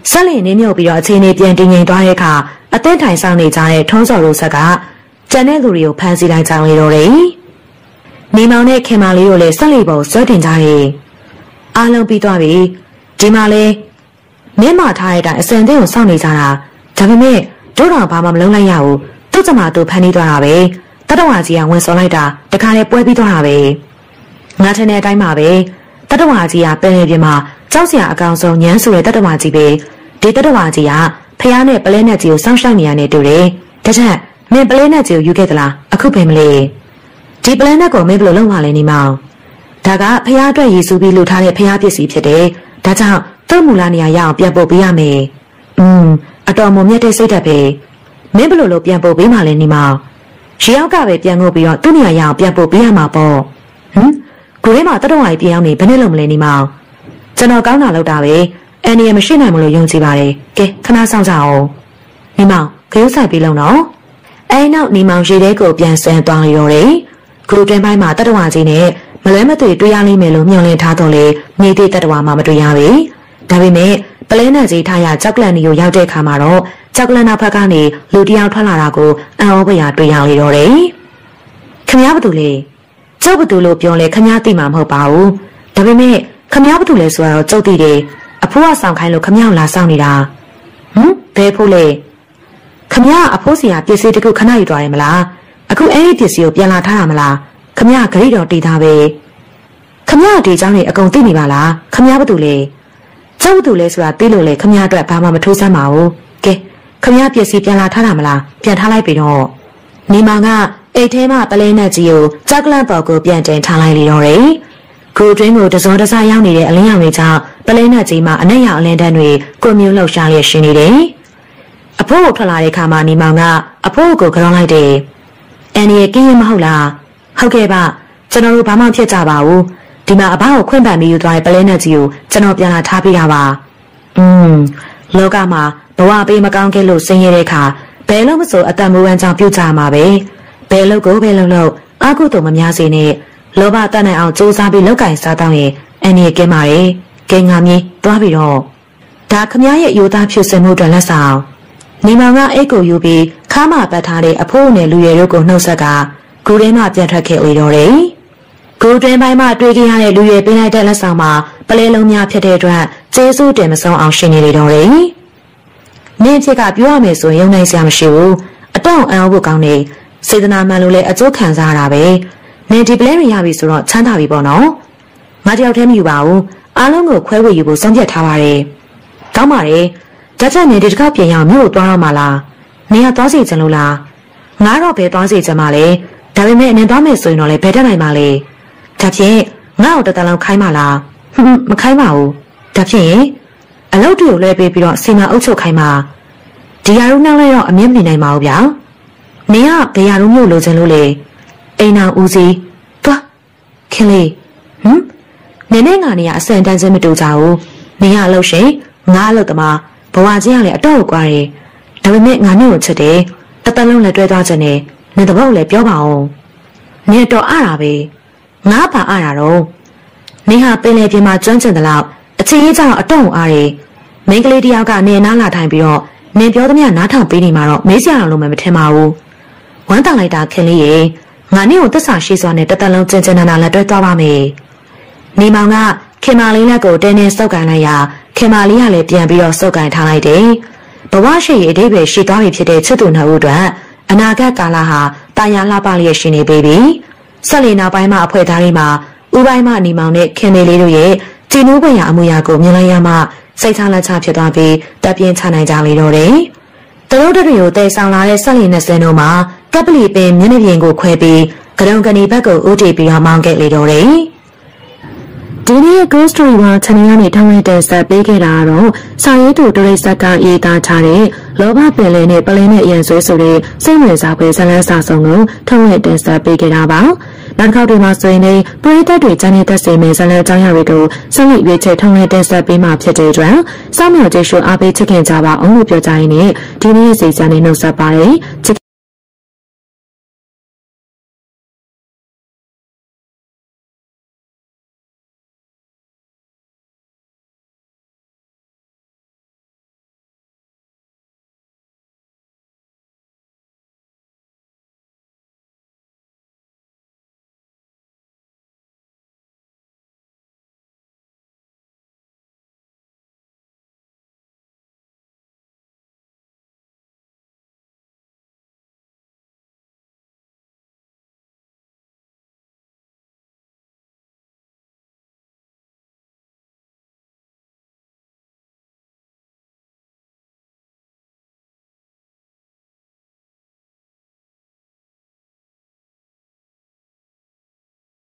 ဆက်လင်နေမြုပ်ပြီးတော့အခြေအနေပြန်တည်ငြိမ်သွားတဲ့အခါအသက်ထိုင်ဆောင်နေကြတဲ့ထုံးစော်တို့ဆက်ကကျန်တဲ့လူတွေကိုဖမ်းဆီးလိုက်ကြလေတော့တယ်။နေမောင်နဲ့ခင်မလေးတို့လည်းဆက်လီပုံဆွဲတင်ကြတယ်။အားလုံးပြီးသွားပြီ။ဒီမှာလေမင်းမထားတဲ့အတိုင်းအစံသေးကိုစောင့်နေကြတာဒါပေမဲ့တို့တော်ဘာမှမလုပ်လိုက်ရဘူး။သူ့ကျမတို့ဖမ်းနေသွားတာပဲ။တတဝါကြီးကဝင်စော်လိုက်တာတခါလေပွဲပြီးသွားတာပဲ။ငါထင်တဲ့အတိုင်းပါပဲ။တတဝါကြီးကပင်လေပြမှာကြောက်စရာအကောင်ဆုံးညမ်းဆိုတဲ့တတဝါကြီးပဲဒီတတဝါကြီးကဖះနဲ့ပလဲနဲ့ကြီးကိုစောင့်ရှောက်နေရနေတူတယ်။တချက်မင်းပလဲနဲ့ကြီးကိုယူခဲ့သလားအခုပင်မလေးဒီပလဲနဲ့ကိုမင်းဘယ်လိုလုပ်မှလဲနေမောင်ဒါကဖះအတွက်ရည်စူးပြီးလှူထားတဲ့ဖះပစ္စည်းဖြစ်တယ်။ဒါကြောင့်သူ့မူလနေရာရအောင်ပြန်ပို့ပေးရမယ်။อืมအတော်မမြတ်တဲ့စိတ်ဓာတ်ပဲမင်းဘယ်လိုလုပ်ပြန်ပို့ပေးမှလဲနေမောင်ရေရောက်ကပဲပြန်ငုတ်ပြီးတော့သူ့နေရာရအောင်ပြန်ပို့ပေးရမှာပေါ့ဟမ်ကိုရဲမှာတတော်ဝိုင်ပြန်အောင်နေဘယ်နဲ့လုပ်မလဲနေမောင်ကျွန်တော်ကောင်းတာလုပ်တာပဲအန်ဒီရမရှိနိုင်မလို့ယုံကြည်ပါတယ်ကဲခဏဆောင်ကြအောင်နေမောင်ခရုဆိုင်ပြီးလုံးတော့အဲနောက်နေမောင်ရေထဲကိုပြန်ဆန်းသွားလျော်တယ်ဂရုတွင်ပိုင်းမှာတတော်ဝါကြီးနဲ့မလွဲမသွေတွေ့ရလိမ့်မယ်လို့မျှော်လင့်ထားတော့လေမြေသေးတတော်ဝါမှမတွေ့ရပေဒါပေမဲ့ပလဲနဲ့ကြီးထားရကြောက်ကလန်နီကိုရောက်တဲ့အခါမှာတော့ကြောက်ကလန်နာဖက်ကနေလူတယောက်ထွက်လာတာကိုအံ့ဩဖွယ်တွေ့ရလေတော့တယ်ခမည်းဘာတူလဲကျုပ်ဘာတူလို့ပြောလဲခမည်းသိမှာမဟုတ်ပါဘူးဒါပေမဲ့ခမည်းဘာတူလဲဆိုတော့ကျုပ်သိတယ်အဖိုးကဆောင်ခိုင်းလို့ခမည်းလာဆောင်နေတာဟမ်ဘယ်ဖို့လဲခမည်းအဖိုးစီကပစ္စည်းတခုခဏယူသွားတယ်မလားအခုအဲ့ဒီပစ္စည်းကိုပြန်လာထားရမလားခမည်းဂရိတော်တည်ထားပဲခမည်းဒီเจ้าနေအကုန်သိနေပါလားခမည်းဘာတူလဲကျုပ်ဘာတူလဲဆိုတာသိလို့လေခမည်းအတွက်ဘာမှမထိုးစမ်းပါဘူးကဲခမည်းပစ္စည်းပြန်လာထားတာမလားပြန်ထားလိုက်ပြီတော့နေမောင်ကအိတ်ထဲမှာပလဲနဲ့ကြီးကိုကြောက်ကလန့်ပေါ်ကိုပြန်တင်ထားလိုက်လေတော့တယ်ဂူတွင်းကိုတစောတစားရောက်နေတဲ့အလင်းရောင်တွေကြောင့်ပလဲနဲ့ကြီးမှာအနက်ရောင်အလင်းတန်းတွေကိုမျိုးလှုပ်ရှားလျက်ရှိနေတယ်အဖိုးကိုထွက်လာတဲ့ခါမှာနေမောင်ကအဖိုးကိုကြောင်းလိုက်တယ်အန်ဒီရဲ့ကင်းရင်မဟုတ်လားဟုတ်ကဲ့ပါကျွန်တော်တို့ဘာမှဖြစ်ကြပါဘူးဒီမှာအဘကိုခွင့်ပန်ပြီးယူသွားတဲ့ပလဲနဲ့ကြီးကိုကျွန်တော်ပြန်လာထားပေးတာပါอืมလောကမှာဘဝပေးမကောင်းခဲ့လို့ဆင်းရဲတဲ့အခါဘယ်လို့မဆိုအတ္တမူဝမ်းကြောင့်ပြုတ်ကြမှာပဲဘယ်လို့ကိုဘယ်လို့လို့အာကုတုံမများစေနဲ့လောဘတတ်နိုင်အောင်စူးစမ်းပြီးလောက်ကင်စားတော့ရင်အန်ဒီကဲပါရဲ့ကဲငါမြင်သွားပြီးတော့ဒါခမရဲ့ယူသားဖြစ်စင်မှုအတွက်လက်ဆောင်နေမောင်ကအိတ်ကိုယူပြီးခါမပတ်ထားတဲ့အဖိုးနဲ့လူရည်တို့ကိုနှုတ်ဆက်ကဂူထဲမှပြန်ထွက်ခဲ့လေတော့တယ်ဂူတွင်ပိုင်းမှာတွေ့ကြရတဲ့လူရည်ပေးလိုက်တဲ့လက်ဆောင်မှာပလဲလုံးများဖြစ်တဲ့အတွက်ကျေးဇူးတင်မဆုံးအောင်ရှင်နေလေတော့တယ်နင်းဖြစ်ကပြောရမယ်ဆိုရင်ယုံနိုင်စရာမရှိဘူးအတောင့်အံ့ဖို့ကောင်းနေစေတနာမှန်လို့လည်းအကျိုးခံစားရတာပဲနင်းဒီပလဲတွေရပြီဆိုတော့ချမ်းသာပြီပေါ့နော်ငါတယောက်တည်းမယူပါဘူးအားလုံးကိုခွဲဝေယူဖို့ဆုံးဖြတ်ထားပါတယ်ကောင်းပါတယ်ဒါချက်နေဒီတစ်ခါပြင်ရအောင်မြို့ကိုသွားတော့မှလားနေရသွားစီချင်လို့လားငါတော့ဘယ်သွားစီချင်မှလဲဒါပေမဲ့နင်းသွားမယ်ဆိုရင်တော့လည်းဘယ်တက်နိုင်မှလဲဒါဖြင့်ငါ့ကိုတတလုံးခိုင်းမှလားဟွန်းမခိုင်းပါဘူးဒါဖြင့်အလုပ်တွေကိုလွှဲပေးပြီးတော့စီမံအုပ်ချုပ်ခိုင်းမှဒီယာရုနှောင်းလဲတော့အမြင့်မနေနိုင်ပါဘူးဗျာနင်ကဘယ်ယာရုမျိုးလိုချင်လို့လဲအိမ်အောင်ဦးစီးသွားခင်လေးဟမ်နင်နဲ့ငါနေရအစံတန်းချင်းမတူကြဘူးနင်ကအလုပ်ရှင်ငါအလုပ်သမားဘဝချင်းကလည်းအတော့ကိုကွာတယ်ဒါပေမဲ့ငါနဲ့ကိုချစ်တယ်တသက်လုံးလည်းတွဲသွားခြင်းနဲ့နင်တပုတ်လည်းပြောပါအောင်နင်တော့အားတာပဲငါပါအားတာတော့နင်ဟာပင်လေပြင်မှာကျွမ်းကျင်သလောက်အချင်းကြီးကြောင့်အတော့အားတယ်မိန်းကလေးတယောက်ကနေနားလာထိုင်ပြီးတော့နင်ပြောသမျှနားထောင်ပေးနေမှာတော့မေးစရာတော့မထင်ပါဘူးဝမ်းတောင်လိုက်တာခင်လေးရေငါနင့်ကိုသစ္စာရှိစွာနဲ့တသက်လုံးကျင်ကျင်နာနာလက်တွဲသွားပါမယ်နေမောင်ကခင်မာလေးလက်ကိုတင်းတင်းစုပ်ကန်လိုက်ရာခင်မာလေးကလည်းပြန်ပြီးတော့စုပ်ကန်ထားလိုက်တယ်ဘဝရှိရဲ့အတိတ်ပဲရှိသွားပြီဖြစ်တဲ့ချစ်သူနှစ်ဦးအတွက်အနာဂတ်ကာလဟာတာယာလှပလျက်ရှိနေပေပြီဆက်လီနောက်ပိုင်းမှာအဖွဲသားတွေမှာဥပိုင်းမှနေမောင်နဲ့ခင်လေးလေးတို့ရဲ့ကျင်းနိုးပွင့်ရာအမှုရာကိုမြင်လိုက်ရမှစိတ်ချလက်ချဖြစ်သွားပြီးတပ်ပြင်းချနိုင်ကြလေတော့တယ်။တရုတ်တွေကိုတည်ဆောင်လာတဲ့ဆက်လီနဲ့စင်းတို့မှာကပ်ပလီပင်မျက်နှာပြင်ကိုခွဲပြီးကရုံကနေဘက်ကိုဦးတည်ပြီးတော့မောင်းခဲ့လေတော့တယ်။ဒီနေ့ Ghost Story မှာချန်နယ်ကနေထောင်းရတဲ့ဆက်ပေးခဲ့တာကတော့စာရေးသူဒရိတ်ဆက်ကရေးသားထားတဲ့လောဘပင်လယ်နဲ့ပလင်းနဲ့အရန်ဆွဲဆိုတဲ့စိတ်ဝင်စားဖွယ်ဇာတ်လမ်းစာဆုံးကိုထောင်းရတဲ့ဆက်ပေးခဲ့တာပါ။နောက်တစ်ခေါက်ဒီမှာဆိုရင်လည်းပရိသတ်တွေကြားနေသက်စေမယ့်ဇာတ်လမ်းအကြောင်းအရာတွေကိုဆက်လက်ရွေးချယ်ထောင်းရတဲ့ဆက်ပေးမှာဖြစ်တဲ့အတွက်စောင့်မျှော်ကြည့်ရှုအားပေးချစ်ခင်ကြပါအောင်လို့ပြောကြရင်းနဲ့ဒီနေ့စိတ်ဆန်းနေနှုတ်ဆက်ပါတယ်။